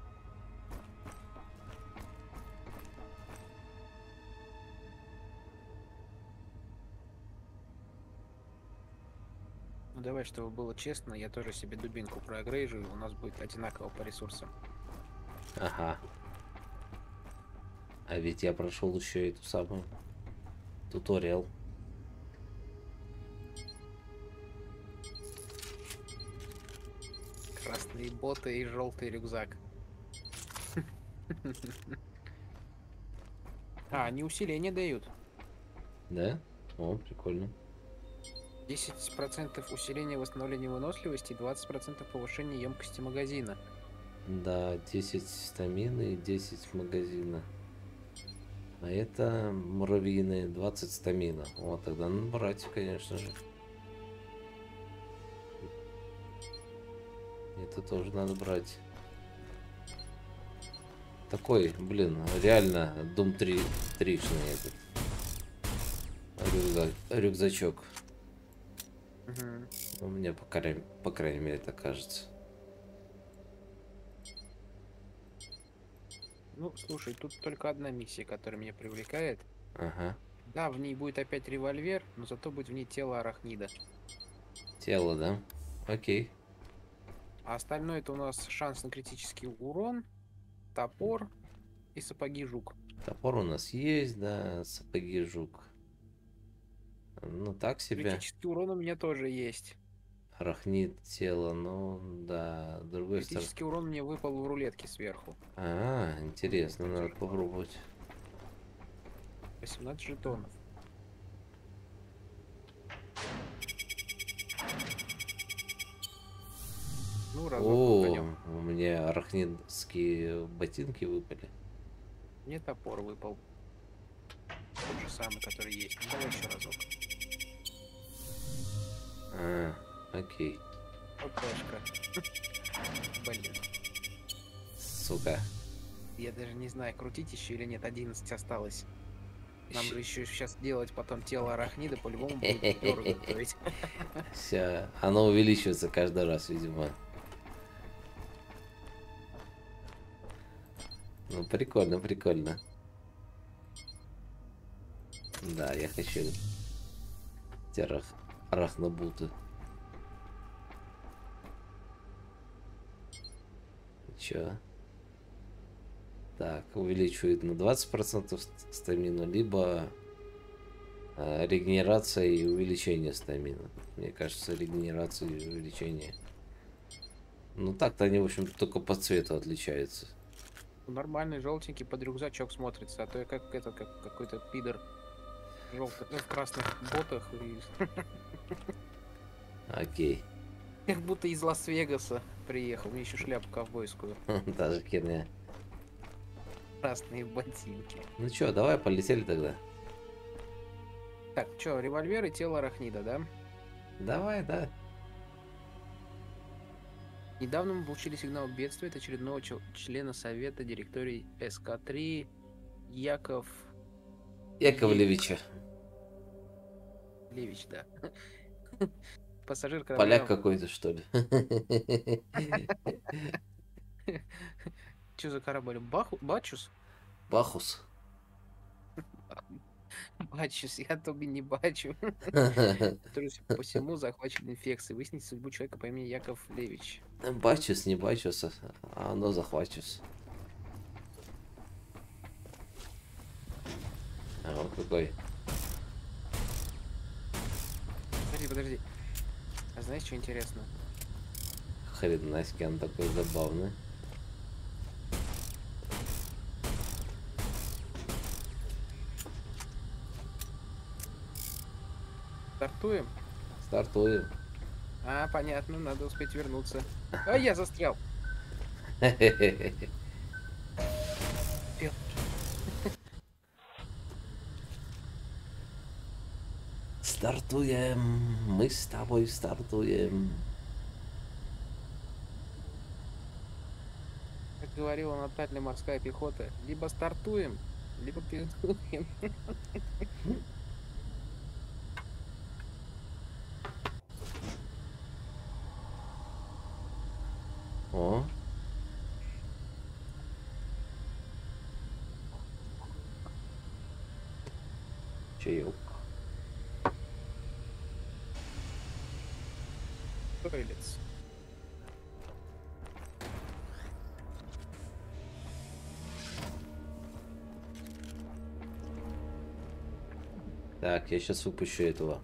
Ну давай, чтобы было честно, я тоже себе дубинку проагрейжу, у нас будет одинаково по ресурсам. Ага. А ведь я прошел еще эту самую туториал. Красные боты и желтый рюкзак. А, они усиление дают. Да? О, прикольно. десять процентов усиления восстановления выносливости и двадцать процентов повышения емкости магазина. Да, десять стамины и десять магазина. А это муравьиные, двадцать стамина. Вот, тогда надо брать, конечно же. Это тоже надо брать. Такой, блин, реально Doom три тришный этот. Рюкзак, рюкзачок. Угу. Ну, мне по крайней, по крайней мере так кажется. Ну, слушай, тут только одна миссия, которая меня привлекает. Ага. Да, в ней будет опять револьвер, но зато будет в ней тело арахнида. Тело, да? Окей. А остальное это у нас шанс на критический урон, топор и сапоги жук. Топор у нас есть, да, сапоги жук. Ну, так себе. Критический урон у меня тоже есть. Арахнит тело, ну, да, с другой стороны. Критический урон мне выпал в рулетке сверху. А, интересно, надо попробовать. восемнадцать жетонов. Ну, разок О, крутанем. у меня арахнидские ботинки выпали. Мне топор выпал. Тот же самый, который есть. Ну, давай еще разок. А, окей. ППшка. Блин. Сука. Я даже не знаю, крутить еще или нет. одиннадцать осталось. Нам Щ- же еще сейчас делать потом тело арахнида, по-любому будет дорого стоить. Все, оно увеличивается каждый раз, видимо. Ну, прикольно, прикольно. Да, я хочу эти арах... арахнобуты. Чё? Так, увеличивает на двадцать процентов ст- стамину, либо э, регенерация и увеличение стамины. Мне кажется, регенерация и увеличение. Ну так-то они, в общем, только по цвету отличаются. Нормальный желтенький под рюкзачок смотрится, а то я как это, как какой-то пидор желтый, ну, в красных ботах и Окей. как будто из Лас-Вегаса приехал. Мне еще шляпу ковбойскую. Та же херня. Красные ботинки. Ну чё, давай полетели тогда. Так, что, револьвер и тело арахнида, да? Давай, да. Недавно мы получили сигнал бедствия от очередного чел- члена совета директории эс ка три Яков Яковлевича. Левич, да. Пассажир Поляк корабля... какой-то, что ли? Что за корабль? Баху... Бачус? Бахус. Бачус, я только не бачу. Который по всему захвачен инфекцией. Выяснить судьбу человека по имени Яков Левич. Бачус, не бачус, а оно захвачус. А вот какой. Подожди, подожди. А знаешь, что интересно? Хренаськи, он такой забавный. Стартуем? Стартуем. А, понятно, надо успеть вернуться. А, я застрял. Стартуем. Мы с тобой стартуем. Как говорила Наталья морская пехота, либо стартуем, либо пиздуем. О. Чаек. Тойлетс. Так, я сейчас выпущу этого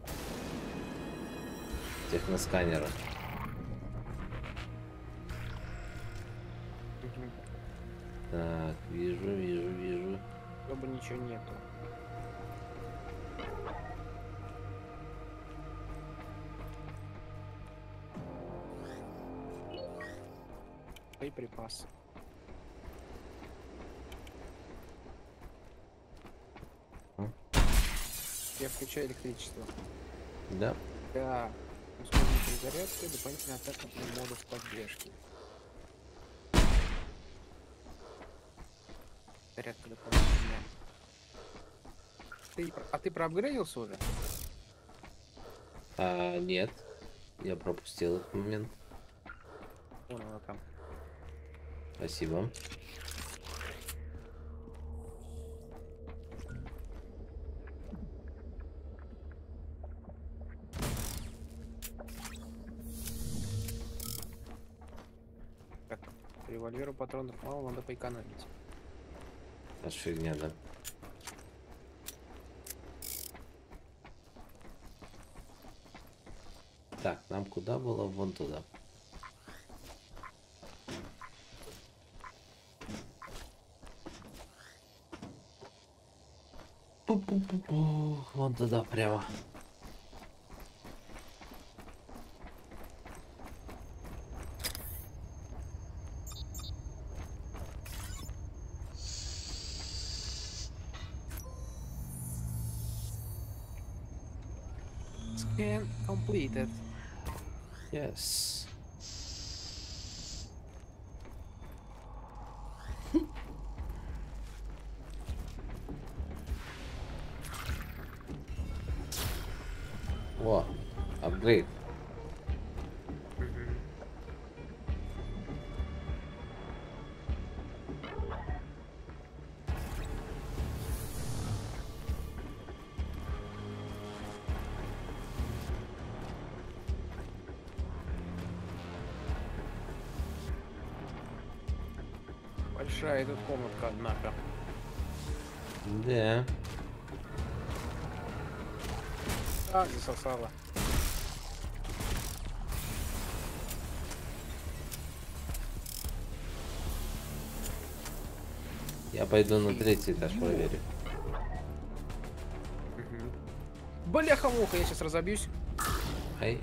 техносканера. Мгм. Так, вижу, вижу, вижу. Чтобы ничего нету. Боеприпасы. А? Я включаю электричество. Да. Да. Используем перезарядку, дополнительная атака на модов поддержки. Зарядка дополнительная. Ты, а ты проапгрейдился уже? А, нет. Я пропустил этот момент. Вон она там. Спасибо. Так, к револьверу патронов мало, надо поэкономить. Аж фигня, да. Так, нам куда было? Вон туда. Пу-пу-пу-пу. Вон туда прямо. Scan completed. Yes. О, апгрейд. Большая эта комнатка, однако. Да. А, засосала. Я пойду на третий этаж проверю. Бляха-муха, я сейчас разобьюсь. Ай.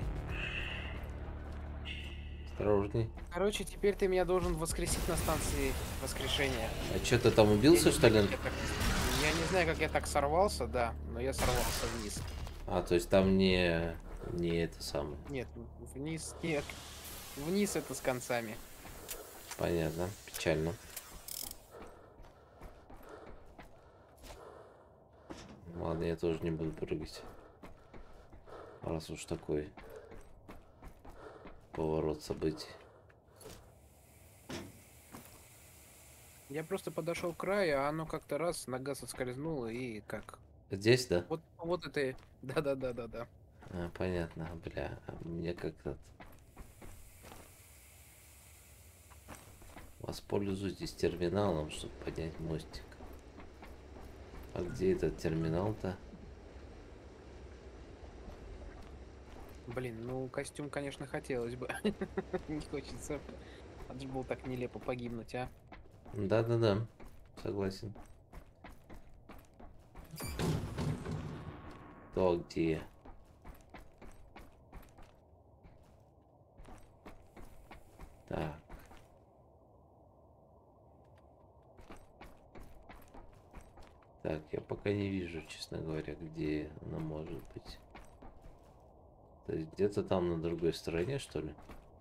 Осторожней. Короче, теперь ты меня должен воскресить на станции воскрешения. А что, ты там убился, Я что ли? не знаю, как я так- Я не знаю, как я так сорвался, да, но я сорвался вниз. А, то есть там не... Не это самое. Нет, вниз нет. Вниз это с концами. Понятно. Печально. Ладно, я тоже не буду прыгать. Раз уж такой поворот событий. Я просто подошел к краю, а оно как-то раз, нога соскользнула и как... Здесь, да? Вот, вот это... и- Да-да-да-да-да. А, понятно, бля. А мне как-то... Воспользуйтесь терминалом, чтобы поднять мостик. А где этот терминал-то? Блин, ну костюм, конечно, хотелось бы. Не хочется. Это же было так нелепо погибнуть, а. Да-да-да. Согласен. То где? Так. Так, я пока не вижу, честно говоря, где она может быть. То есть где-то там на другой стороне, что ли?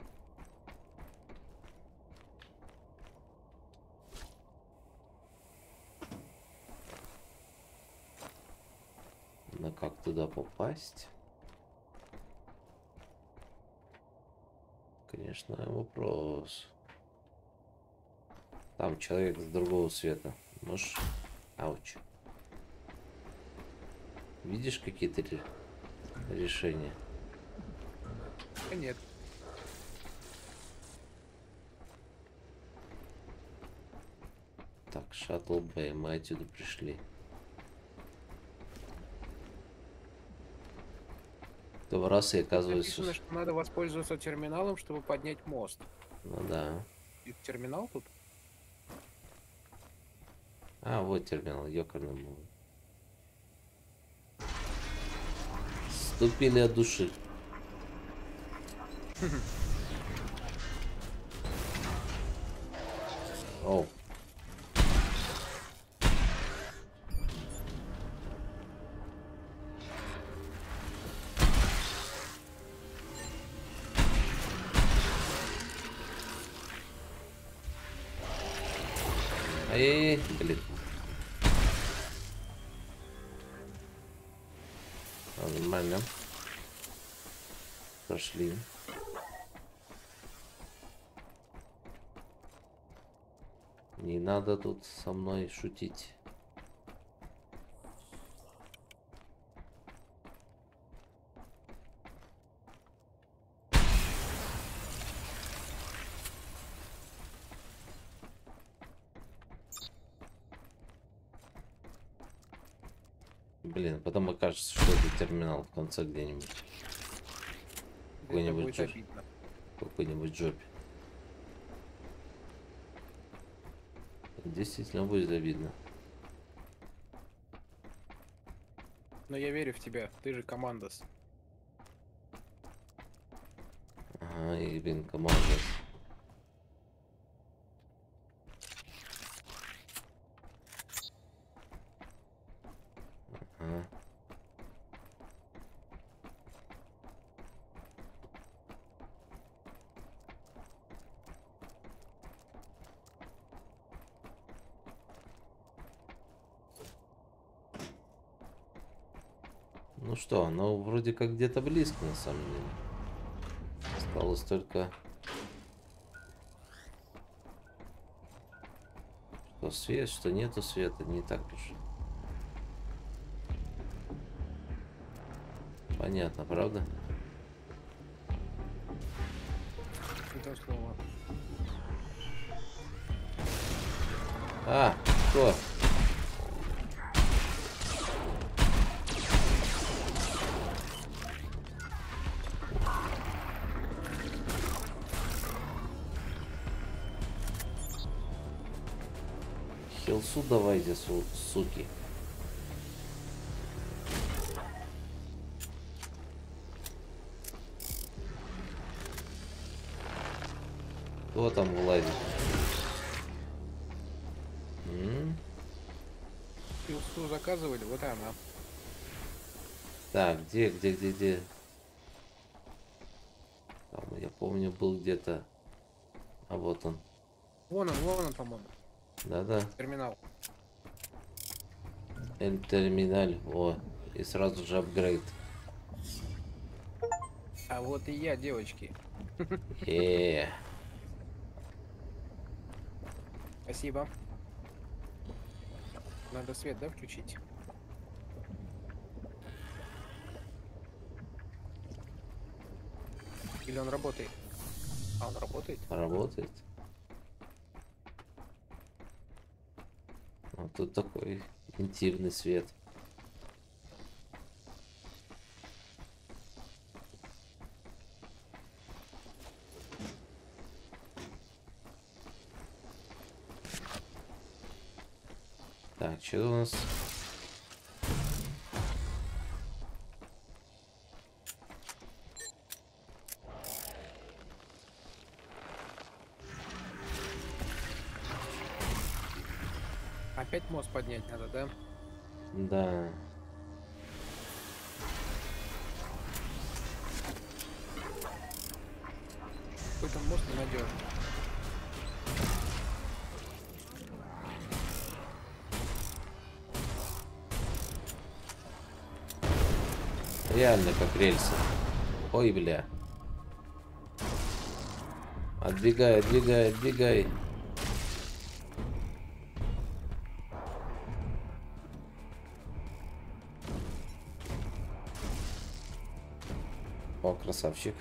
Но как туда попасть? Конечно, вопрос. Там человек с другого света. Можешь... Ауч. Видишь какие-то ре- решения? А нет. Так, шаттл Бэй, мы отсюда пришли. То раз и Тут оказывается... написано, что надо воспользоваться терминалом, чтобы поднять мост. Ну да. И терминал тут? А, вот терминал, ёкарный был. Ступили от души. Оу. Ай-яй-яй, блин. Нормально. Прошли. Не надо тут со мной шутить. Блин, потом окажется, что это терминал в конце где-нибудь. Это Какой-нибудь будет джоп. обидно. Какой-нибудь жопе. Действительно будет обидно. Но я верю в тебя, ты же командос. Ага, и блин, команда. Ага. Ну что, оно вроде как где-то близко на самом деле. Осталось только... Что свет, что нету света, не так уж. Понятно, правда? Это слово. А, что? Хилсу давайте, су суки. Кто там вылазит? М? Пилсу заказывали, вот и она. Так, где, где, где, где? Там, я помню, был где-то. А вот он. Вон он, вон он, по-моему. Да-да. Терминал. Эль-терминаль. О, и сразу же апгрейд. А вот и я, девочки. Э, Спасибо. Надо свет, да, включить? Или он работает? А, он работает? работает. Вот тут такой интимный свет. Так, что у нас? Опять мост поднять надо, да? Да. Какой-то мост ненадежный. Реально как рельсы. Ой, бля. Отбегай, отбегай, отбегай. О, красавчик.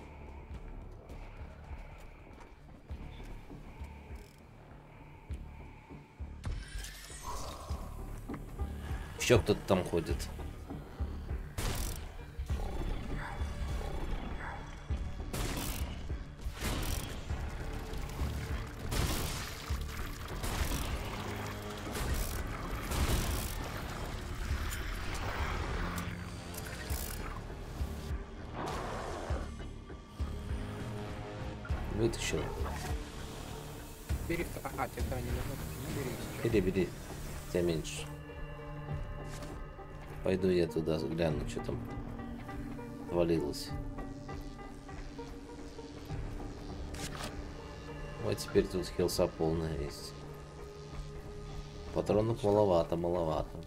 Еще кто-то там ходит. Вытащил. Бери втор- А, тебе вторая не нужна. Ну, бери. Бери, бери. Тебя меньше. Пойду я туда гляну, что там отвалилось. Вот теперь тут хилса полная есть. Патронов маловато, маловато.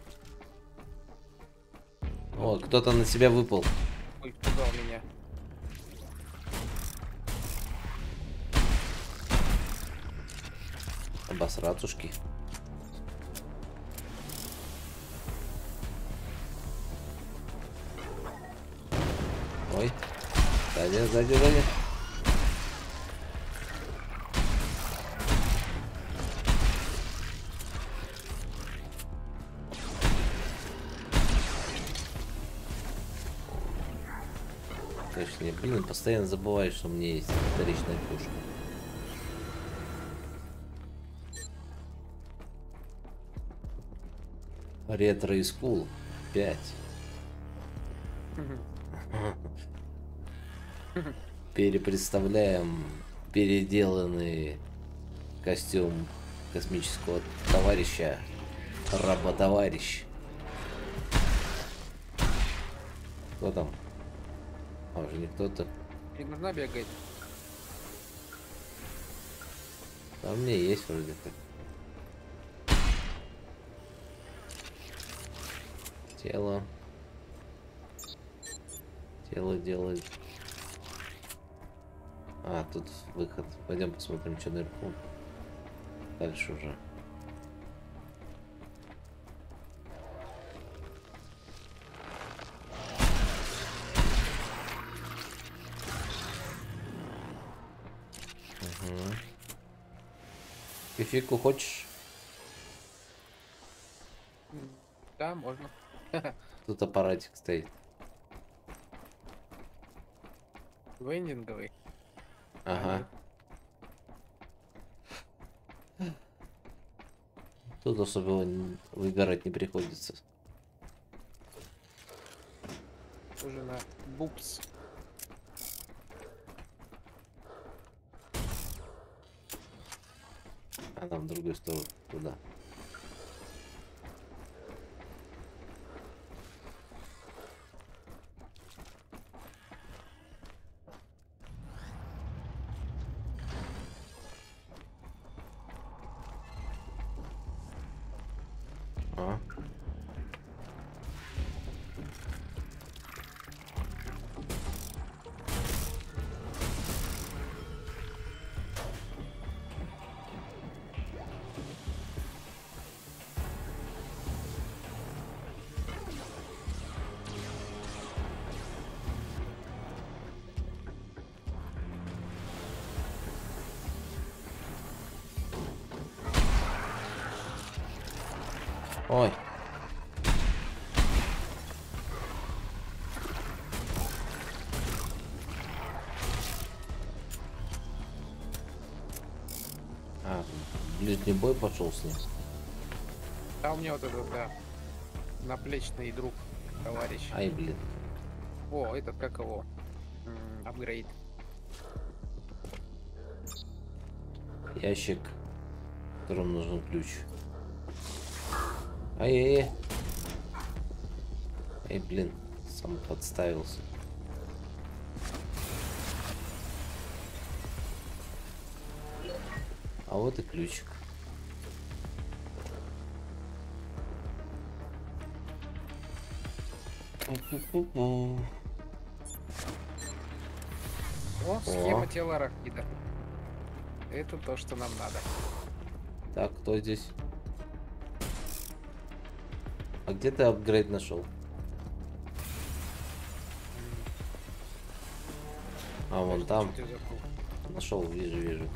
О, кто-то на себя выпал. Ой, пугал меня. Обосратушки. Ой. Сзади, сзади, сзади. Точнее, блин, постоянно забываю, что у меня есть вторичная пушка. Ретро и скул пять. Перепредставляем переделанный костюм космического товарища, работоварищ. Кто там? А, уже не кто-то. Не нужна бегать. А у меня есть вроде как. Тело. Тело делает. А, тут выход. Пойдем посмотрим, что наверху. Дальше уже. Угу. Кофейку хочешь? Да, можно. Тут аппаратик стоит. Вендинговый. Ага. Тут особо выгорать не приходится. Уже на бупс. А нам в другую сторону, туда. Ой. А, ближний бой пошел с ним. А у меня вот этот, да, наплечный друг, товарищ. Ай, блин. О, этот, как его? М, апгрейд. Ящик, в котором нужен ключ. Ай-яй-яй. Эй, блин, сам подставился. А вот и ключик. Пу-пу-пу-пу. О, схема тела арахнида. Это то, что нам надо. Так, кто здесь? А где ты апгрейд нашел? А, вон там. Что ты забыл? Нашел, вижу, вижу.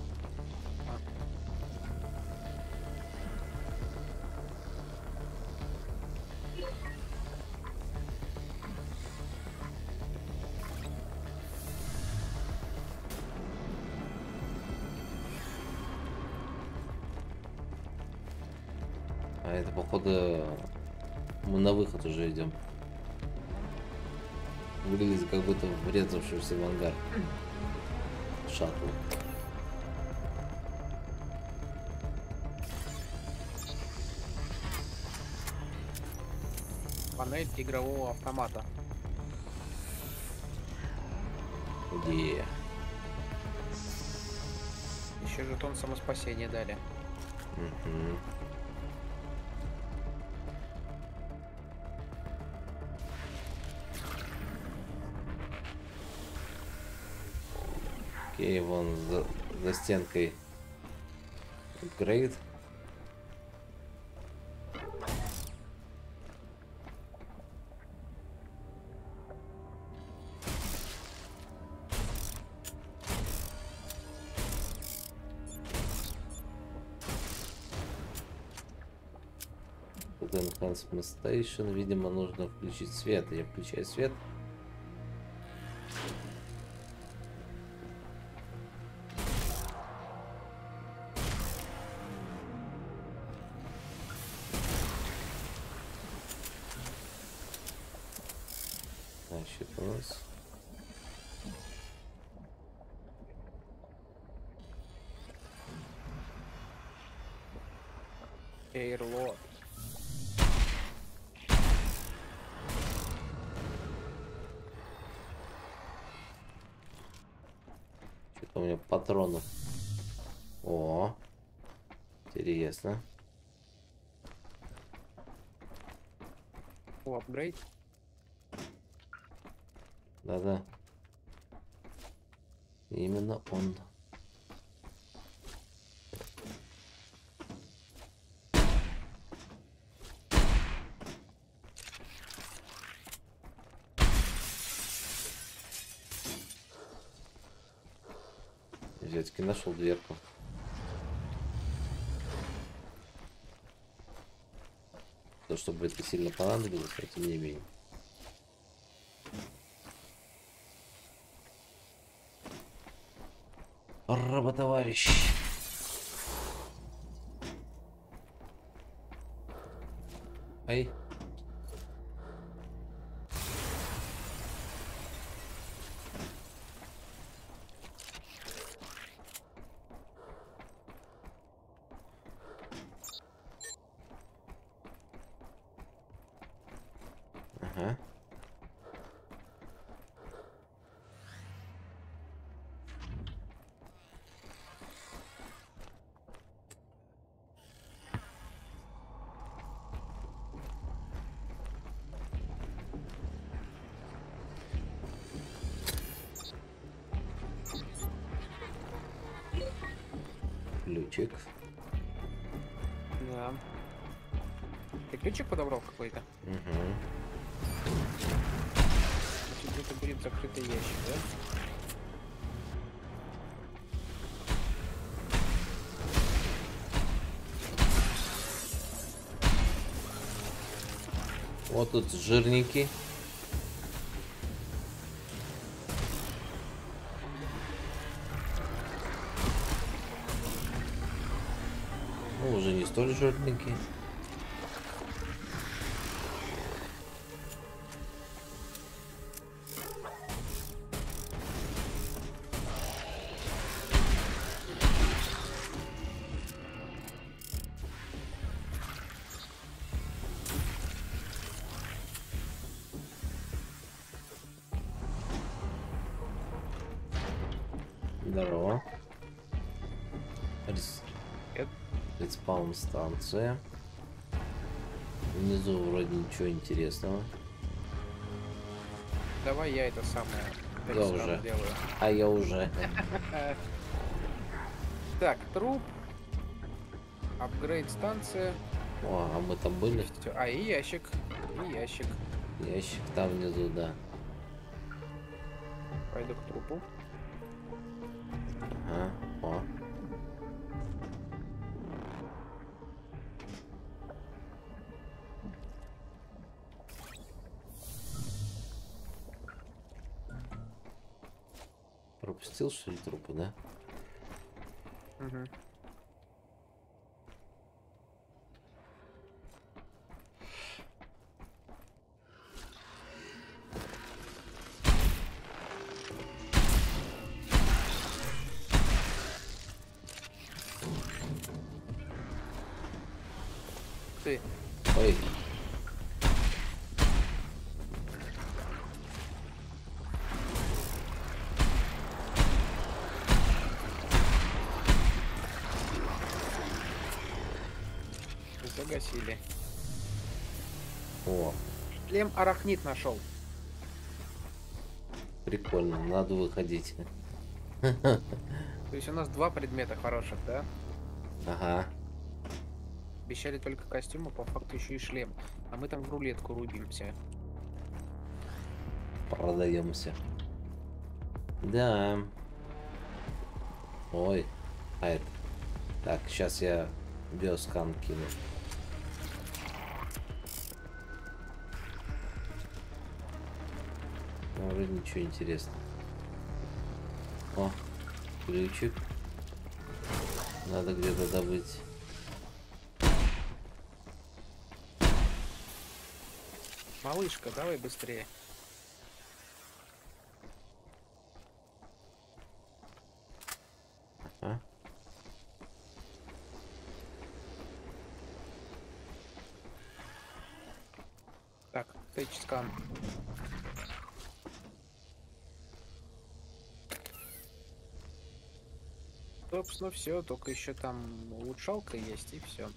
А это, походу, мы на выход уже идем. Выглядит как будто врезавшийся в ангар. Шаттл. Панель игрового автомата. Где? Еще жетон самоспасения дали. Угу. Окей, вон за, за стенкой апгрейд. Enhancement Station, видимо, нужно включить свет. Я включаю свет. Значит, у нас Эйрлот. что-то у меня патронов. О, интересно. О, апгрейд. Да-да. Именно он. Все-таки нашел дверку. То, чтобы это сильно понадобилось, но тем не менее. Работоварищ. Ай. Ага. Ключик. Да. Ты ключик подобрал какой-то? Угу. Значит, где-то будет закрытый ящик, да? Вот тут жирненький. Ну, уже не столь жирненький. Здорово. Рес... Респаун станция. Внизу вроде ничего интересного. Давай я это самое. Да так уже. сразу делаю. А я уже. Так, труп. Апгрейд станция. О, а мы там были? Всё. А, и ящик. И ящик. Ящик там внизу, да. Пойду к трупу. Ага. О. Пропустил, что ли, трупы, да? Угу. Ты. Ой. Загасили. О, Шлем арахнит нашел. прикольно, надо выходить. То есть у нас два предмета хороших, да? Ага. Обещали только костюм, а по факту еще и шлем. А мы там в рулетку рубимся. Продаемся. Да. Ой. А это. Так, сейчас я биоскан кину. Ну, вроде ничего интересного. О, ключик. Надо где-то добыть. Малышка, давай быстрее. А? Так, тачскан. Собственно, все, только еще там улучшалка есть, и все.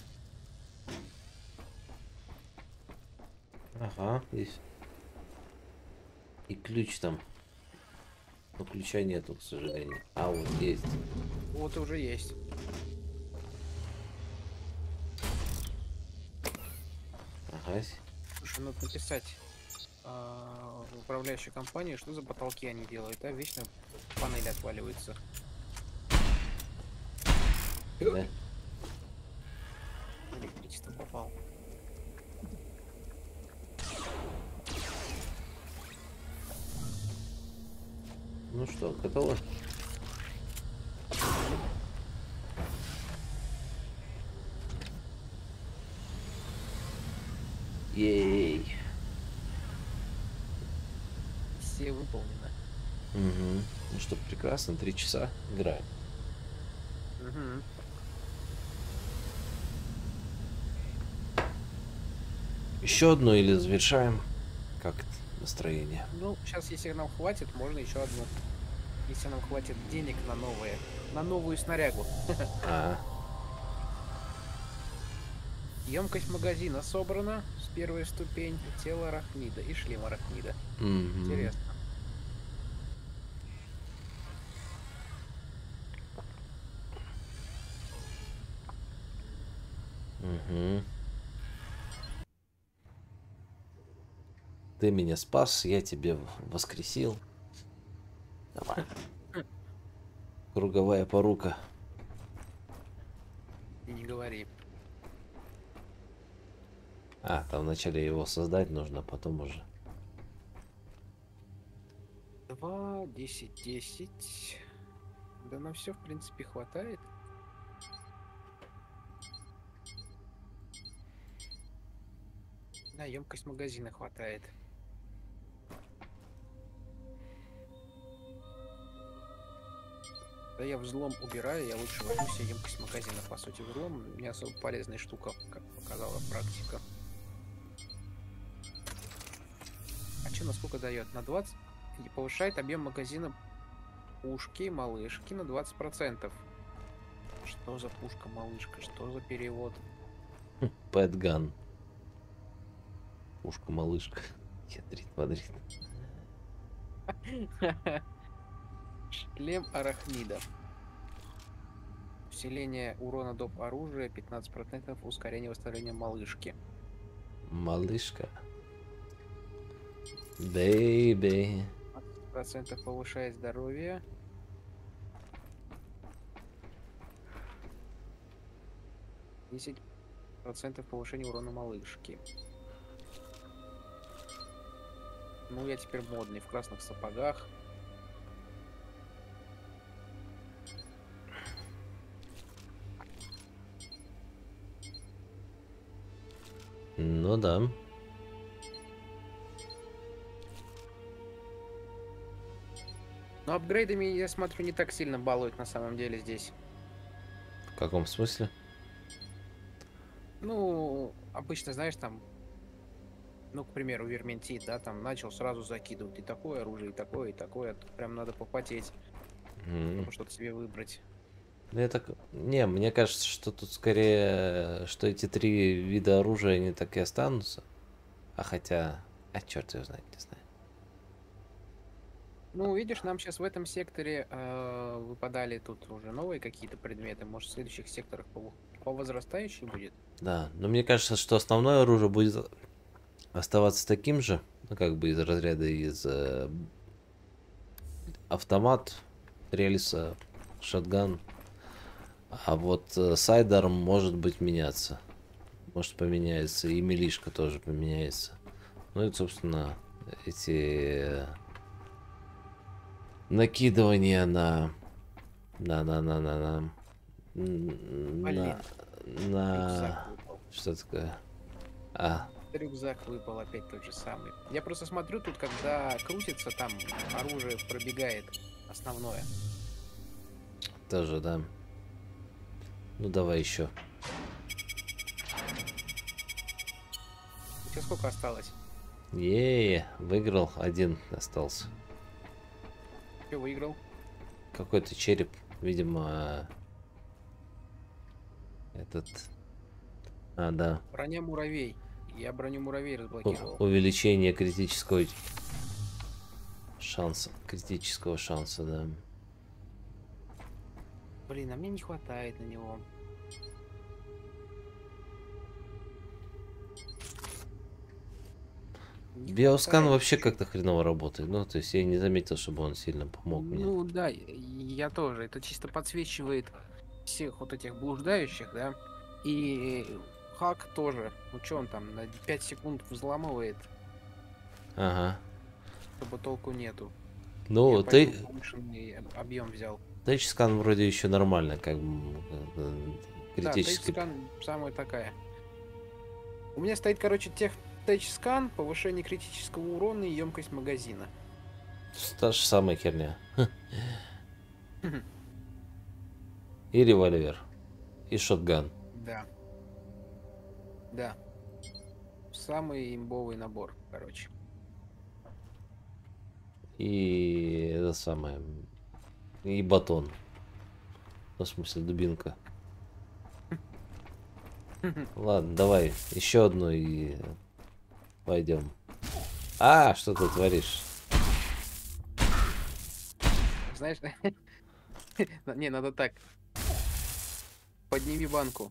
Ага, есть. И ключ там. Но ключа нету, к сожалению. А, вот есть. Вот и уже есть. Ага. Слушай, надо написать а, в управляющей компании, что за потолки они делают, а вечно панель отваливается. Да? Электричество попал. Ну что, готово? Ей. Все выполнено. Угу. Ну что, прекрасно, три часа играем. Угу. Еще одно или завершаем? Как это настроение? Ну, сейчас, если нам хватит, можно еще одну. Если нам хватит денег на новые, на новую снарягу. А, Емкость магазина собрана с первой ступень, тело арахнида и шлем арахнида. мгм. Интересно. Мгм. Ты меня спас, я тебе воскресил. Давай. Круговая порука. И не говори. А, там вначале его создать нужно, потом уже. два, десять, десять. Да на все, в принципе, хватает. На емкость магазина хватает. Да я взлом убираю, я лучше возьму себе емкость магазина. По сути, взлом не особо полезная штука, как показала практика. А что, насколько дает? На двадцать? И повышает объем магазина пушки малышки на двадцать процентов. Что за пушка малышка? Что за перевод? Пэтган. Пушка малышка. Ядрит, мадрит. Шлем арахнида. Усиление урона доп. Оружия, пятнадцать процентов ускорение восстановления малышки. Малышка. Бэйби. двадцать процентов повышает здоровье. десять процентов повышения урона малышки. Ну, я теперь модный в красных сапогах. Ну да. Но апгрейдами, я смотрю, не так сильно балуют на самом деле здесь. В каком смысле? Ну, обычно, знаешь, там, ну, к примеру, Верментит, да, там начал сразу закидывать и такое оружие, и такое, и такое. Тут прям надо попотеть, М. чтобы что-то себе выбрать. Ну, я так... Не, мне кажется, что тут скорее, что эти три вида оружия, они так и останутся. А хотя... А черт его знает, не знаю. Ну, видишь, нам сейчас в этом секторе э, выпадали тут уже новые какие-то предметы. Может, в следующих секторах по, по возрастающей будет? Да, но мне кажется, что основное оружие будет оставаться таким же. Ну, как бы из разряда из... э, автомат, рельса, шотган. А вот э, сайдарм может быть меняться. Может поменяется. И милишка тоже поменяется. Ну и, собственно, эти э, накидывания на... На, на, на, на, на... н- Блин, На... на... рюкзак выпал. Что такое? А, Рюкзак выпал опять тот же самый. Я просто смотрю, тут когда крутится, там оружие пробегает основное. тоже, да. Ну, давай еще. У тебя сколько осталось? Е, выиграл. Один остался. Кто выиграл? Какой-то череп, видимо, этот... А, да. Броня муравей. Я броню муравей У- разблокировал. Увеличение критического шанса. Критического шанса, да. Блин, а мне не хватает на него. Не Биоскан хватает. вообще как-то хреново работает. Ну, то есть я не заметил, чтобы он сильно помог мне. Ну да, я тоже. Это чисто подсвечивает всех вот этих блуждающих, да. И хак тоже. Ну что он там на пять секунд взламывает, Ага. чтобы толку нету. Ну, Я ты... поэтому повышенный объем взял. Тачскан вроде еще нормально, как бы э, Да, критически. тачскан самая такая. У меня стоит, короче, тех тачскан, повышение критического урона и емкость магазина. Та же самая херня. И револьвер. И шотган. Да. Да. Самый имбовый набор, короче. И это самое. И батон. Ну, в смысле, дубинка. Ладно, давай. Еще одну и пойдем. А, что ты творишь? Знаешь, не, надо так. Подними банку.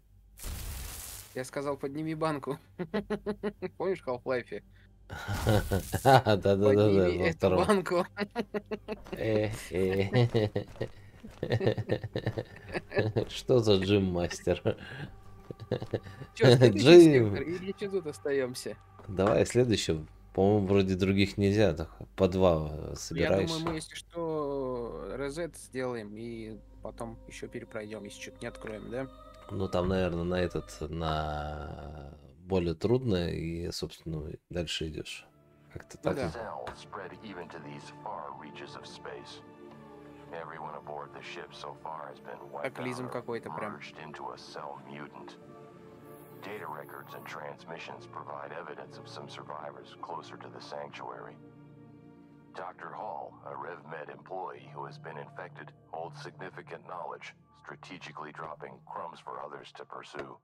Я сказал, подними банку. Помнишь в Half-Life? Да-да-да-да. Подними во эту втором. банку. Э, э. Что за джим-мастер? Че, следующий сектор Джим. или что тут остаемся? Давай следующим. По-моему, вроде других нельзя. Так, по два э, Я думаю, собираешь. мы, если что, резет сделаем и потом еще перепройдем, если что-то не откроем, да? Ну, там, наверное, на этот, на более трудно, и, собственно, дальше идешь. Как-то Ну так. да. Cells spread even to these far reaches of space. Everyone aboard the ship so far has been wiped Катаклизм out какой-то or прям. merged into a cell mutant. Data records and transmissions provide evidence of some survivors closer to the sanctuary. Doctor Hall, a RevMed employee who has been infected, holds significant knowledge, strategically dropping crumbs for others to pursue.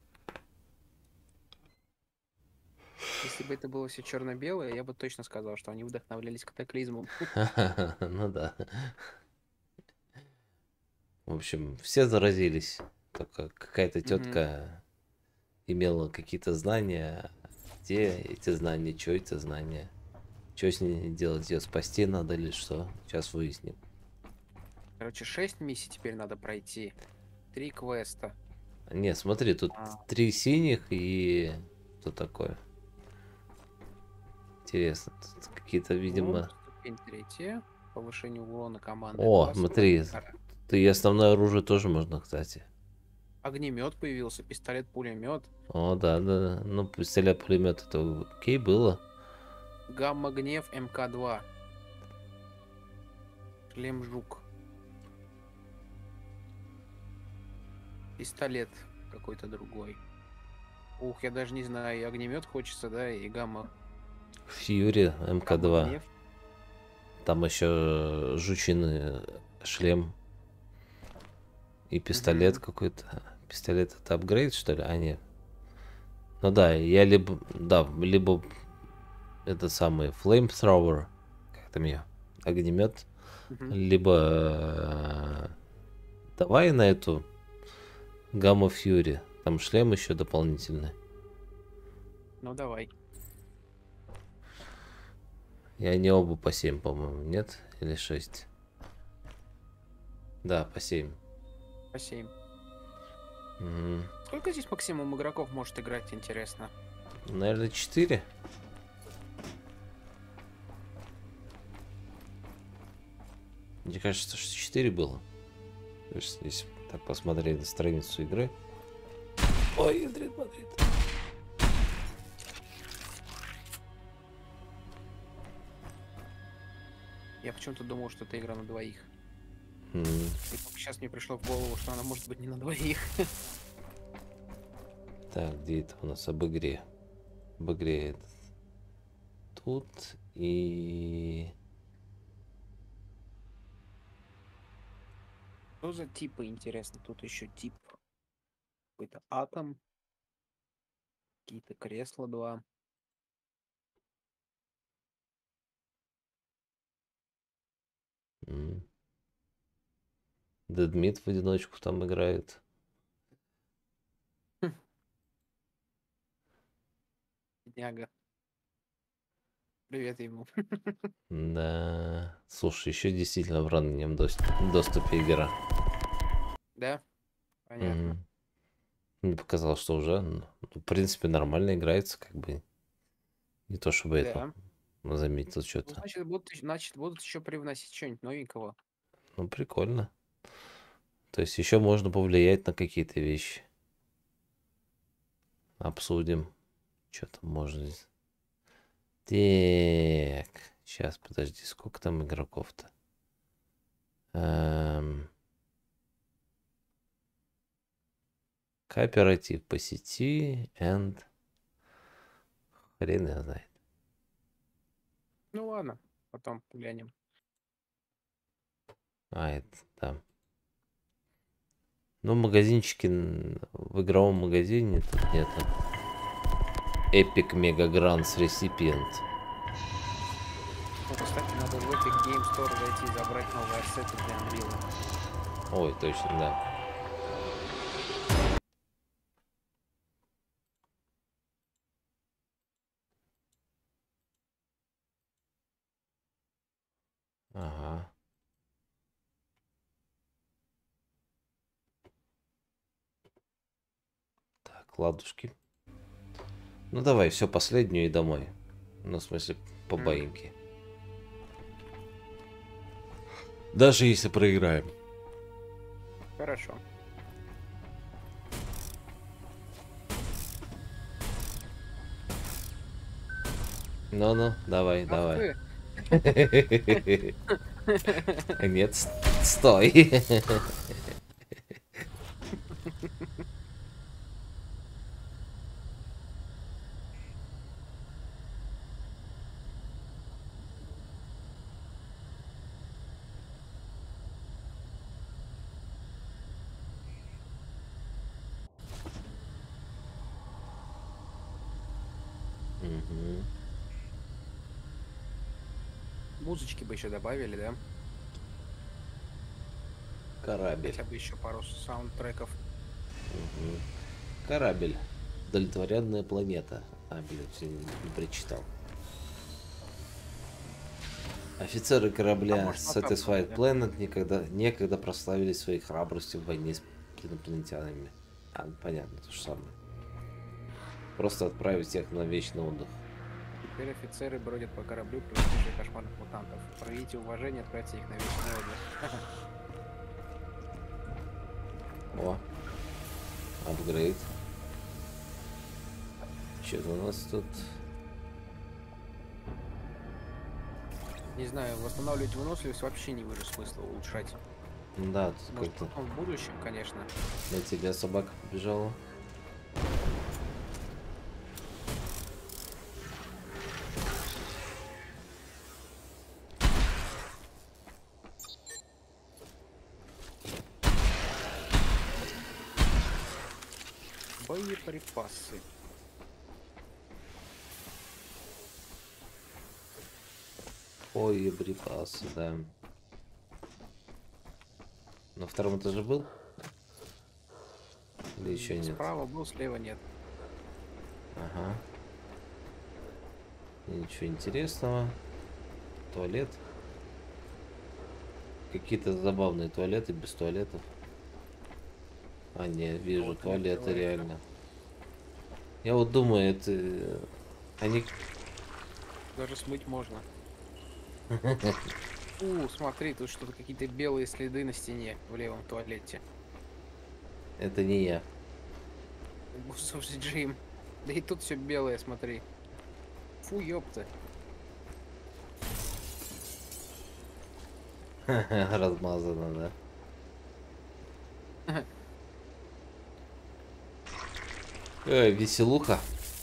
Если бы это было все черно-белое, я бы точно сказал, что они вдохновлялись катаклизмом. Ну да. В общем, все заразились. Только какая-то Мгм. тетка имела какие-то знания. Где эти знания, что эти знания? Что с ней делать? Ее спасти надо или что? Сейчас выясним. Короче, шесть миссий теперь надо пройти. Три квеста. Не, смотри, тут А, три синих и... Что такое? Интересно. Тут какие-то, лом, видимо... ступень третья. Повышение урона команды О, два. смотри. Ты и основное оружие тоже можно, кстати. Огнемет появился, пистолет-пулемет. О, да, да. да. Ну, пистолет, пулемет, это окей было. Гамма-гнев эм ка два. Шлем-жук. Пистолет какой-то другой. Ух, я даже не знаю, и огнемет хочется, да, и гамма. Фьюри эм ка два. Гамма-гнев. Там еще жучины шлем. И пистолет Мгм. какой-то. Пистолет это апгрейд, что ли? А, нет. Ну да, я либо... Да, либо это самый flamethrower, как там ее, огнемет, Мгм. либо э, давай на эту Гамма Фьюри. Там шлем еще дополнительный. Ну давай. И они оба по семь, по-моему, нет? Или шесть? Да, по семь. По семь. Мгм. Сколько здесь максимум игроков может играть, интересно? Наверное, четыре. Мне кажется, что четыре было. То есть, если так посмотреть на страницу игры. Ой, Мадрид, Мадрид. Я почему-то думал, что это игра на двоих. М, И сейчас мне пришло в голову, что она может быть не на двоих. Так, где это у нас об игре? Об игре это тут и... Что за типы, интересно? Тут еще тип. Какой-то атом. Какие-то кресла два. м, Дедмит в одиночку там играет. Хм, бедняга. Привет ему. Да. Слушай, еще действительно в раннем дос- доступе игра. Да? Понятно. Мгм. Мне показалось, что уже, ну, в принципе, нормально играется, как бы. Не то чтобы это Да. заметил Ну, что-то. значит, будут, ещё- значит, будут еще привносить что-нибудь новенького. Ну, прикольно. То есть еще можно повлиять на какие-то вещи. Обсудим. Что там можно здесь? Так. Сейчас, подожди, сколько там игроков-то? Эм, Кооператив по сети and... Хрен его знает. Ну ладно, потом глянем. А, это там. Ну, магазинчики н- в игровом магазине тут нету. Epic Mega Grants Recipient. Ну, кстати, надо в Epic Game Store зайти и забрать новые ассеты для Unreal. Ой, точно, да. Ага. Ладушки. Ну давай, все последнюю и домой. Ну, в смысле, по М. баиньке. Даже если проиграем. Хорошо. Ну-ну, давай, Ах давай. ты. Нет, с- стой. Мгм. Музычки бы еще добавили, да? Корабль. Хотя бы еще пару саундтреков. Мгм. Корабль. Удовлетворенная планета. А, блин, все не, не прочитал. Офицеры А корабля может, на самом Satisfied деле. Planet никогда, некогда прославились своей храбростью в войне с инопланетянами. А, ну, понятно, то же самое. Просто отправить их на вечный отдых. Теперь офицеры бродят по кораблю, привычные кошмарных мутантов. Проявите уважение, отправьте их на вечный отдых. О, апгрейд. Что-то у нас тут... Не знаю, восстанавливать выносливость вообще не вижу смысла улучшать. Да, тут Может, как-то потом в будущем, конечно. на тебя собака побежала. Боеприпасы. Ой, припасы, да. На втором этаже был? Или еще нет? Справа был, слева нет. Ага. Ничего интересного. Туалет. Какие-то забавные туалеты без туалетов. А, не, вижу Вот туалеты открывается. реально. Я вот думаю, это... э, Они... Даже смыть можно. У, смотри, тут что-то какие-то белые следы на стене в левом туалете. Это не я. Слушай, Джим. Да и тут все белое, смотри. Фу, ёпта. Размазано, да? Эй, веселуха.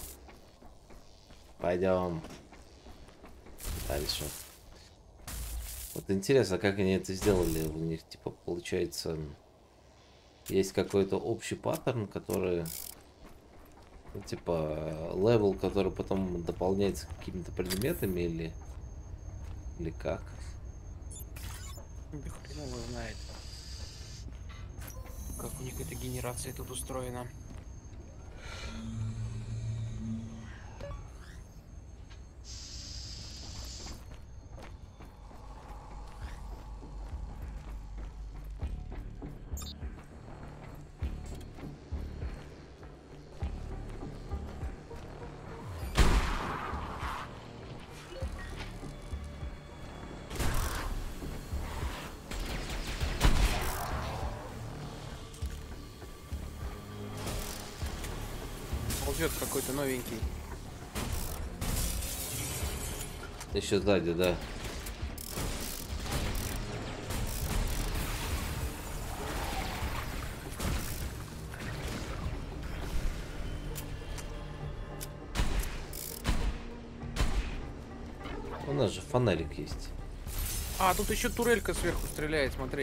Пойдем дальше. Вот интересно, как они это сделали. У них, типа, получается, есть какой-то общий паттерн, который, ну, типа, левел, который потом дополняется какими-то предметами или, или как? Да хрен его знает. Как у них эта генерация тут устроена. Ползет какой-то новенький. Еще сзади, да. У нас же фонарик есть. А, тут еще турелька сверху стреляет, смотри.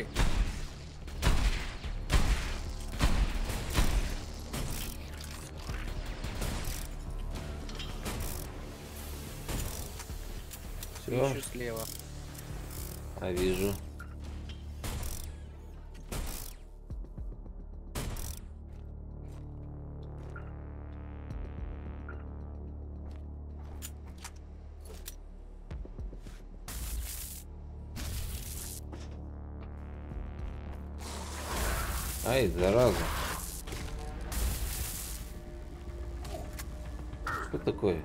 И Все, еще слева. а вижу. Ай, зараза. Что такое?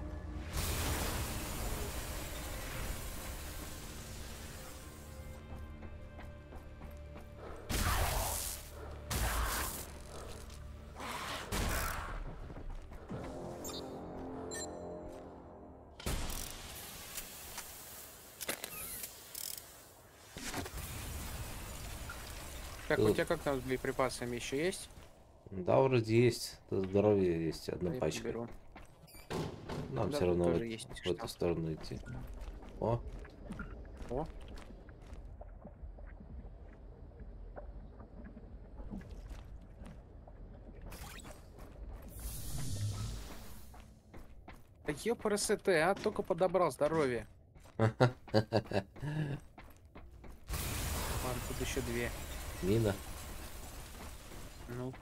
Так, у Тут- тебя как там с боеприпасами еще есть? Да, вроде есть. Тут здоровье есть. Одна Да, я пачка. поберу. Нам Да, все тут равно в, тоже эт- есть, в что. эту сторону идти. О, О. Да ёпрст, а только подобрал здоровье. Ладно, тут еще две. мина. Ну,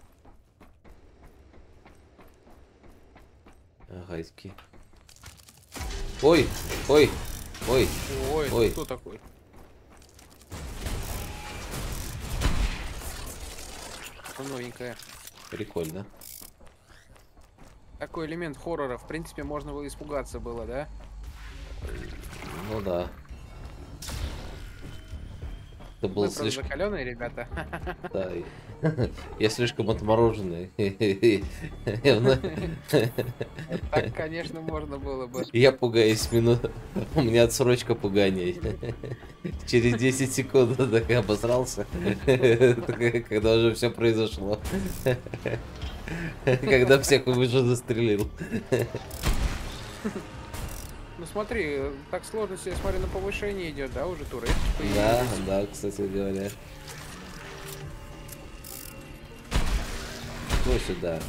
Гайский. Ой, ой, ой. ой, это Ой. кто такой? Что новенькое. Прикольно. Такой элемент хоррора, в принципе, можно было испугаться было, да? Ну да. Это Мы, было правда, слишком... закаленные ребята. Да, и- я слишком отмороженный. Я вна- Так, конечно, можно было бы. Я пугаюсь минут. У меня отсрочка пугания. Через десять секунд так я обосрался. Когда уже все произошло. Когда всех уже застрелил. Ну смотри, э, так сложность, я смотрю, на повышение идет, да, уже турель. Да, да, кстати говоря. Кто сюда?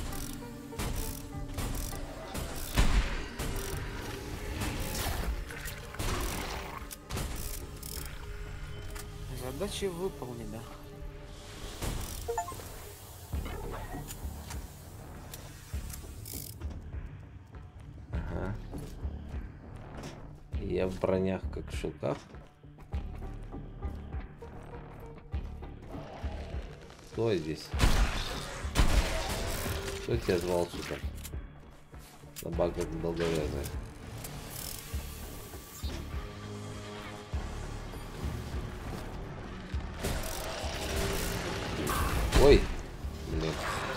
Задача выполнена. Ага. Я в бронях как в шелках. Кто здесь? Кто тебя звал сюда? Собака долговязая. Ой! Блин.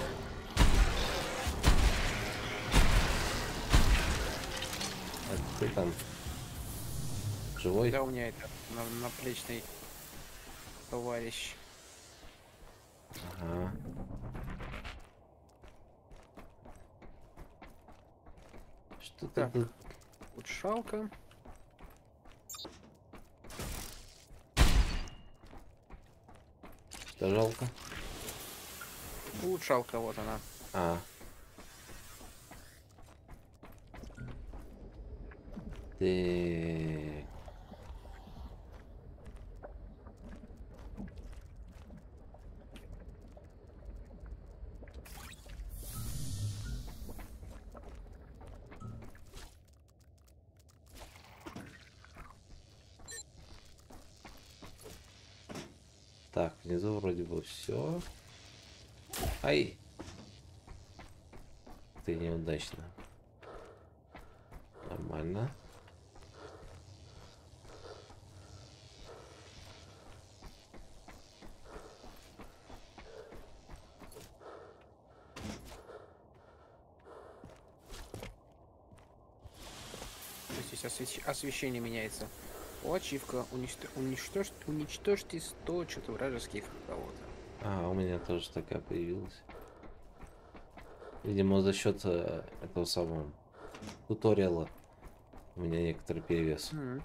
А ты там живой? Да, у меня это на- наплечный товарищ. Ага. Что ты Так. тут? Улучшалка. Что жалко? Улучшалка, вот она. А. Ты. Так, внизу вроде бы все. Ай! Ты неудачно. Нормально. То есть здесь освещ- освещение меняется. О, ачивка. Уничто- Уничтожь... Уничтожьте сто что-то вражеских кого-то. А, у меня тоже такая появилась. Видимо, за счет э, этого самого туториала у меня некоторый перевес. Мгм.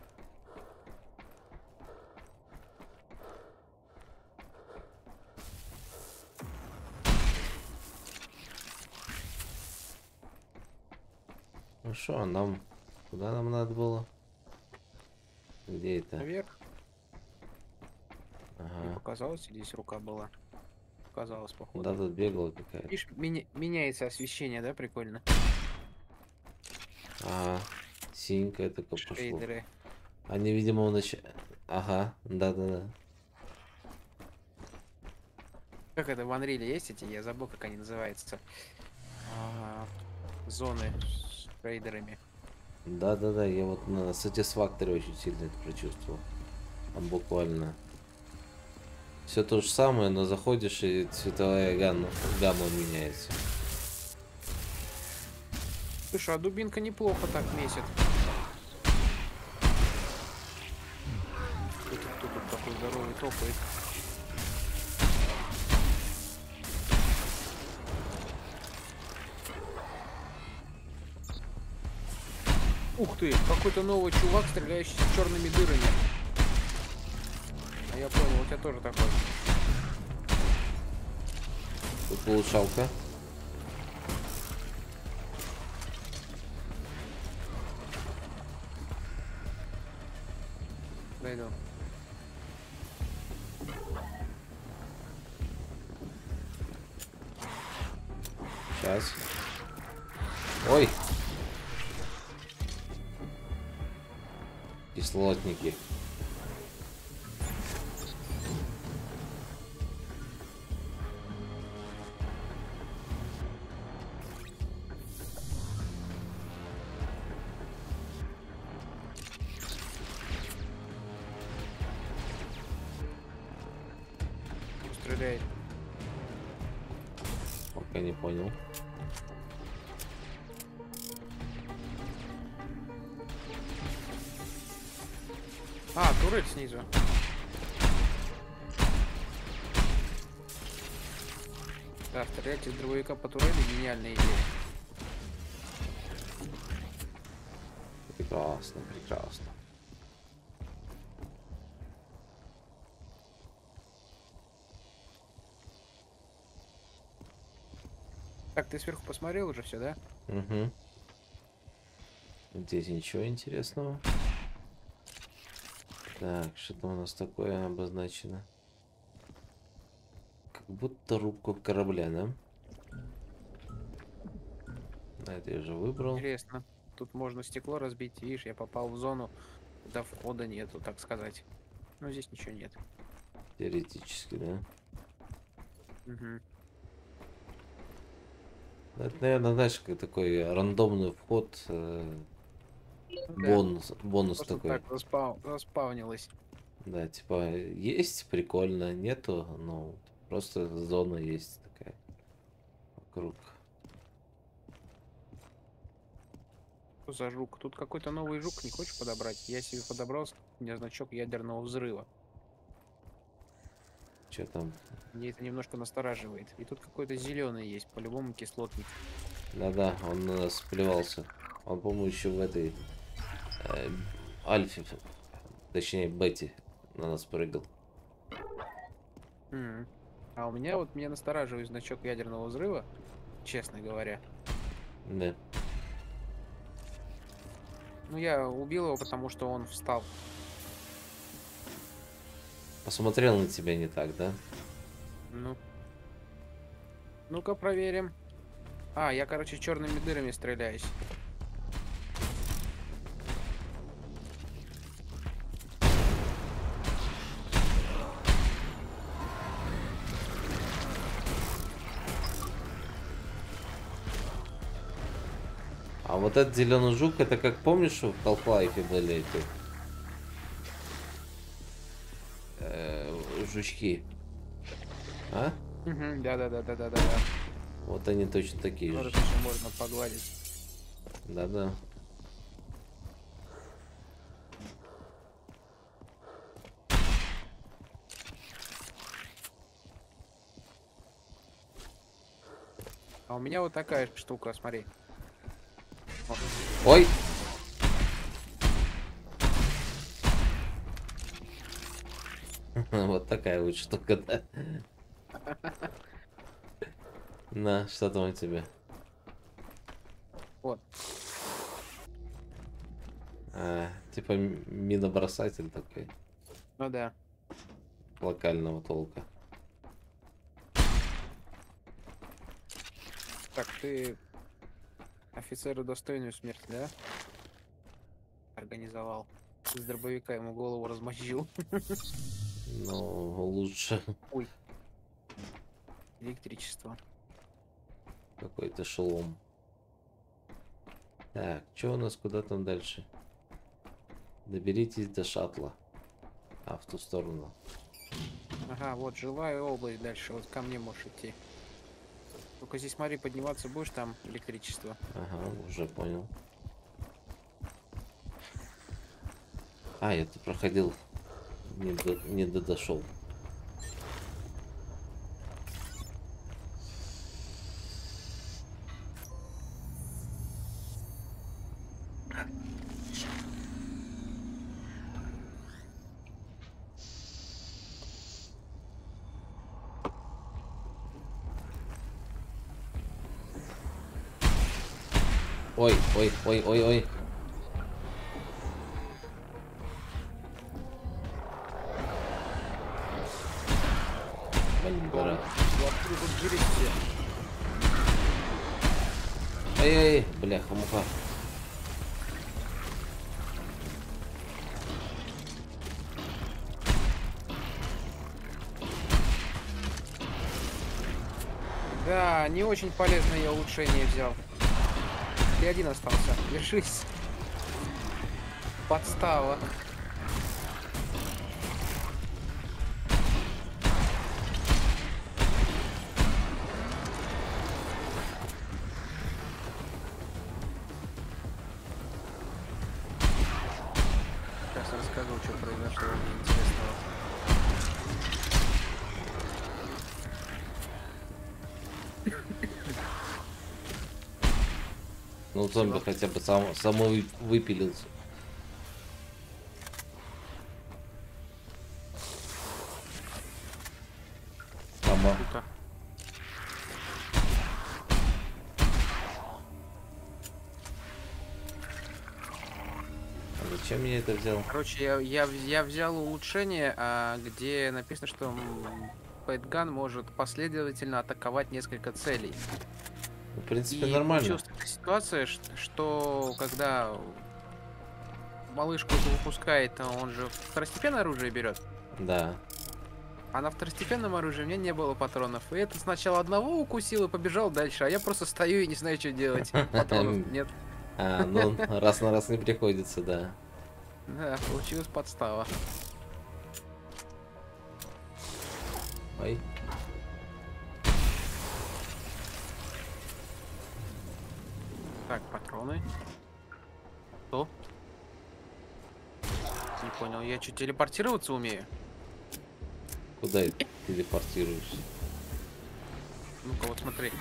Ну что, нам... Куда нам надо было? Где это? Наверх. Мне Ага. показалось, здесь рука была. Показалось, походу. Куда тут бегала какая-то? Видишь, меня- меняется освещение, да, прикольно. Ага. Синенькая только пошло. Шейдеры. Они, видимо, унач... Ага, да-да-да. Как это в Unreal есть эти? Я забыл, как они называются. А, зоны. рейдерами. Да-да-да, я вот на Satisfactory очень сильно это прочувствовал. Там буквально все то же самое, но заходишь и цветовая гамма, гамма меняется. Слушай, а дубинка неплохо так месяц. Кто тут, кто тут такой здоровый топает? Ух ты, какой-то новый чувак, стреляющий с черными дырами. А я понял, у тебя тоже такой. Тут улучшалка. Дойду. Сейчас. Ой. Кислотники. Стреляет. Пока не понял. А, турель снизу. Да, стрелять из дробовика по турели гениальная идея. Прекрасно, прекрасно. Так, ты сверху посмотрел уже все, да? Угу. Здесь ничего интересного. Так, что-то у нас такое обозначено. Как будто рубку корабля, да? А это я уже выбрал. Интересно. Тут можно стекло разбить, видишь, я попал в зону, куда входа нету, так сказать. Но здесь ничего нет. Теоретически, да? Угу. Это, наверное, знаешь, как такой рандомный вход. э, бонус, бонус Просто такой. так распау... распаунилось. Да, типа, есть, прикольно, нету, ну, просто зона есть такая вокруг. Что за жук? Тут какой-то новый жук, не хочешь подобрать? Я себе подобрал, у меня значок ядерного взрыва. Что там? Мне это немножко настораживает. И тут какой-то зеленый есть, по-любому кислотник. Да-да, он на нас плевался. Он, по-моему, еще в этой э, альфе, точнее, бете на нас прыгал. М. А у меня вот меня настораживает значок ядерного взрыва, честно говоря. Да. Ну, я убил его, потому что он встал. Посмотрел на тебя не так, да? Ну. Ну-ка проверим. А, я, короче, черными дырами стреляюсь. А вот этот зеленый жук, это как помнишь, в Half-Life были эти э, жучки? А? Угу, да-да-да-да-да-да. Вот они точно такие Может, же. еще можно погладить. Да-да. А у меня вот такая штука, смотри. Ой! Вот такая вот штука, да? На, что там у тебя? Вот. А, типа м- минобросатель такой, Ну да. локального толка. Так, ты офицеру достойную смерть, да? Организовал. Из дробовика ему голову размозжил. Ну, лучше Ой. Электричество. какой-то шелом. Так, что у нас, куда там дальше? Доберитесь до шаттла. А, в ту сторону. Ага, вот жилая область дальше. Вот ко мне можешь идти. Только здесь смотри, подниматься будешь, там электричество. Ага, уже понял. А, я тут проходил. Не, до, не до дошел. Ой, ой, ой, ой, ой. Блин, пора. Откуда тут жили все? Эй-эй, бляха, муха. Да, не очень полезное я улучшение взял. Ты один остался. Держись. Подстава. Сейчас расскажу, что произошло мне интересного. Ну, зомби хотя бы сам, самой выпилился. Сама. Круто. А зачем я это взял? Короче, я, я, в- я взял улучшение, а, где написано, что Пэтган может последовательно атаковать несколько целей. Ну, в принципе, И нормально. получилась такая ситуация, ш- что когда малышку эту выпускает, он же второстепенное оружие берет. Да. А на второстепенном оружии у меня не было патронов. И это сначала одного укусил и побежал дальше, а я просто стою и не знаю, что делать. Патронов нет. А, ну, раз на раз не приходится, да. Да, получилась подстава. Ой. Так, патроны. Что? Не понял, я что, телепортироваться умею? Куда ты телепортируешься? Ну-ка, вот смотри.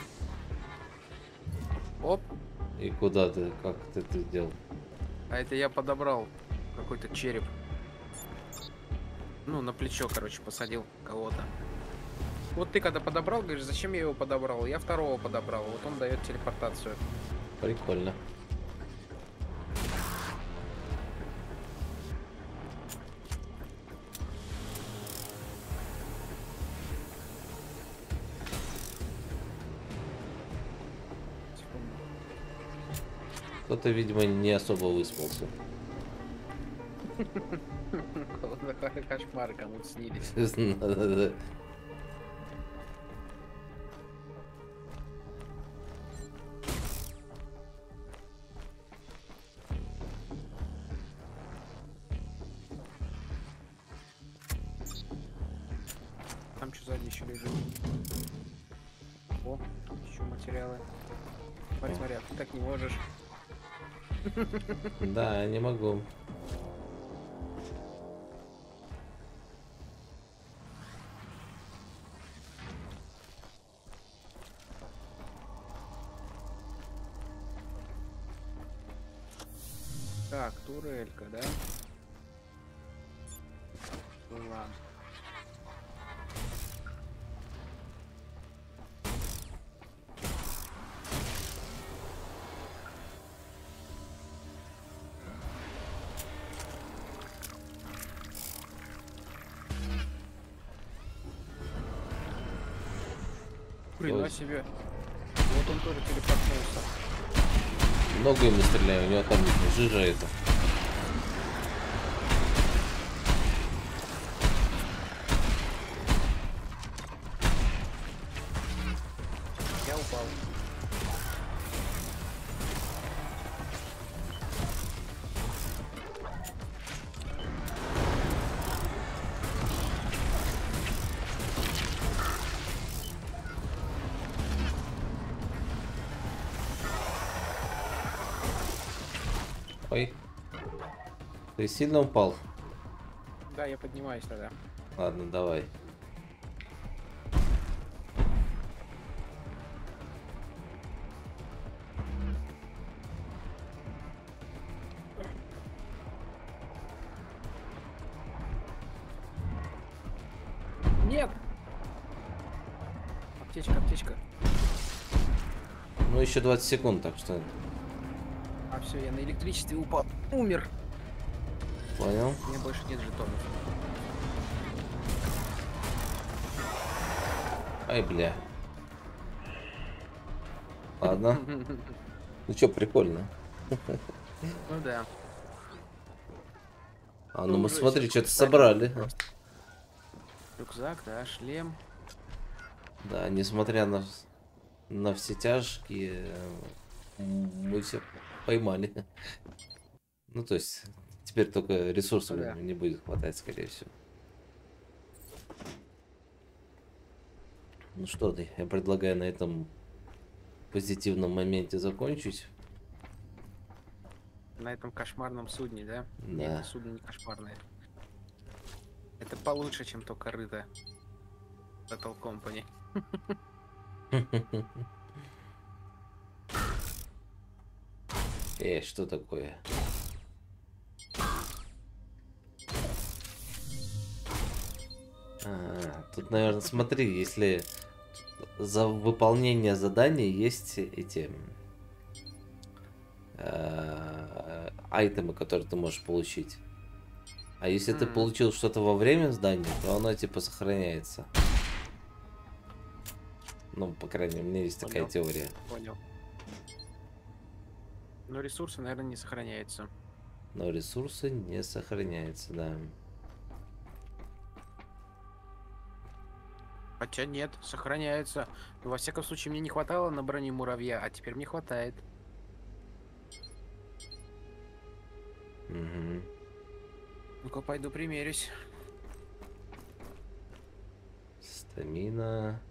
Оп, И куда ты? Как ты это сделал? а это я подобрал какой-то череп. Ну, на плечо, короче, посадил кого-то. Вот ты когда подобрал, говоришь, зачем я его подобрал? Я второго подобрал, вот он дает телепортацию. Прикольно. Секунду. Кто-то, видимо, не особо выспался. Кошмары кому-то снились. Да-да-да. Там что сзади еще лежит? О, еще материалы. Смотри, смотри, а ты так не можешь. Да, не могу. Так, турелька, да? Была. Хрена Ой. себе. Вот он тоже телепортнулся. Много ему стреляю, у него там жижа это. Я упал. Ой. Ты сильно упал? Да, я поднимаюсь тогда. Ладно, давай. Нет! Аптечка, аптечка. Ну, еще двадцать секунд, так что... А все, я на электричестве упал. Умер. Понял? У меня больше нет жетонов. Ай, бля. Ладно. Ну что, прикольно. Ну да. А, Ну, ну мы уже смотри, всё что-то поставили собрали. просто. Рюкзак, да, шлем. Да, несмотря на, на все тяжкие, мы все поймали. Ну, то есть, теперь только ресурсов Ну да. не будет хватать, скорее всего. Ну что ты, я предлагаю на этом позитивном моменте закончить. На этом кошмарном судне, да? Да. Нет, это судно не кошмарное. Это получше, чем то корыто. Battle Company. Эй, что такое? А, тут, наверное, смотри, если за выполнение задания есть эти э, айтемы, которые ты можешь получить. А если ты Мгм. получил что-то во время задания, то оно типа сохраняется. Ну, по крайней мере, у меня есть такая Понял. теория. Понял. Но ресурсы, наверное, не сохраняются. Но ресурсы не сохраняются, да. Хотя нет, сохраняются. Но, во всяком случае, мне не хватало на броне муравья, а теперь мне хватает. Угу. Ну-ка, пойду примерюсь. Стамина.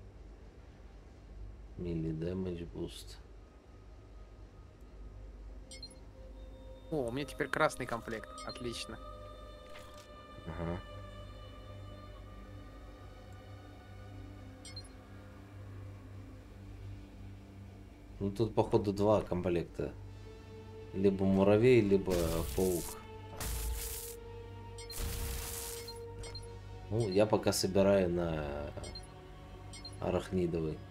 Мили дэмэдж буст. О, у меня теперь красный комплект. Отлично. Ага. Ну тут походу два комплекта. Либо муравей, либо паук. Ну, я пока собираю на арахнидовый.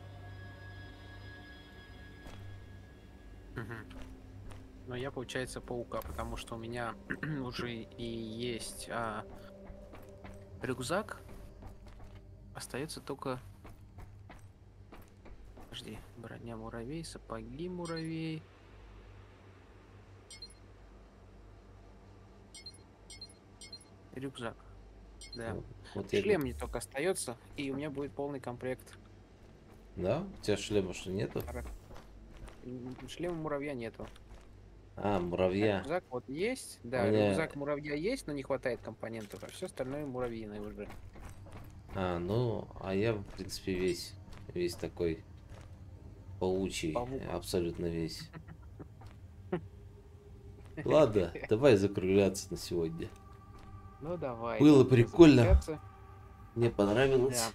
Мгм. Но я, получается, паука, потому что у меня уже и есть а, рюкзак. Остается только... Подожди, броня муравей, сапоги муравей. Рюкзак. Да. Вот, вот я Шлем как- мне только остается, и у меня будет полный комплект. Да? У тебя шлема что нету? М, Шлема муравья нету. А, А муравья. рюкзак вот есть, да, У меня- рюкзак муравья есть, но не хватает компонентов, а все остальное муравьиное уже. А, ну, а я, в принципе, весь, весь такой паучий, Павук. абсолютно весь. Ладно, давай закругляться на сегодня. Ну давай. Было будем прикольно. закругляться. Мне понравилось.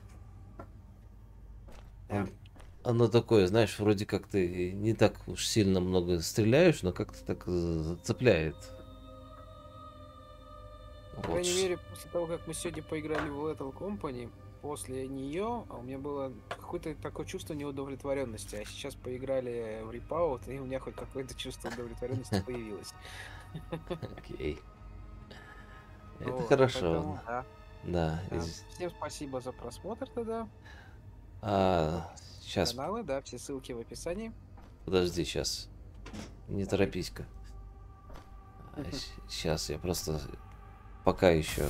Да. Оно такое, знаешь, вроде как ты не так уж сильно много стреляешь, но как-то так зацепляет. По крайней мере, после того, как мы сегодня поиграли в Lethal Company, после нее у меня было какое-то такое чувство неудовлетворенности. А сейчас поиграли в Rip-Out, и у меня хоть какое-то чувство удовлетворенности появилось. Окей. Это Вот, хорошо. поэтому, да, Да. да. из- Всем спасибо за просмотр тогда. А, сейчас, Каналы, да, все ссылки в описании. подожди, сейчас. Не торопись-ка. Сейчас я просто пока еще.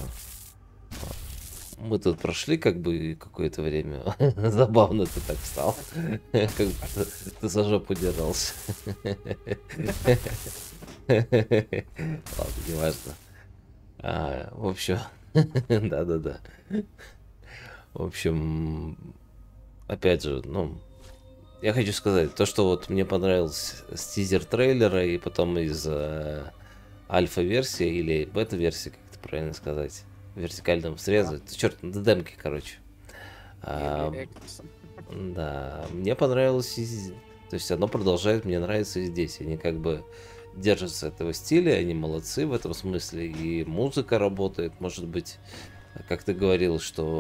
Мы тут прошли как бы какое-то время. Забавно ты так встал. Как будто ты за жопу держался. Ладно, неважно. А, в общем, да-да-да. В общем, опять же, ну, я хочу сказать, то, что вот мне понравилось с тизер трейлера и потом из э, альфа-версия или бета-версия, как это правильно сказать, в вертикальном срезе. Да. Черт, на демке, короче. А, Early access. да, мне понравилось, и з- то есть оно продолжает мне нравиться и здесь. Они как бы держатся этого стиля, они молодцы в этом смысле, и музыка работает, может быть, как ты говорил,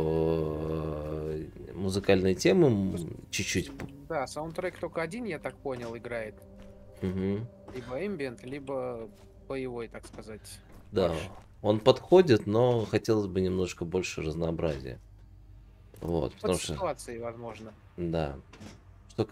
что э, музыкальные темы м, чуть-чуть... п- Да, саундтрек только один, я так понял, играет. Мгм. Либо ambient, либо боевой, так сказать, Да, марш. он подходит, но хотелось бы немножко больше разнообразия. Вот, Под потому что, ситуацией, возможно. да. Что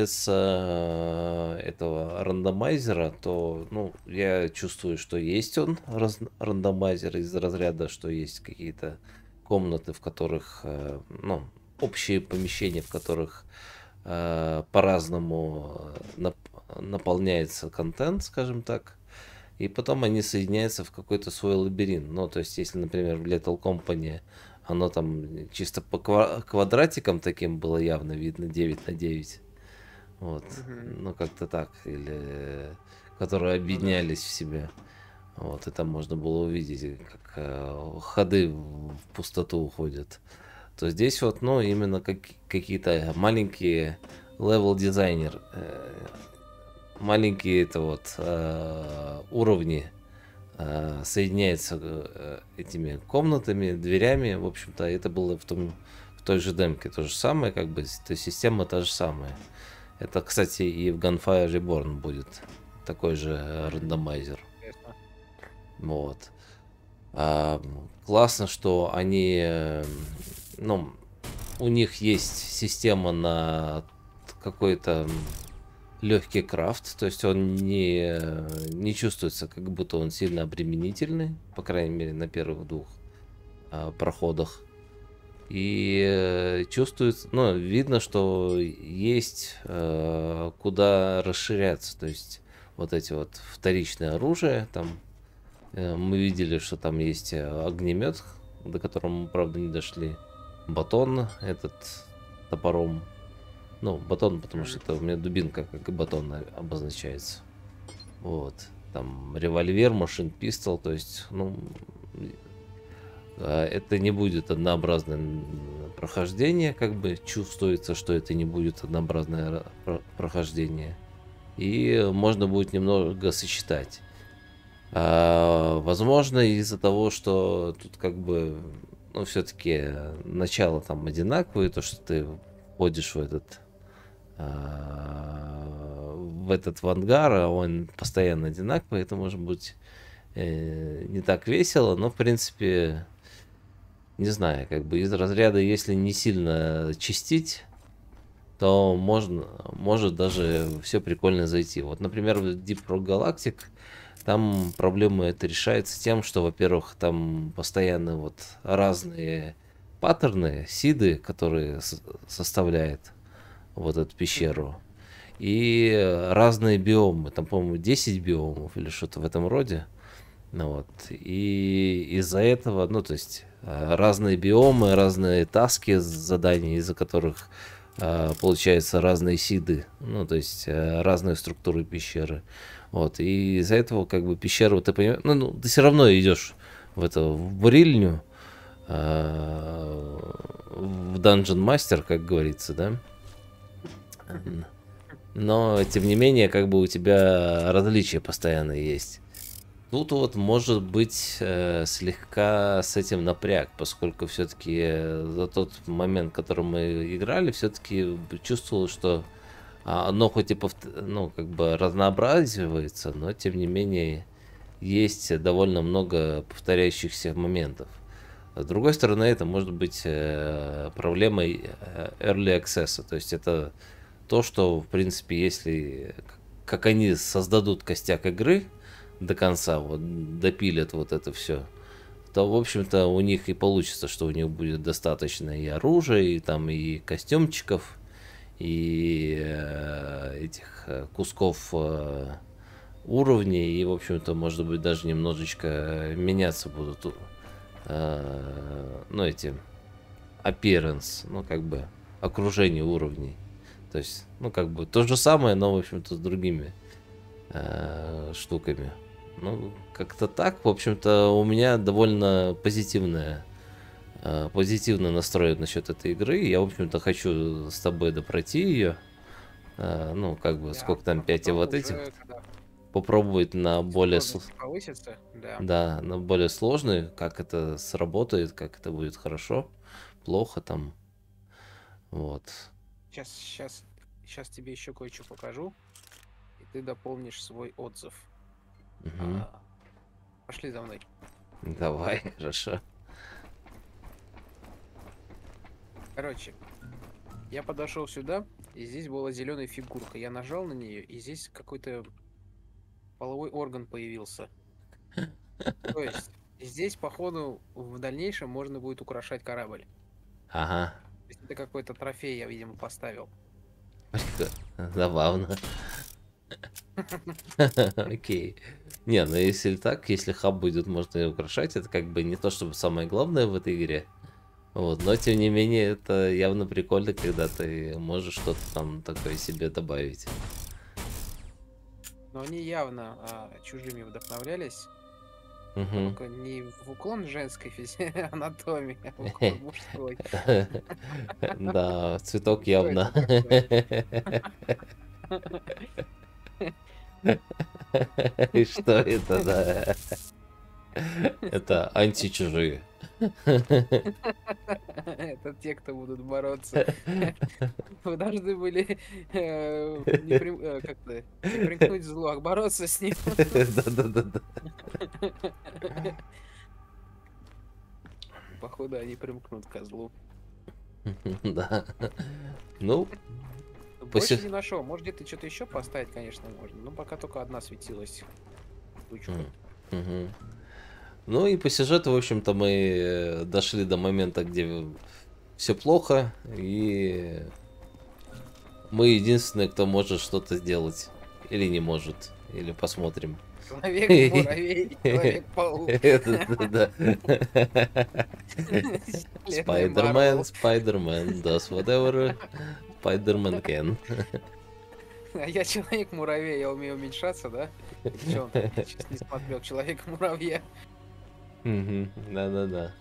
касается э, этого рандомайзера, то, ну, я чувствую, что есть он, раз- рандомайзер из разряда, что есть какие-то комнаты, в которых, э, ну, общие помещения, в которых э, по-разному э, нап- наполняется контент, скажем так, и потом они соединяются в какой-то свой лабиринт. Ну, то есть, если, например, в Lethal Company оно там чисто по ква- квадратикам таким было явно видно, девять на девять. Вот. Мгм. Ну, как-то так. Или э, которые Ну да. объединялись в себе. Вот. И там можно было увидеть, как э, ходы в пустоту уходят. То здесь вот, ну, именно как, какие-то маленькие левел дизайнер, э, маленькие это вот э, уровни э, соединяются э, этими комнатами, дверями. В общем-то, это было в том в той же демке то же самое, как бы, то есть система та же самая. Это, кстати, и в Gunfire Reborn будет такой же э, рандомайзер. Интересно. Вот. А, классно, что они, э, ну, у них есть система на какой-то легкий крафт, то есть он не, не чувствуется, как будто он сильно обременительный, по крайней мере, на первых двух а, проходах. И э, чувствуется, ну, видно, что есть э, куда расширяться, то есть вот эти вот вторичные оружия, там э, мы видели, что там есть огнемет, до которого мы, правда, не дошли, батон этот топором. Ну, батон, потому что Мгм. это у меня дубинка, как и батон о- обозначается. Вот. Там револьвер, машин пистол, то есть, ну, а, это не будет однообразное м, прохождение, как бы чувствуется, что это не будет однообразное ра- про- прохождение. И можно будет немного сочетать. А, возможно, из-за того, что тут как бы, ну, все-таки начало там одинаковое, то, что ты входишь в этот а, в этот в ангар, а он постоянно одинаковый, это может быть э, не так весело, но в принципе, не знаю, как бы из разряда, если не сильно чистить, то можно, может даже все прикольно зайти. Вот, например, в Deep Rock Galactic там проблема это решается тем, что, во-первых, там постоянно вот разные паттерны, сиды, которые с- составляет вот эту Мгм. пещеру, и разные биомы. Там, по-моему, десять биомов или что-то в этом роде. Ну вот. И из-за этого, ну, то есть э, разные биомы, разные таски, задания, из-за которых э, получаются разные сиды, ну, то есть э, разные структуры пещеры. Вот. И из-за этого, как бы, пещеру, ты понимаешь, ну, ну, ты все равно идешь в эту в бурильню, э, в Dungeon Master, как говорится, да. Мгм. Но, тем не менее, как бы у тебя различия постоянно есть. Тут вот может быть э, слегка с этим напряг, поскольку все-таки за тот момент, который мы играли, все-таки чувствовал, что а, оно хоть и повт- ну, как бы разнообразивается, но тем не менее есть довольно много повторяющихся моментов. С другой стороны, это может быть э, проблемой э, early access, то есть это то, что, в принципе, если как они создадут костяк игры до конца, вот допилят вот это все, то, в общем-то, у них и получится, что у них будет достаточно и оружия, и там и костюмчиков, и э, этих э, кусков э, уровней, и, в общем-то, может быть, даже немножечко меняться будут, э, ну, эти appearance, ну, как бы, окружение уровней. То есть, ну, как бы, то же самое, но, в общем-то, с другими э, штуками. Ну, как-то так. В общем-то, у меня довольно позитивная, э, позитивно настроен насчет этой игры. Я, в общем-то, хочу с тобой допройти ее. Э, ну, как бы, Да, сколько там, а пять и потом вот этих. уже, когда Попробовать на более, сл- сложность повысится, да. да, на более сложный, как это сработает, как это будет хорошо, плохо там. Вот. Сейчас, сейчас, сейчас тебе еще кое-что покажу, и ты дополнишь свой отзыв. Мгм. А, пошли за мной. Давай, хорошо. Короче, я подошел сюда, и здесь была зеленая фигурка. Я нажал на нее, и здесь какой-то половой орган появился. То есть здесь, походу, в дальнейшем можно будет украшать корабль. Ага. То есть это какой-то трофей я, видимо, поставил. Забавно. Окей. Не, ну если так, если хаб будет можно и украшать, это как бы не то чтобы самое главное в этой игре. Вот, но тем не менее, это явно прикольно, когда ты можешь что-то там такое себе добавить. Но они явно а, чужими вдохновлялись. Мгм. Только не в уклон женской физи- анатомии, а в уклон мужской. Да, цветок Что явно. это И что это, да? Это античужие. Это те, кто будут бороться. Вы должны были э, не прим- э, как-то не примкнуть к злу, а бороться с ним. Да-да-да-да. Походу, они примкнут к злу. Да. Ну, Больше посе- не нашел. Может, где-то что-то еще поставить, конечно, можно. Но пока только одна светилась. Тучка. М, мгм. Ну и по сюжету, в общем-то, мы э, дошли до момента, где все плохо, и мы единственные, кто может что-то сделать. Или не может. Или посмотрим. Человек-муравей, Человек-паук. Это да. Вселенная Спайдермен, Марвел. Спайдермен does whatever Spider-Man can. А я Человек-муравей, я умею уменьшаться, да? Че, сейчас не смотрел Человека-муравья. Мгм, да-да-да.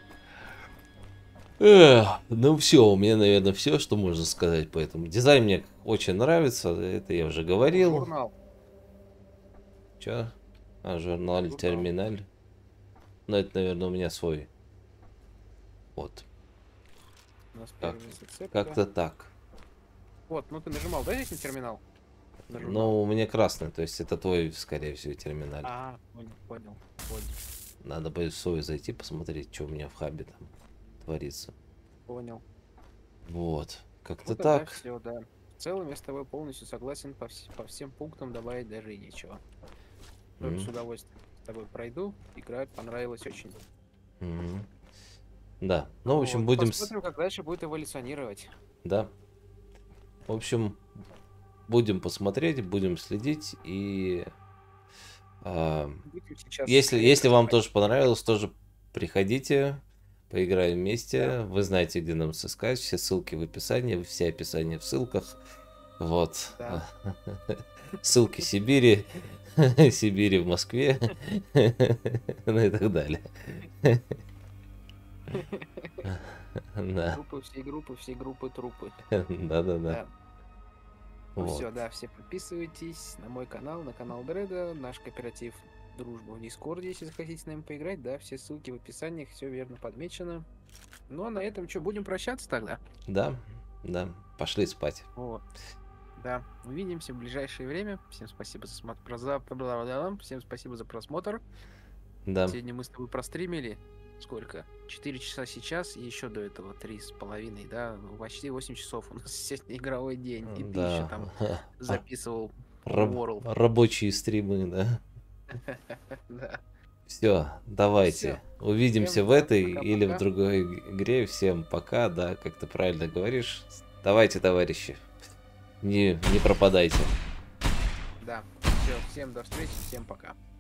Эх, ну все, у меня, наверное, все, что можно сказать по этому. Дизайн мне очень нравится, это я уже говорил. Журнал. Чё? А, журнал Журнал. терминаль. Ну, это, наверное, у меня свой. Вот. У нас Как- первая зацепка. Как-то так. Вот, ну ты нажимал, да, здесь на терминал? На журнал. Но у меня красный, то есть это твой, скорее всего, терминаль. А, понял, понял, понял, Надо будет в свой зайти, посмотреть, что у меня в хабе там творится. понял. Вот. Как-то Ну, тогда так. все, да. В целом я с тобой полностью согласен, по, вс- по всем пунктам добавить даже и нечего. Тоже Мгм. с удовольствием с тобой пройду. Игра понравилась очень. Мгм. Да. Ну, в общем, Вот, будем... с- Посмотрим, как дальше будет эволюционировать. Да. В общем, будем посмотреть, будем следить и... а, Будем сейчас Если, скорее если вам приступать. тоже понравилось, тоже приходите, поиграем вместе. Да. Вы знаете, где нам искать. Все ссылки в описании, все описания в ссылках. Вот. Да. Ссылки Сибири, Сибири в Москве, ну и так далее. Да, Группы, все группы, все группы, трупы. да-да-да. Да. Ну Вот. все, да, все подписывайтесь на мой канал, на канал Дреда, наш кооператив Дружба в Дискорде, если захотите с нами поиграть, да, все ссылки в описании, все верно подмечено. Ну а на этом что, будем прощаться тогда? Да, да, пошли спать. Вот. Да, увидимся в ближайшее время. Всем спасибо за смотр... про- за- бла-бла-бла. Всем спасибо за просмотр. Да, Сегодня мы с тобой простримили сколько? четыре часа сейчас и еще до этого три с половиной, да? Ну, почти восемь часов у нас сегодня игровой день. И ты еще да. там записывал Раб- World. Рабочие стримы, да. Да. Все, давайте. Увидимся Всем в этой пока-пока. или в другой игре. Всем пока, да, как ты правильно говоришь. Давайте, товарищи. Не, не пропадайте. Да. Все, всем до встречи, всем пока.